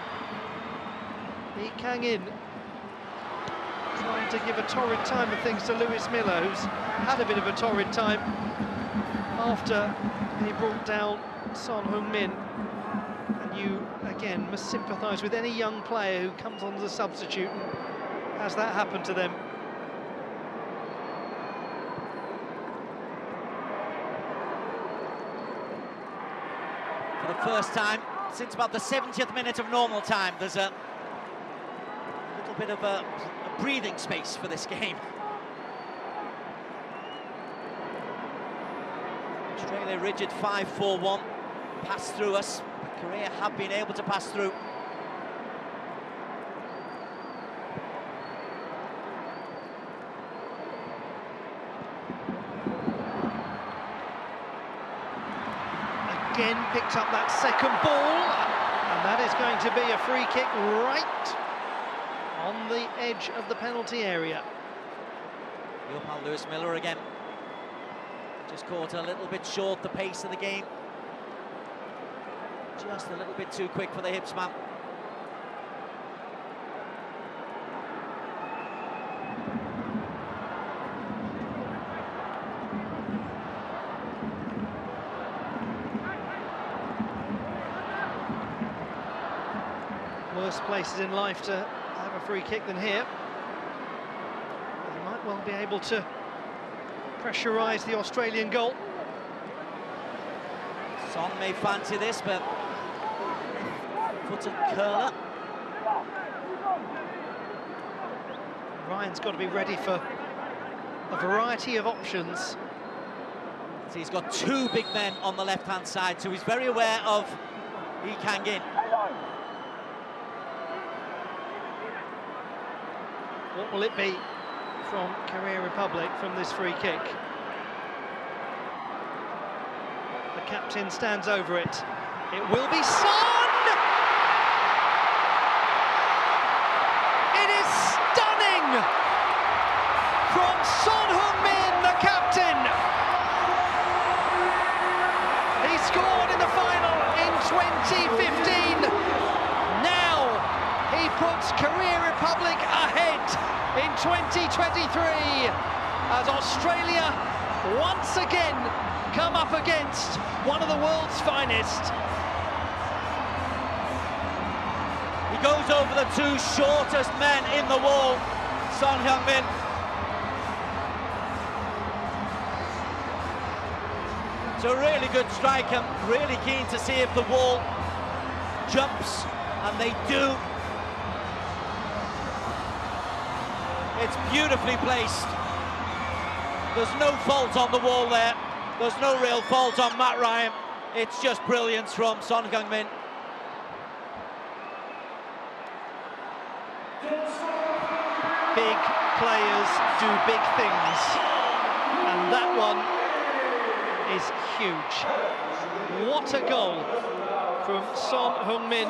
Lee Kang-in trying to give a torrid time of things to Lewis Miller, who's had a bit of a torrid time after he brought down Son Heung-min. And you, again, must sympathise with any young player who comes on as a substitute and has that happen to them. For the first time since about the 70th minute of normal time, there's a little bit of a breathing space for this game. Australia rigid 5-4-1, pass through us. Korea have been able to pass through. Again picked up that second ball, and that is going to be a free kick right on the edge of the penalty area. Johan Lewis Miller again. Just caught a little bit short the pace of the game. Just a little bit too quick for the hips man. Worse places in life to have a free kick than here. They might well be able to pressurise the Australian goal. Son may fancy this, but foot and curler. Ryan's got to be ready for a variety of options. So he's got two big men on the left-hand side, so he's very aware of Lee Kang-in. What will it be from Korea Republic from this free kick? The captain stands over it. It will be Son! It is stunning from Son Heung-min, the captain. He scored in the final in 2015. Now he puts Korea Republic ahead in 2023 as Australia once again come up against one of the world's finest. He goes over the two shortest men in the wall, Son Heung-min. It's a really good strike. I'm really keen to see if the wall jumps, and they do. It's beautifully placed. There's no fault on the wall there. There's no real fault on Matt Ryan. It's just brilliance from Son Heung-min. Big players do big things, and that one is huge. What a goal from Son Heung-min.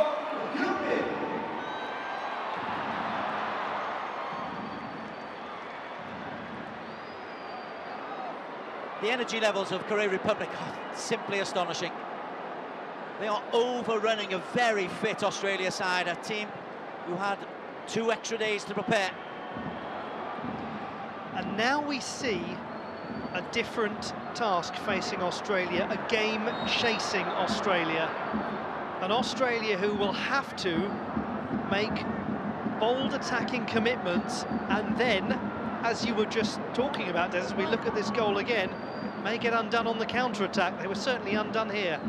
The energy levels of Korea Republic are simply astonishing. They are overrunning a very fit Australia side, a team who had 2 extra days to prepare. And now we see a different task facing Australia, a game chasing Australia. An Australia who will have to make bold attacking commitments and then as you were just talking about, as we look at this goal again, may get undone on the counter-attack. They were certainly undone here.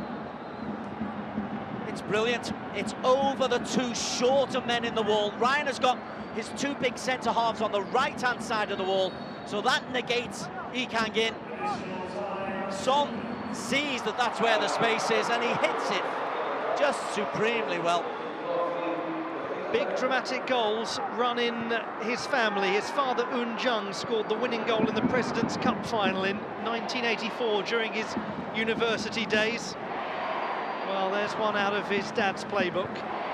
It's brilliant. It's over the two shorter men in the wall. Ryan has got his two big centre-halves on the right-hand side of the wall, so that negates Lee Kang-in. Son sees that that's where the space is, and he hits it just supremely well. Big dramatic goals run in his family. His father, Eun Jung, scored the winning goal in the President's Cup final in 1984 during his university days. Well, there's one out of his dad's playbook.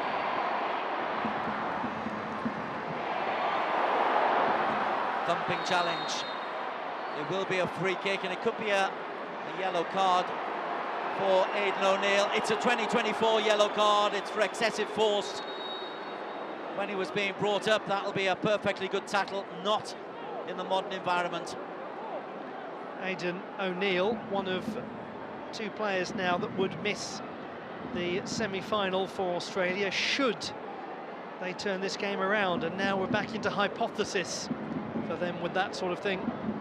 Thumping challenge. It will be a free kick, and it could be a yellow card for Aidan O'Neill. It's a 2024 yellow card. It's for excessive force. When he was being brought up, that'll be a perfectly good tackle, not in the modern environment. Aidan O'Neill, one of two players now that would miss the semi-final for Australia should they turn this game around, and now we're back into hypothesis for them with that sort of thing.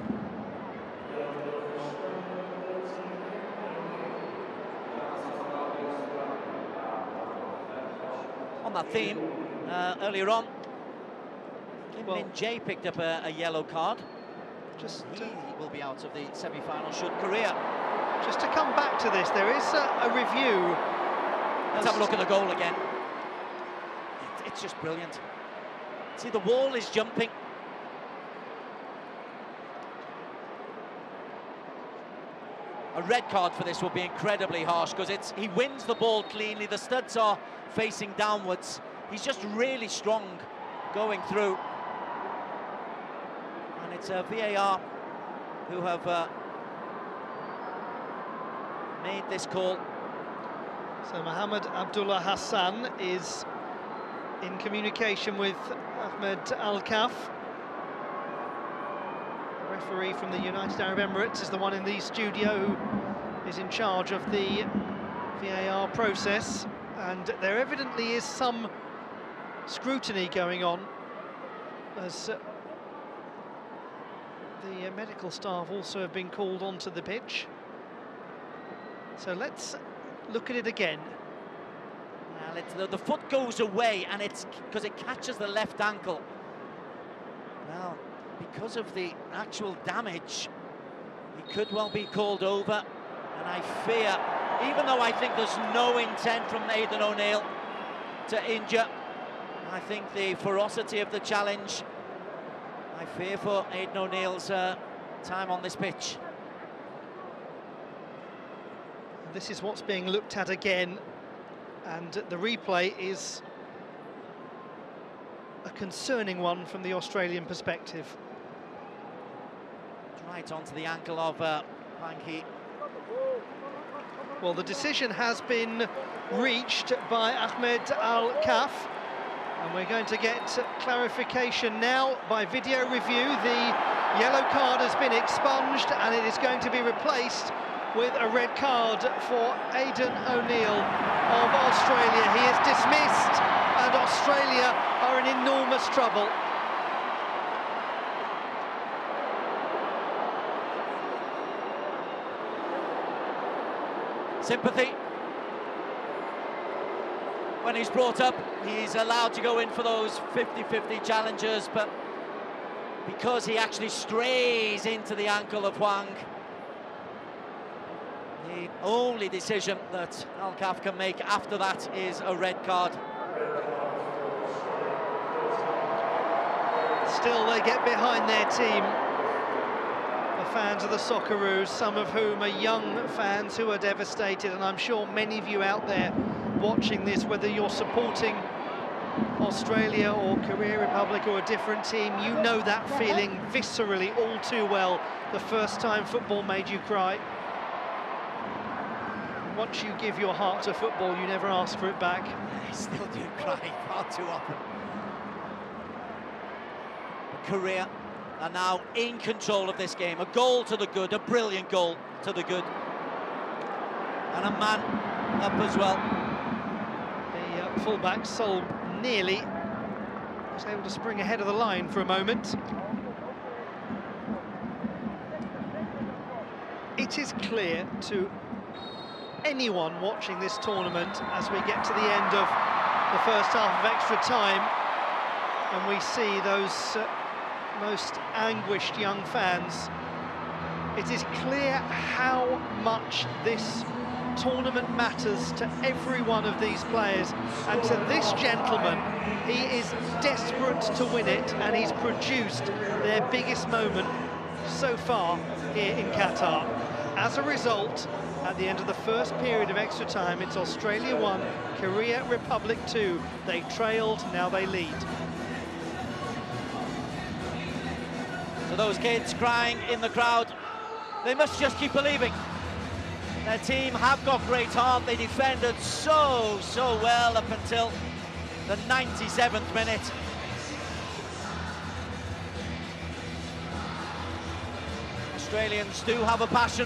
On that theme, earlier on, Kim Min-jae picked up a yellow card. He will be out of the semi-final should Korea. Just to come back to this, there is a review. Let's have a look at the goal again. It's just brilliant. See, the wall is jumping. A red card for this would be incredibly harsh, because he wins the ball cleanly. The studs are facing downwards. He's just really strong going through. And it's VAR who have made this call. So Mohamed Abdullah Hassan is in communication with Ahmed Al-Kaf. The referee from the United Arab Emirates is the one in the studio who is in charge of the VAR process, and there evidently is some scrutiny going on, as the medical staff also have been called onto the pitch. So let's look at it again. Well, the foot goes away, and it's because it catches the left ankle. Well, because of the actual damage, he could well be called over, and I fear, even though I think there's no intent from Aidan O'Neill to injure, I think the ferocity of the challenge, I fear for Aidan O'Neill's time on this pitch. This is what's being looked at again, and the replay is a concerning one from the Australian perspective. Right onto the ankle of Hwang Hee. Well, the decision has been reached by Ahmed Al-Kaf, and we're going to get clarification now by video review. The yellow card has been expunged, and it is going to be replaced with a red card for Aidan O'Neill of Australia. He is dismissed, and Australia are in enormous trouble. Sympathy. When he's brought up, he's allowed to go in for those 50-50 challenges, but because he actually strays into the ankle of Hwang, the only decision that Al-Kaf can make after that is a red card. Still, they get behind their team. The fans of the Socceroos, some of whom are young fans who are devastated, and I'm sure many of you out there watching this, whether you're supporting Australia or Korea Republic or a different team, you know that feeling viscerally all too well, the first time football made you cry. Once you give your heart to football, you never ask for it back. I still do cry far too often. Korea are now in control of this game. A goal to the good, a brilliant goal to the good. And a man up as well. The fullback, Sol Nearly, was able to spring ahead of the line for a moment. it is clear to anyone watching this tournament as we get to the end of the first half of extra time and we see those most anguished young fans, it is clear how much this tournament matters to every one of these players, and to this gentleman. He is desperate to win it, and he's produced their biggest moment so far here in Qatar. As a result, at the end of the first period of extra time, it's Australia 1, Korea Republic 2. They trailed, now they lead. So those kids crying in the crowd, they must just keep believing. Their team have got great heart. They defended so well up until the 97th minute. Australians do have a passion.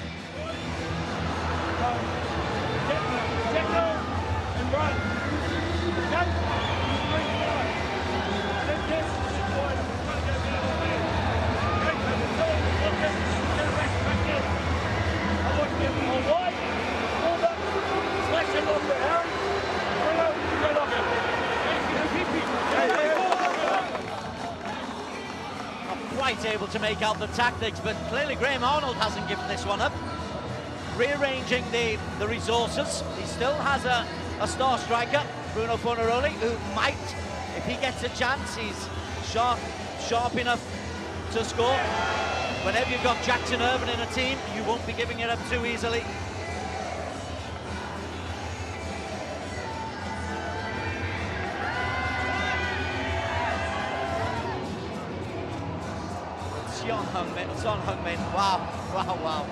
Quite able to make out the tactics, but clearly Graham Arnold hasn't given this one up. Rearranging the resources. He still has a star striker, Bruno Fornaroli, who might, if he gets a chance, he's sharp enough to score. Whenever you've got Jackson Irvine in a team, you won't be giving it up too easily. Son Heung-min, wow.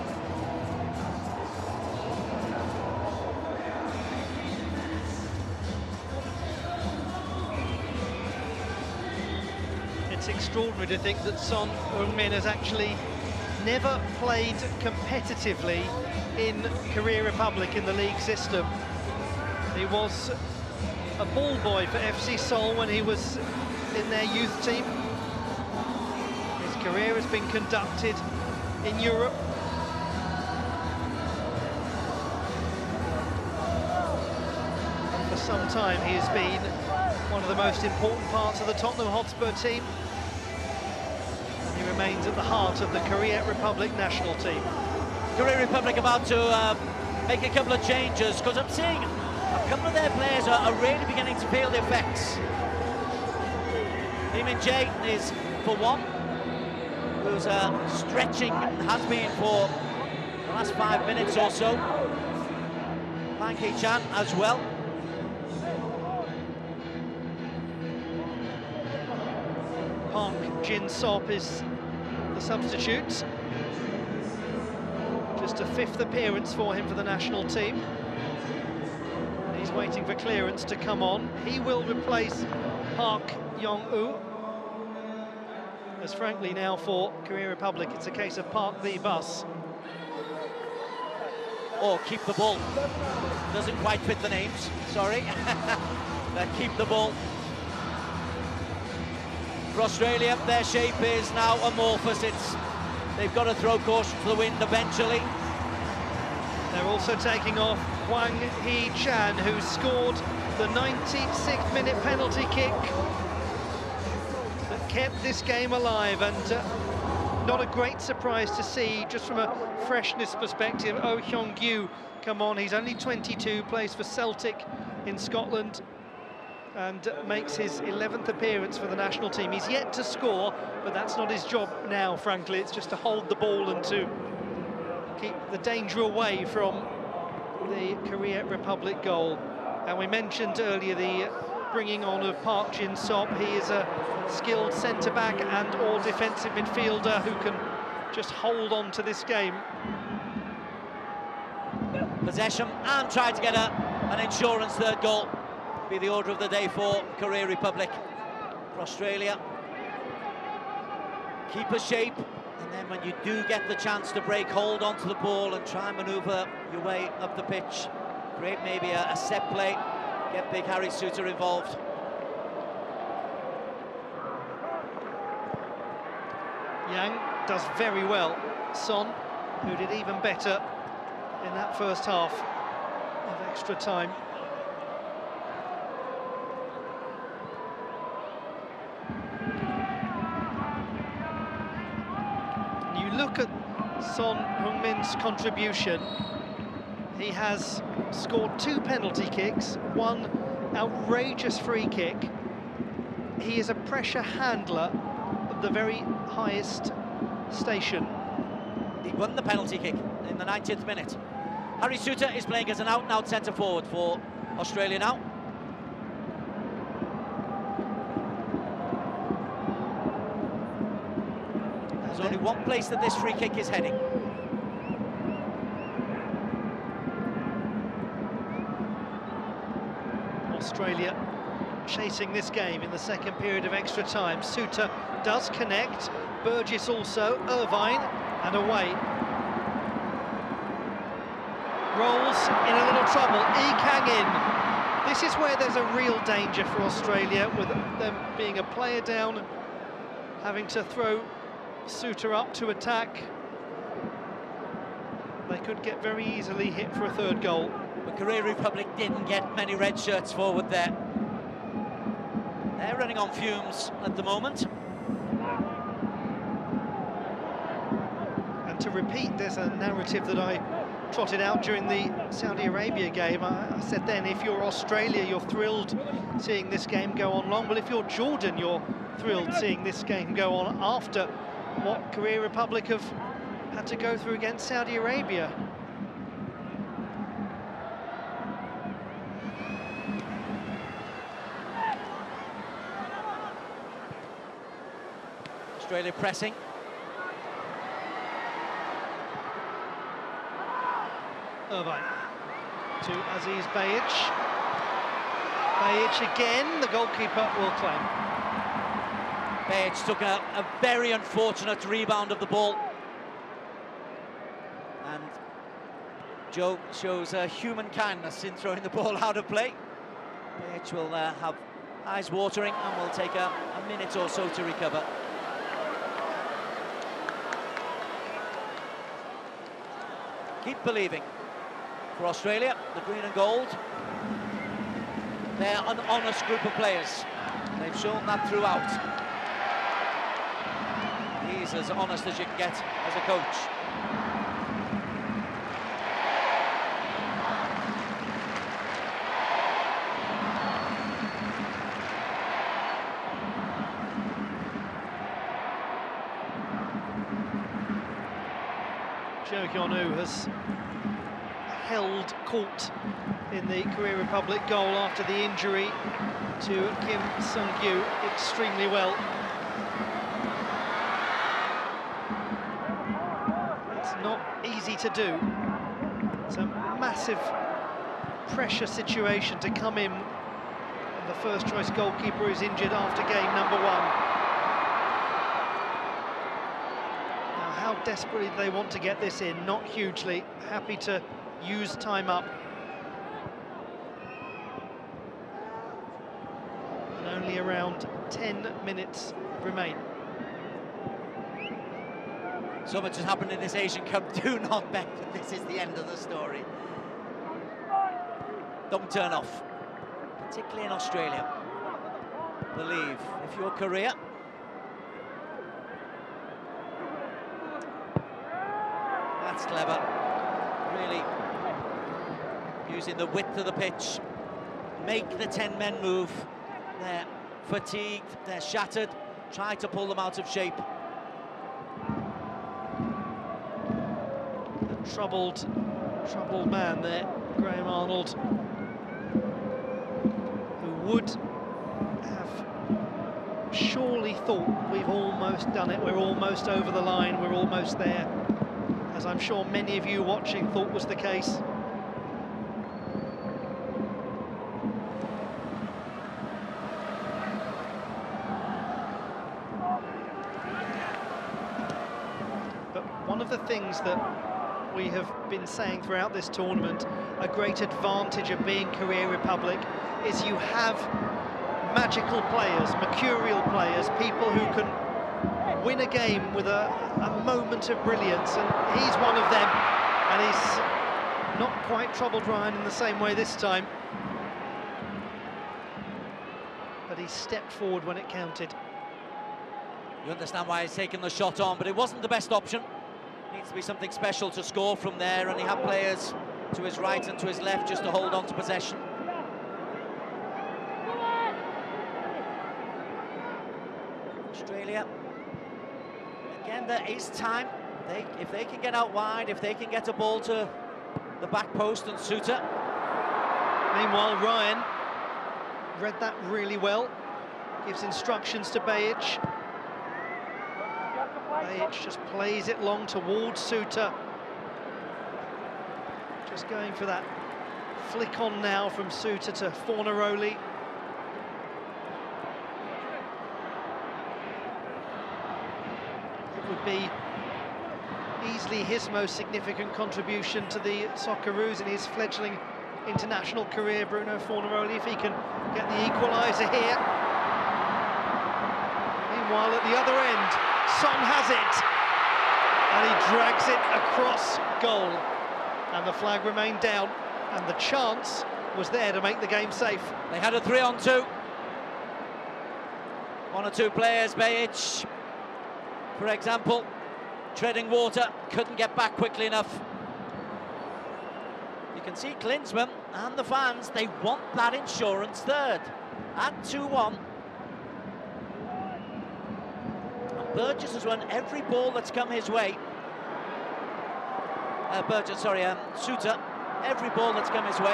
It's extraordinary to think that Son Heung-min has actually never played competitively in Korea Republic in the league system. He was a ball boy for FC Seoul when he was in their youth team. Career has been conducted in Europe. And for some time he has been one of the most important parts of the Tottenham Hotspur team. And he remains at the heart of the Korea Republic national team. Korea Republic about to make a couple of changes, because I'm seeing a couple of their players are really beginning to feel the effects. Lee Min-jae is for one, who's stretching and has been for the last 5 minutes or so. Bang Hee-chan as well. Park Jin-sop is the substitute. Just a 5th appearance for him for the national team. He's waiting for clearance to come on. He will replace Park Yong-woo. As frankly now for Korea Republic, it's a case of park the bus. Or keep the ball. Doesn't quite fit the names, sorry. Keep the ball. For Australia, their shape is now amorphous. They've got to throw caution to the wind eventually. They're also taking off Hwang Hee-chan, who scored the 96th minute penalty kick that kept this game alive, and not a great surprise to see, just from a freshness perspective, Oh Hyung-gyu come on. He's only 22, plays for Celtic in Scotland, and makes his 11th appearance for the national team. He's yet to score, but that's not his job now, frankly. It's just to hold the ball and to keep the danger away from the Korea Republic goal. And we mentioned earlier the bringing on of Park Jin-sop. He is a skilled centre-back and or defensive midfielder who can just hold on to this game. Possession and try to get an insurance third goal. Be the order of the day for Korea Republic. For Australia, keep a shape, and then when you do get the chance to break, hold onto the ball and try and manoeuvre your way up the pitch. Create maybe a set play, get big Harry Souttar involved. Yang does very well. Son who did even better in that first half of extra time. You look at Son Heung-min's contribution. He has scored 2 penalty kicks, 1 outrageous free kick. He is a pressure handler of the very highest station. He won the penalty kick in the 90th minute. Harry Souttar is playing as an out-and-out centre-forward for Australia now. There's only one place that this free kick is heading. Australia chasing this game in the second period of extra time. Souttar does connect, Burgess also, Irvine, and away. Rolls in a little trouble, Kang in. This is where there's a real danger for Australia, with them being a player down, having to throw Souttar up to attack. They could get very easily hit for a third goal. But Korea Republic didn't get many red shirts forward there. They're running on fumes at the moment. And to repeat, there's a narrative that I trotted out during the Saudi Arabia game. I said then, if you're Australia, you're thrilled seeing this game go on long. Well, if you're Jordan, you're thrilled seeing this game go on after what Korea Republic have had to go through against Saudi Arabia. Australia pressing. Irvine to Aziz Behich. Behich again, the goalkeeper will claim. Behich took a very unfortunate rebound of the ball. And Joe shows human kindness in throwing the ball out of play. Behich will have eyes watering and will take a minute or so to recover. Keep believing. For Australia, the green and gold, they're an honest group of players. They've shown that throughout. He's as honest as you can get as a coach. Jo Hyun-woo has held court in the Korea Republic goal after the injury to Kim Sung-kyu extremely well. It's not easy to do. It's a massive pressure situation to come in, and the first choice goalkeeper is injured after game number 1. How desperately do they want to get this in? Not hugely. Happy to use time up. And only around 10 minutes remain. So much has happened in this Asian Cup. Do not bet that this is the end of the story. Don't turn off, particularly in Australia. Believe. If you're Korea, that's clever. Really using the width of the pitch. Make the 10 men move. They're fatigued, they're shattered. Try to pull them out of shape. A troubled man there, Graham Arnold, who would have surely thought, we've almost done it, we're almost over the line, we're almost there. As I'm sure many of you watching thought was the case. But one of the things that we have been saying throughout this tournament, a great advantage of being Korea Republic, is you have magical players, mercurial players, people who can win a game with a moment of brilliance, and he's one of them, and he's not quite troubled Ryan in the same way this time, but he stepped forward when it counted. You understand why he's taken the shot on, but it wasn't the best option. Needs to be something special to score from there, and he had players to his right and to his left just to hold on to possession. Australia, again, there is time. If they can get out wide, if they can get a ball to the back post and Souttar. Meanwhile, Ryan read that really well, gives instructions to Bajic. Bajic just plays it long towards Souttar. Just going for that flick on now from Souttar to Fornaroli. It would be easily his most significant contribution to the Socceroos in his fledgling international career, Bruno Fornaroli, if he can get the equaliser here. Meanwhile, at the other end, Son has it, and he drags it across goal. And the flag remained down, and the chance was there to make the game safe. They had a 3-on-2. 1 or 2 players, Bajic, for example, treading water, couldn't get back quickly enough. You can see Klinsmann and the fans, they want that insurance third at 2-1. And Burgess has won every ball that's come his way. Souttar, every ball that's come his way.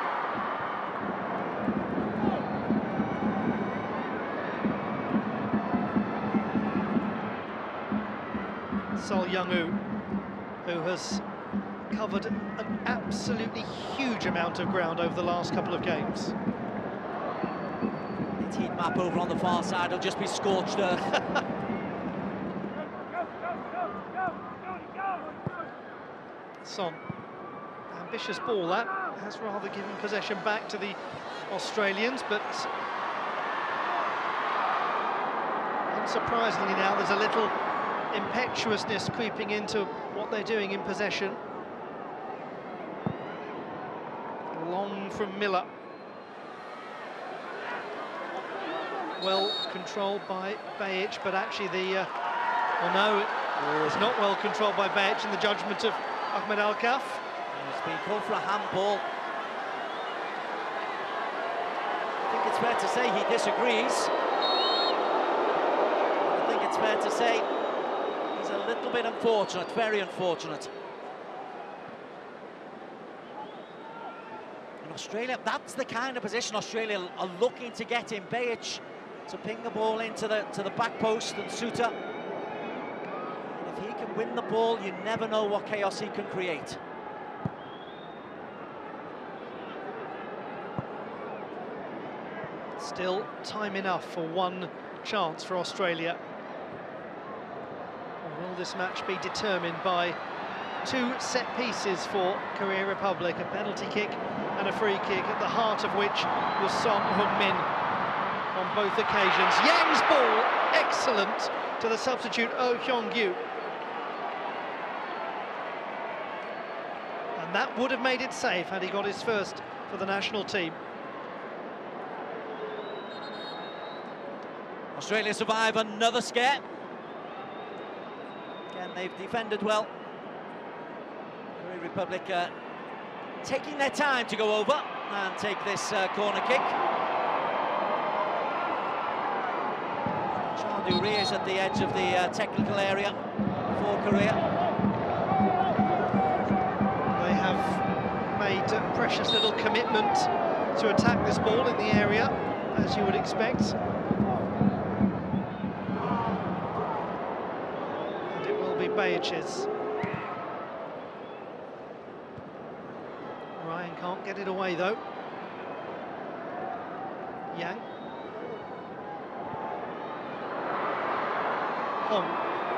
Sol Young-woo, who has covered an absolutely huge amount of ground over the last couple of games. Its heat map over on the far side will just be scorched earth. Son, ambitious ball that, has rather given possession back to the Australians, but unsurprisingly now there's a little impetuousness creeping into what they're doing in possession. Long from Miller. Well controlled by Bajic, but actually the... well, no, it's not well controlled by Bajic in the judgment of Ahmed Alkaf. It's been called for a handball. I think it's fair to say he disagrees. I think it's fair to say he's a little bit unfortunate, very unfortunate. And Australia, that's the kind of position Australia are looking to get in. Bajic to ping the ball into the back post, and Souttar. If he can win the ball, you never know what chaos he can create. Still time enough for one chance for Australia. Or will this match be determined by 2 set pieces for Korea Republic, a penalty kick and a free kick, at the heart of which was Son Heung-min on both occasions. Yang's ball, excellent, to the substitute Oh Hyung-gyu. And that would have made it safe had he got his first for the national team. Australia survive another scare. Again, they've defended well. Korea Republic taking their time to go over and take this corner kick. Charduri is at the edge of the technical area for Korea. They have made a precious little commitment to attack this ball in the area, as you would expect. And it will be Bajic's. Ryan can't get it away though. Yang. Hong.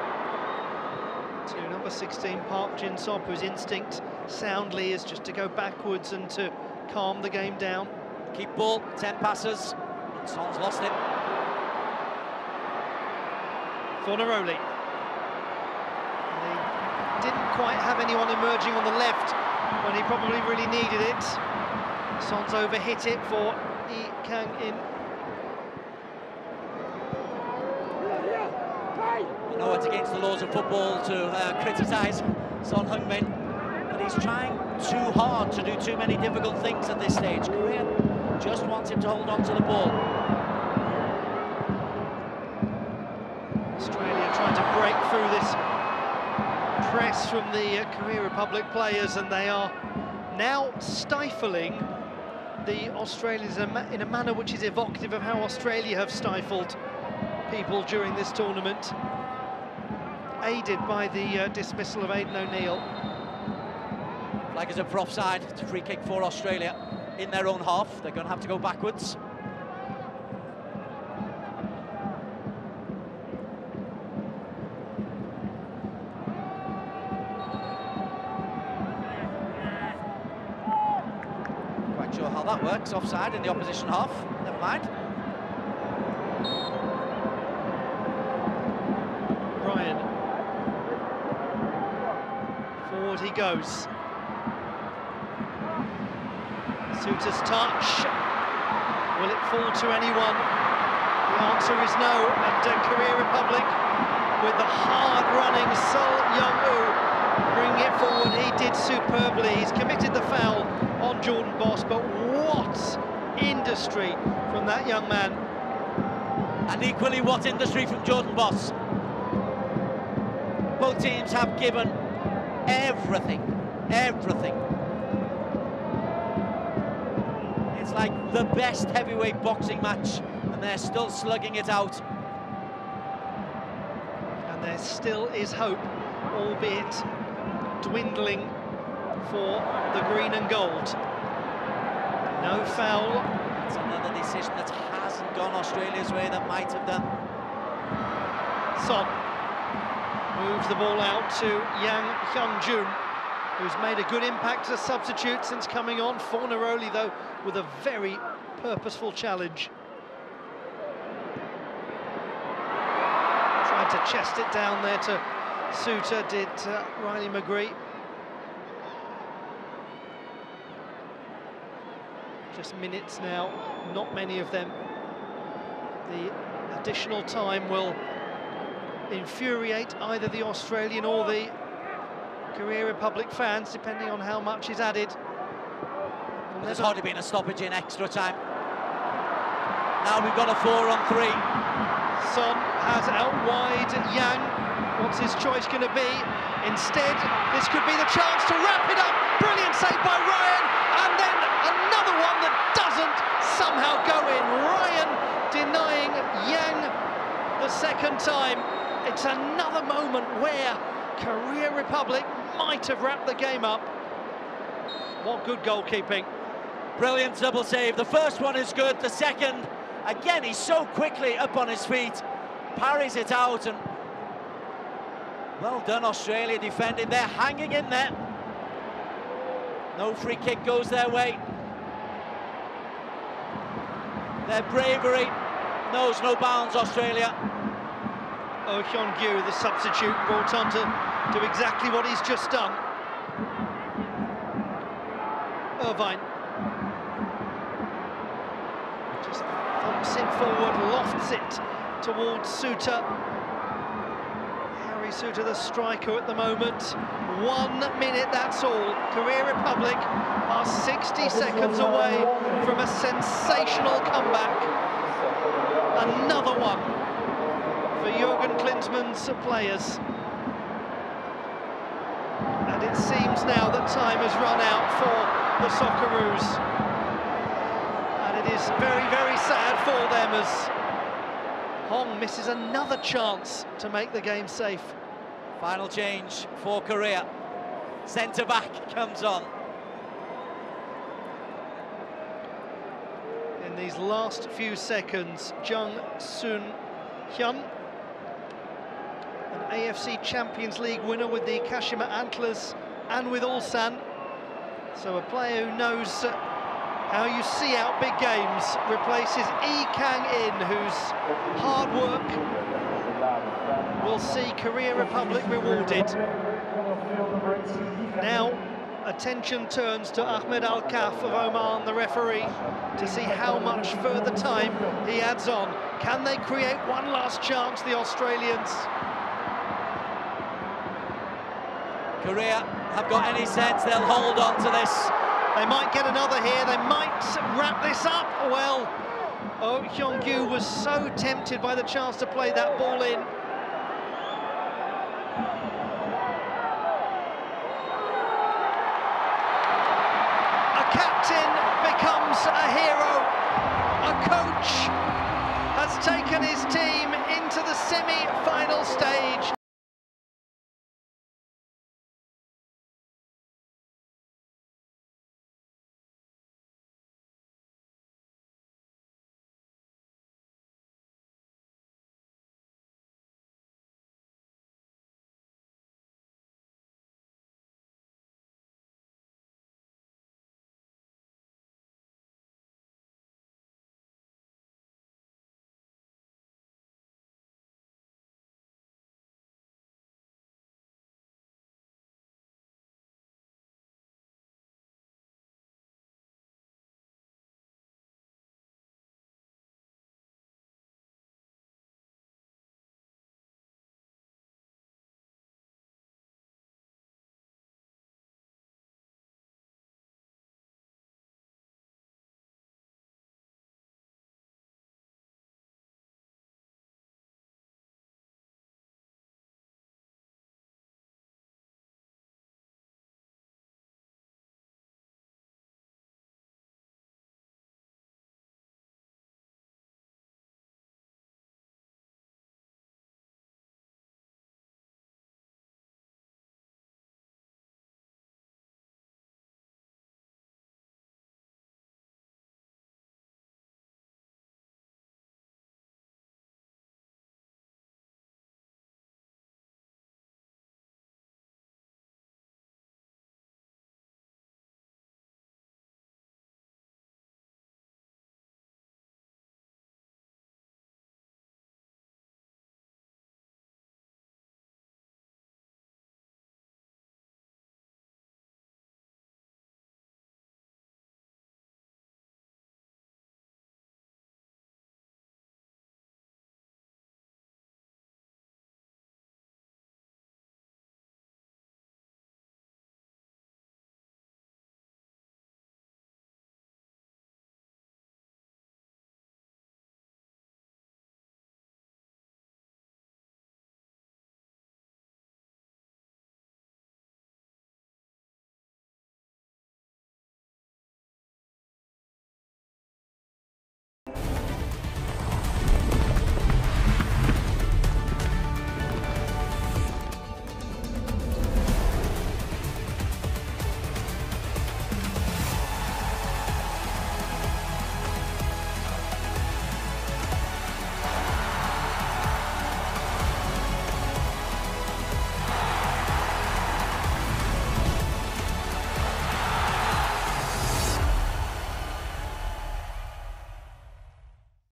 To number 16, Park Jin-sop, whose instinct soundly is just to go backwards and to calm the game down. Keep ball, 10 passes, and Son's lost it. Fornaroli. They didn't quite have anyone emerging on the left when he probably really needed it. Son's overhit it for Lee Kang-in. You know it's against the laws of football to criticise Son Heung-min, but he's trying too hard to do too many difficult things at this stage. Korea just wants him to hold on to the ball. Australia trying to break through this press from the Korea Republic players, and they are now stifling the Australians in a manner which is evocative of how Australia have stifled people during this tournament, aided by the dismissal of Aidan O'Neill. Flag is up for offside. It's a free kick for Australia in their own half. They're going to have to go backwards. Quite sure how that works. Offside in the opposition half. Never mind. Ryan. Forward he goes. Suter's touch. Will it fall to anyone? The answer is no. And Korea Republic, with the hard-running Sol Young-woo, bring it forward. He did superbly. He's committed the foul on Jordan Boss, but what industry from that young man. And equally, what industry from Jordan Boss. Both teams have given everything. It's like the best heavyweight boxing match, and they're still slugging it out. And there still is hope, albeit dwindling for the green and gold. No foul. It's another decision that hasn't gone Australia's way that might have done. Son moves the ball out to Yang Hyun-jun, who's made a good impact as a substitute since coming on. Fornaroli, though, with a very purposeful challenge. Tried to chest it down there to Suter, did Riley McGree. Just minutes now, not many of them. The additional time will infuriate either the Australian or the Korea Republic fans, depending on how much is added. There's hardly been a stoppage in extra time. Now we've got a 4-on-3. Son has out wide Yang. What's his choice going to be? Instead, this could be the chance to wrap it up. Brilliant save by Ryan, and then another one that doesn't somehow go in. Ryan denying Yang the second time. It's another moment where Korea Republic might have wrapped the game up. What good goalkeeping. Brilliant double save. The first one is good, the second, again, he's so quickly up on his feet, parries it out, and well done, Australia defending. They're hanging in there. No free kick goes their way. Their bravery knows no bounds, Australia. Oh Hyun-gyu, the substitute, brought on to do exactly what he's just done. Irvine just thumps it forward, lofts it towards Suter. Harry Suter, the striker at the moment. 1 minute, that's all. Korea Republic are 60 seconds away from a sensational comeback. Another one for Jurgen Klinsmann's players. And it seems now that time has run out for the Socceroos, and it is very, very sad for them as Hong misses another chance to make the game safe. Final change for Korea. Centre-back comes on. In these last few seconds, Jung Soon Hyun, an AFC Champions League winner with the Kashima Antlers and with Ulsan. So a player who knows how you see out big games, replaces Lee Kang-in, whose hard work will see Korea Republic rewarded. Now, attention turns to Ahmed Al-Kaf of Oman, the referee, to see how much further time he adds on. Can they create one last chance, the Australians? Korea have got any sense, they'll hold on to this. They might get another here, they might wrap this up. Well, Oh Hyung-gyu was so tempted by the chance to play that ball in. A captain becomes a hero. A coach has taken his team into the semi-final stage.